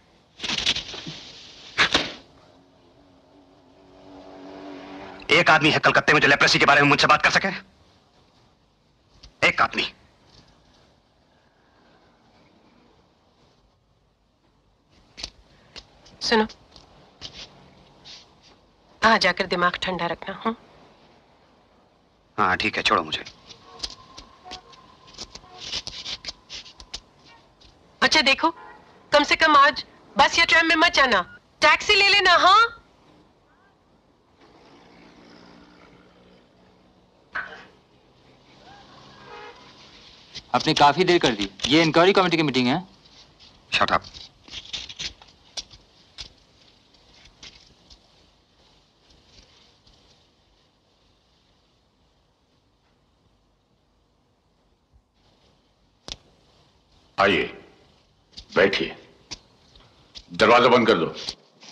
एक आदमी है कलकत्ते में जो लेप्रेसी के बारे में मुझसे बात कर सके? एक आदमी। सुनो, आ जाकर दिमाग ठंडा रखना। हूं? हाँ ठीक है, छोड़ो मुझे। अच्छा देखो, कम से कम आज बस या ट्रेन में मत जाना, टैक्सी ले लेना। हाँ, आपने काफी देर कर दी। ये इंक्वायरी कमेटी की मीटिंग है। Shut up. आइए, बैठिए। दरवाजा बंद कर दो।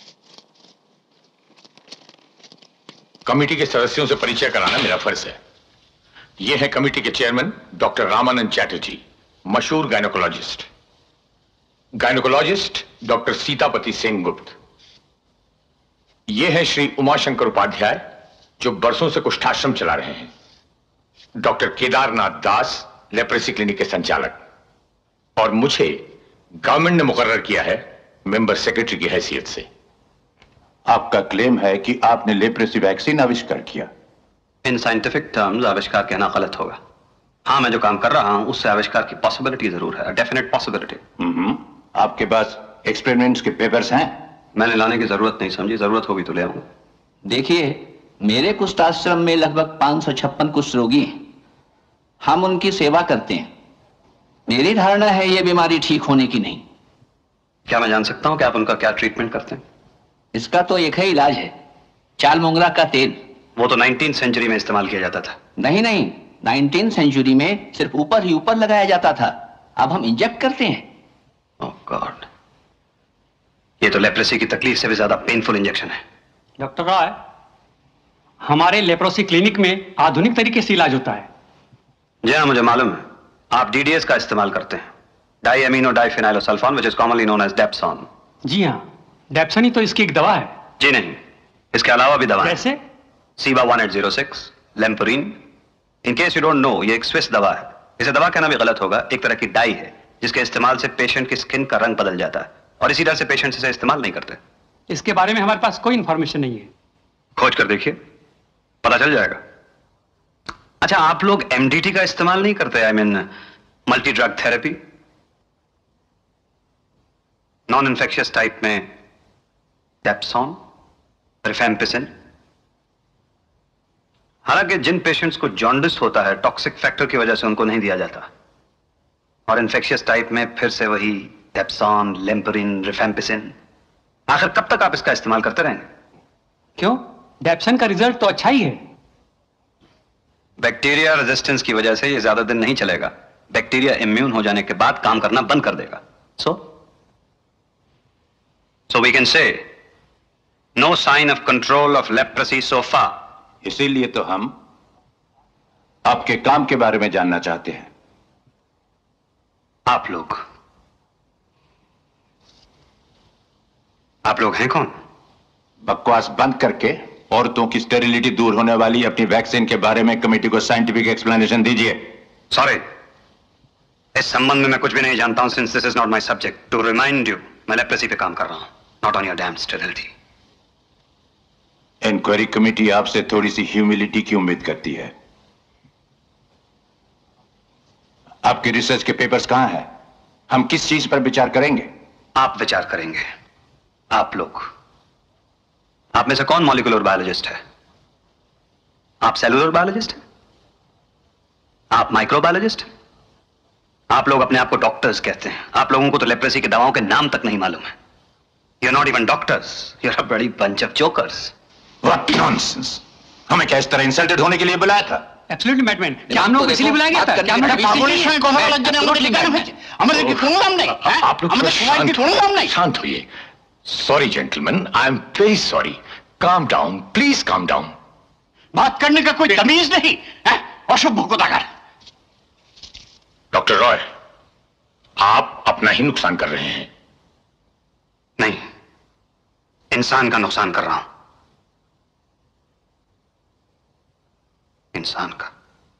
कमेटी के सदस्यों से परिचय कराना मेरा फर्ज है। ये है कमेटी के चेयरमैन डॉक्टर रामानंद चैटर्जी, मशहूर gynaecologist. Gynaecologist doctor Sitapati Sengupta. ये है श्री उमाशंकर उपाध्याय, जो बरसों से कुष्ठाश्रम चला रहे हैं। Doctor Kedarnath Das, leprosy clinic के संचालक। और मुझे गवर्नमेंट ने मुकर्रर किया है मेंबर सेक्रेटरी की हैसियत से। आपका क्लेम है कि आपने लेप्रेसी वैक्सीन आविष्कार किया। इन साइंटिफिक टर्म्स आविष्कार कहना गलत होगा। हाँ, मैं जो काम कर रहा हूं उससे आविष्कार की पॉसिबिलिटी जरूर है, डेफिनेट पॉसिबिलिटी। हम्म, आपके पास एक्सपेरिमेंट्स के पेपर्स हैं? मैंने लाने की जरूरत नहीं समझी, जरूरत होगी तो ले आऊंगा। देखिए, मेरे कुष्ठाश्रम में लगभग पांच सौ छप्पन कुष्ठ रोगी हैं। हम उनकी सेवा करते हैं। मेरी धारणा है यह बीमारी ठीक होने की नहीं। क्या मैं जान सकता हूं कि आप उनका क्या ट्रीटमेंट करते हैं? इसका तो एक ही इलाज है, चाल मोगरा का तेल। वो तो नाइनटीन सेंचुरी में इस्तेमाल किया जाता था। नहीं नहीं, नाइनटीन सेंचुरी में सिर्फ ऊपर ही ऊपर लगाया जाता था, अब हम इंजेक्ट करते हैं। ओह गॉड, ये तो लेप्रेसी की तकलीफ से भी ज्यादा पेनफुल इंजेक्शन है। डॉक्टर राय, हमारे लेप्रोसी क्लिनिक में आधुनिक तरीके से इलाज होता है। जी हाँ, मुझे मालूम है। आप डीडीएस का इस्तेमाल करते हैं, di amino diphenylsulphone, which is commonly known as dapsone. जी हाँ, डेप्सन ही तो इसकी एक दवा है। जी नहीं, इसके अलावा भी दवा है। जैसे Ciba one eight zero six, lamprene. In case you don't know, ये एक स्विस दवा है। इसे दवा कहना भी गलत होगा, एक तरह की डाई है जिसके इस्तेमाल से पेशेंट की स्किन का रंग बदल जाता है, और इसी तरह से पेशेंट इसे इस्तेमाल नहीं करते। इसके बारे में हमारे पास कोई इंफॉर्मेशन नहीं है। खोज कर देखिए, पता चल जाएगा। अच्छा, आप लोग एमडीटी का इस्तेमाल नहीं करते? I mean multi drug therapy, non infectious type में डेप्सोन, रिफेम्पिसिन। हालांकि जिन पेशेंट्स को जॉन्डिस होता है, टॉक्सिक फैक्टर की वजह से उनको नहीं दिया जाता, और इन्फेक्शियस टाइप में फिर से वही डेप्सोन, लेम्पोरिन, रिफेम्पिसिन। आखिर कब तक आप इसका इस्तेमाल करते रहेंगे? क्यों? डेप्सन का रिजल्ट तो अच्छा ही है। बैक्टीरिया रेजिस्टेंस की वजह से ये ज्यादा दिन नहीं चलेगा। बैक्टीरिया इम्यून हो जाने के बाद काम करना बंद कर देगा। So so we can say no sign of control of leprosy so far. इसीलिए तो हम आपके काम के बारे में जानना चाहते हैं। आप लोग आप लोग हैं कौन? बकवास बंद करके औरतों की स्टेरिलिटी दूर होने वाली अपनी वैक्सीन के बारे में कमेटी को साइंटिफिक एक्सप्लेनेशन दीजिए। सॉरी, इस संबंध में मैं कुछ भी नहीं जानता हूं, since this is not my subject. To remind you, मैं लेप्रेसी पे काम कर रहा हूं, not on your damn sterility. Inquiry committee आपसे थोड़ी सी ह्यूमिलिटी की उम्मीद करती है। आपके रिसर्च के पेपर्स कहां हैं? हम किस चीज पर विचार करेंगे? आप विचार करेंगे, आप लोग। आप में से कौन मॉलिक्यूलर बायोलॉजिस्ट है? आप सेलुलर बायोलॉजिस्ट हैं? आप माइक्रोबायोलॉजिस्ट हैं? आप लोग अपने आप को डॉक्टर्स कहते हैं। आप लोगों को तो लेप्रेसी की दवाओं के नाम तक नहीं मालूम है। You are not even doctors, you are a bloody bunch of jokers. What nonsense! हमें क्या इस तरह इंसल्टेड होने के लिए बुलाया था? एब्सोल्युटली मैडमैन, क्या हम लोग इसलिए बुलाया गया था? क्या हम लोग आप लोग शांत होइए। Sorry gentleman, I am very sorry. Calm down please, calm down. बात करने का कोई तमीज नहीं है? अशुभ भुकुतागर। डॉक्टर रॉय, आप अपना ही नुकसान कर रहे हैं। नहीं, इंसान का नुकसान कर रहा हूं, इंसान का।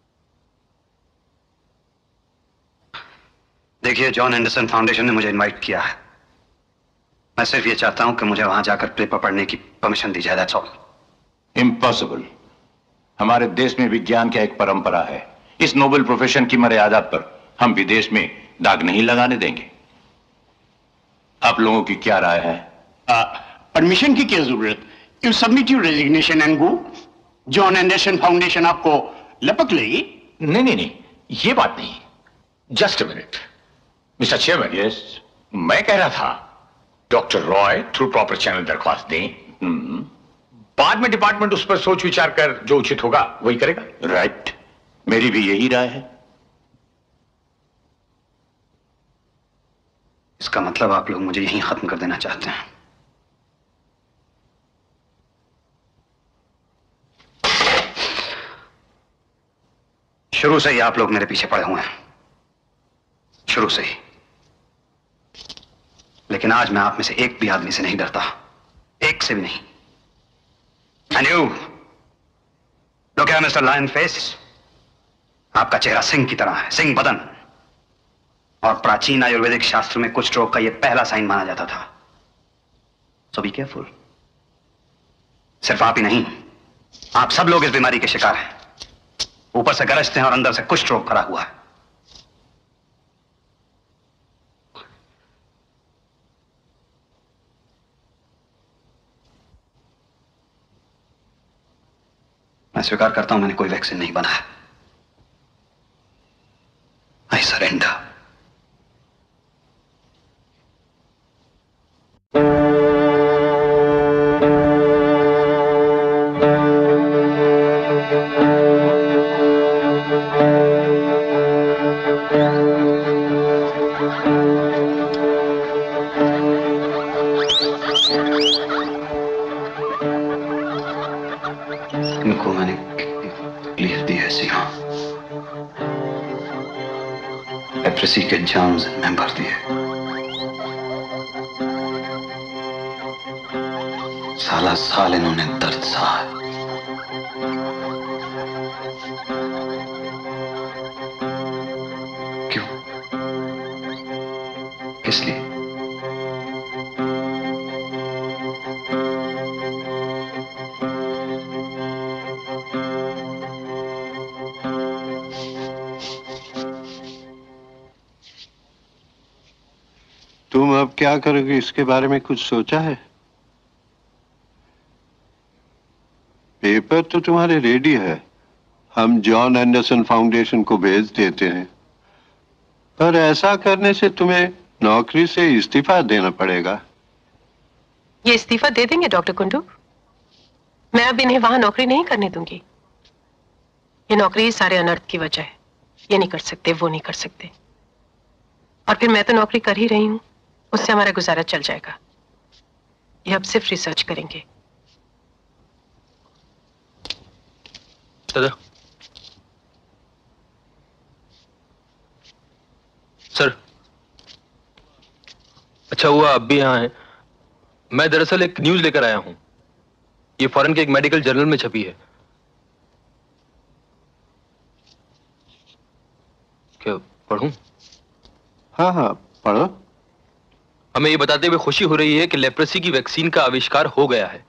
देखिए, जॉन एंडरसन फाउंडेशन ने मुझे इनवाइट किया है। मैं सिर्फ ये चाहता हूं कि मुझे वहां जाकर पेपर पढ़ने की परमिशन दी जाए, दैट्स ऑल। इम्पॉसिबल। हमारे देश में विज्ञान की एक परंपरा है। इस नोबल प्रोफेशन की मर्यादा पर हम विदेश में दाग नहीं लगाने देंगे। आप लोगों की क्या राय है? परमिशन की क्या जरूरत? You submit your resignation and go. John Anderson Foundation आपको लपक लेगी। नहीं नहीं नहीं, ये बात नहीं। Just a minute mister chairman. Yes, मैं कह रहा था doctor Roy through proper channel दरख्वास्त दें, बाद में डिपार्टमेंट उस पर सोच विचार कर जो उचित होगा वही करेगा। Right right. मेरी भी यही राय है। इसका मतलब आप लोग मुझे यहीं खत्म कर देना चाहते हैं। शुरू से ही आप लोग मेरे पीछे पड़े हुए हैं, शुरू से ही। लेकिन आज मैं आप में से एक भी आदमी से नहीं डरता, एक से भी नहीं। And you look at mister lion face, आपका चेहरा सिंह की तरह है, सिंह बदन। और प्राचीन आयुर्वेदिक शास्त्र में कुष्ठ रोग का यह पहला साइन माना जाता था। So be careful. सिर्फ आप ही नहीं, आप सब लोग इस बीमारी के शिकार हैं। ऊपर से गरजते हैं और अंदर से कुष्ठ रोग भरा हुआ है। मैं स्वीकार करता हूं, मैंने कोई वैक्सीन नहीं बनाया। I surrender. इनको मैंने तकलीफ दी है सिंह, लेप्रेसी के जाम्स में भर दिए। साला साल इन्होंने दर्द सहा है। क्यों? किस लिए? तुम अब क्या करोगे, इसके बारे में कुछ सोचा है? पेपर तो तुम्हारे रेडी है, हम जॉन एंडरसन फाउंडेशन को भेज देते हैं। पर ऐसा करने से तुम्हें नौकरी से इस्तीफा देना पड़ेगा। ये इस्तीफा दे देंगे डॉक्टर कुंडू? मैं अब इन्हें वहां नौकरी नहीं करने दूंगी। ये नौकरी सारे अनर्थ की वजह है। ये नहीं कर सकते, वो नहीं कर सकते। और फिर मैं तो नौकरी कर ही रही हूं, उससे हमारा गुजारा चल जाएगा। ये अब सिर्फ रिसर्च करेंगे। दादा, सर, अच्छा हुआ आप भी यहाँ हैं। मैं दरअसल एक न्यूज लेकर आया हूं। ये फॉरेन के एक मेडिकल जर्नल में छपी है। क्या पढ़ूं? हाँ हाँ पढ़ो। हमें ये बताते हुए खुशी हो रही है कि लेप्रेसी की वैक्सीन का आविष्कार हो गया है।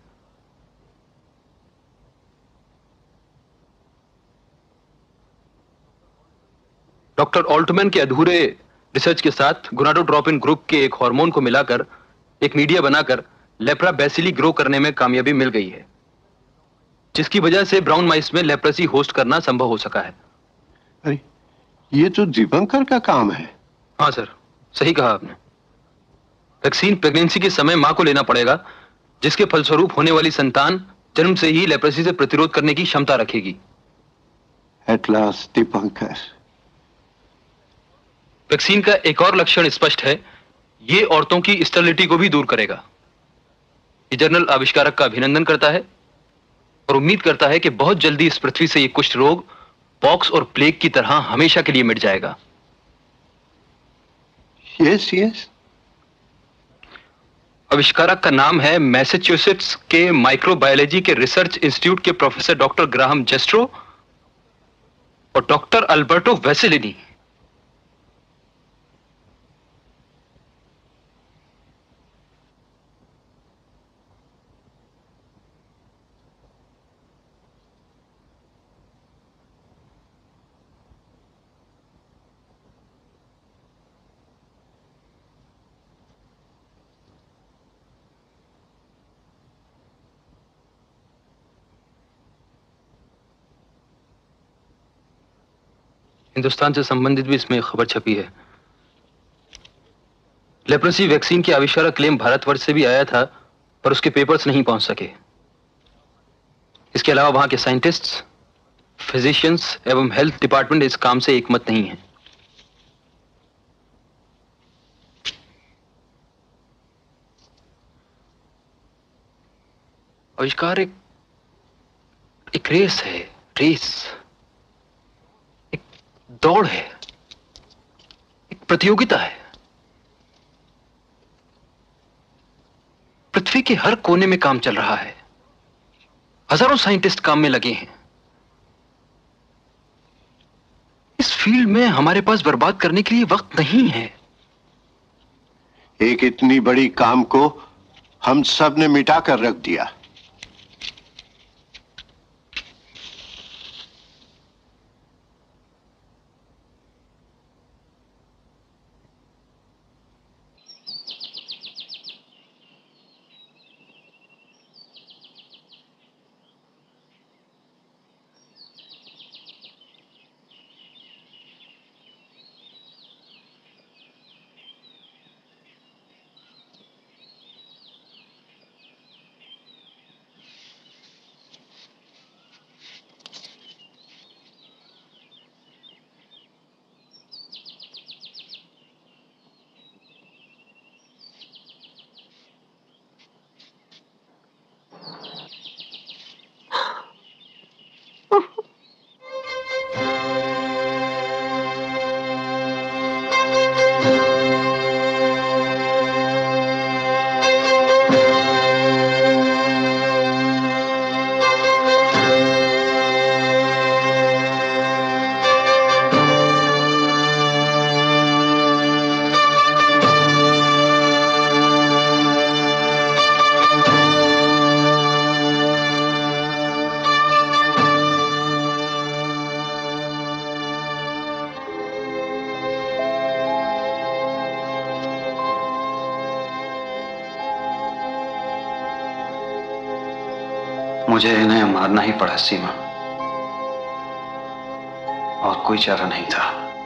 डॉक्टर ऑल्टमैन के अधूरे रिसर्च के साथ गोनाडोट्रोपिन ग्रुप के एक हार्मोन को मिलाकर एक मीडिया बनाकर लेप्रा बैसिली ग्रो करने में कामयाबी मिल गई है, जिसकी वजह से ब्राउन माइस में लेप्रेसी होस्ट करना संभव हो सका है। अरे ये तो दीपंकर का काम है। हाँ सर, सही कहा आपने। वैक्सीन प्रेगनेंसी के समय मां को लेना पड़ेगा, जिसके फलस्वरूप होने वाली संतान जन्म से ही लेप्रेसी से प्रतिरोध करने की क्षमता रखेगी। At last Dipankar. वैक्सीन का एक और लक्षण स्पष्ट है, ये औरतों की स्टेरिलिटी को भी दूर करेगा। ये जर्नल आविष्कारक का अभिनंदन करता है और उम्मीद करता है कि बहुत जल्दी इस पृथ्वी से ये कुष्ठ रोग पॉक्स और प्लेग की तरह हमेशा के लिए मिट जाएगा। Yes yes. आविष्कारक का नाम है मैसेच्यूसेट्स के माइक्रोबायोलॉजी के रिसर्च इंस्टीट्यूट के प्रोफेसर डॉक्टर ग्राहम जेस्ट्रो और डॉक्टर अल्बर्टो वेसेलिनी। हिंदुस्तान से संबंधित भी इसमें खबर छपी है। लेप्रेसी वैक्सीन के आविष्कारक क्लेम भारतवर्ष से भी आया था, पर उसके पेपर्स नहीं पहुंच सके। इसके अलावा वहां के साइंटिस्ट्स, फिजिशियंस एवं हेल्थ डिपार्टमेंट इस काम से एकमत नहीं है। आविष्कार एक एक रेस है, रेस दौड़ है, एक प्रतियोगिता है। पृथ्वी के हर कोने में काम चल रहा है, हजारों साइंटिस्ट काम में लगे हैं। इस फील्ड में हमारे पास बर्बाद करने के लिए वक्त नहीं है। एक इतनी बड़ी काम को हम सब ने मिटा कर रख दिया। मुझे इन्हें मारना ही पड़ा सीमा, और कोई चारा नहीं था।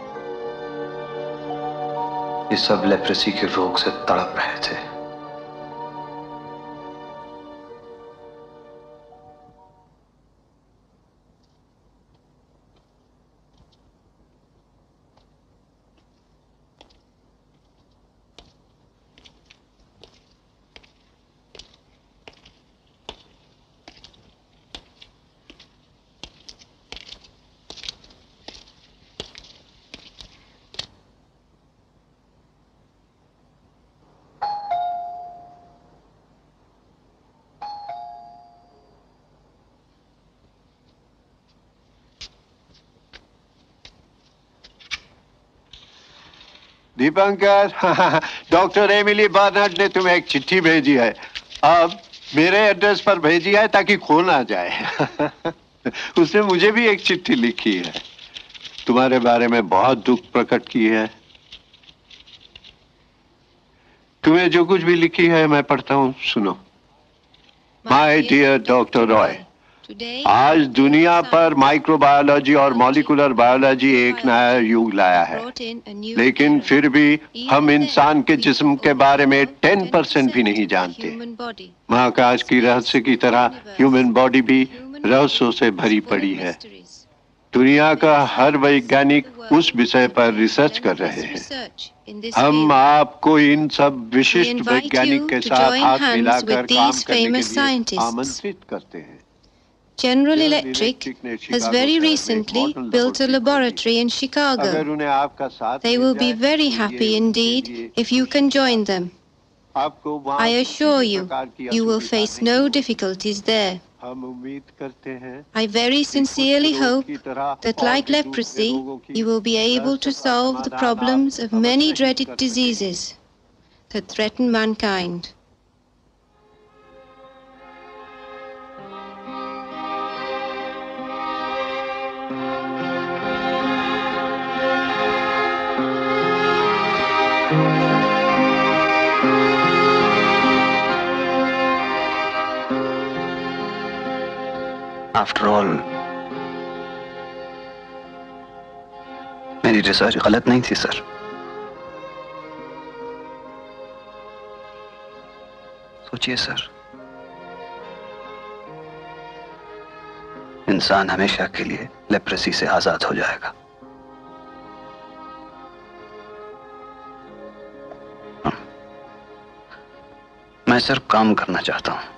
ये सब लेप्रेसी के रोग से तड़प रहे थे। दीपंकर, डॉक्टर एमिली बार्नट ने तुम्हें एक चिट्ठी भेजी है। अब मेरे एड्रेस पर भेजी है ताकि खो ना जाए। उसने मुझे भी एक चिट्ठी लिखी है, तुम्हारे बारे में बहुत दुख प्रकट की है। तुम्हें जो कुछ भी लिखी है मैं पढ़ता हूँ, सुनो। माय डियर डॉक्टर रॉय, आज दुनिया पर माइक्रोबायोलॉजी और मॉलिकुलर बायोलॉजी एक नया युग लाया है, लेकिन फिर भी हम इंसान के जिस्म के बारे में टेन परसेंट भी नहीं जानते। महाकाश की रहस्य की तरह ह्यूमन बॉडी भी रहस्यों से भरी पड़ी है। दुनिया का हर वैज्ञानिक उस विषय पर रिसर्च कर रहे हैं। हम आपको इन सब विशिष्ट वैज्ञानिक के साथ हाथ मिलाकर काम करने के लिए आमंत्रित करते हैं। General Electric has very recently built a laboratory in Chicago. They will be very happy indeed if you can join them. I assure you, you will face no difficulties there. I very sincerely hope that, like leprosy, you will be able to solve the problems of many dreaded diseases that threaten mankind. After all मेरी रिसर्च गलत नहीं थी सर। सोचिए सर, इंसान हमेशा के लिए लेप्रेसी से आजाद हो जाएगा। मैं सर काम करना चाहता हूं।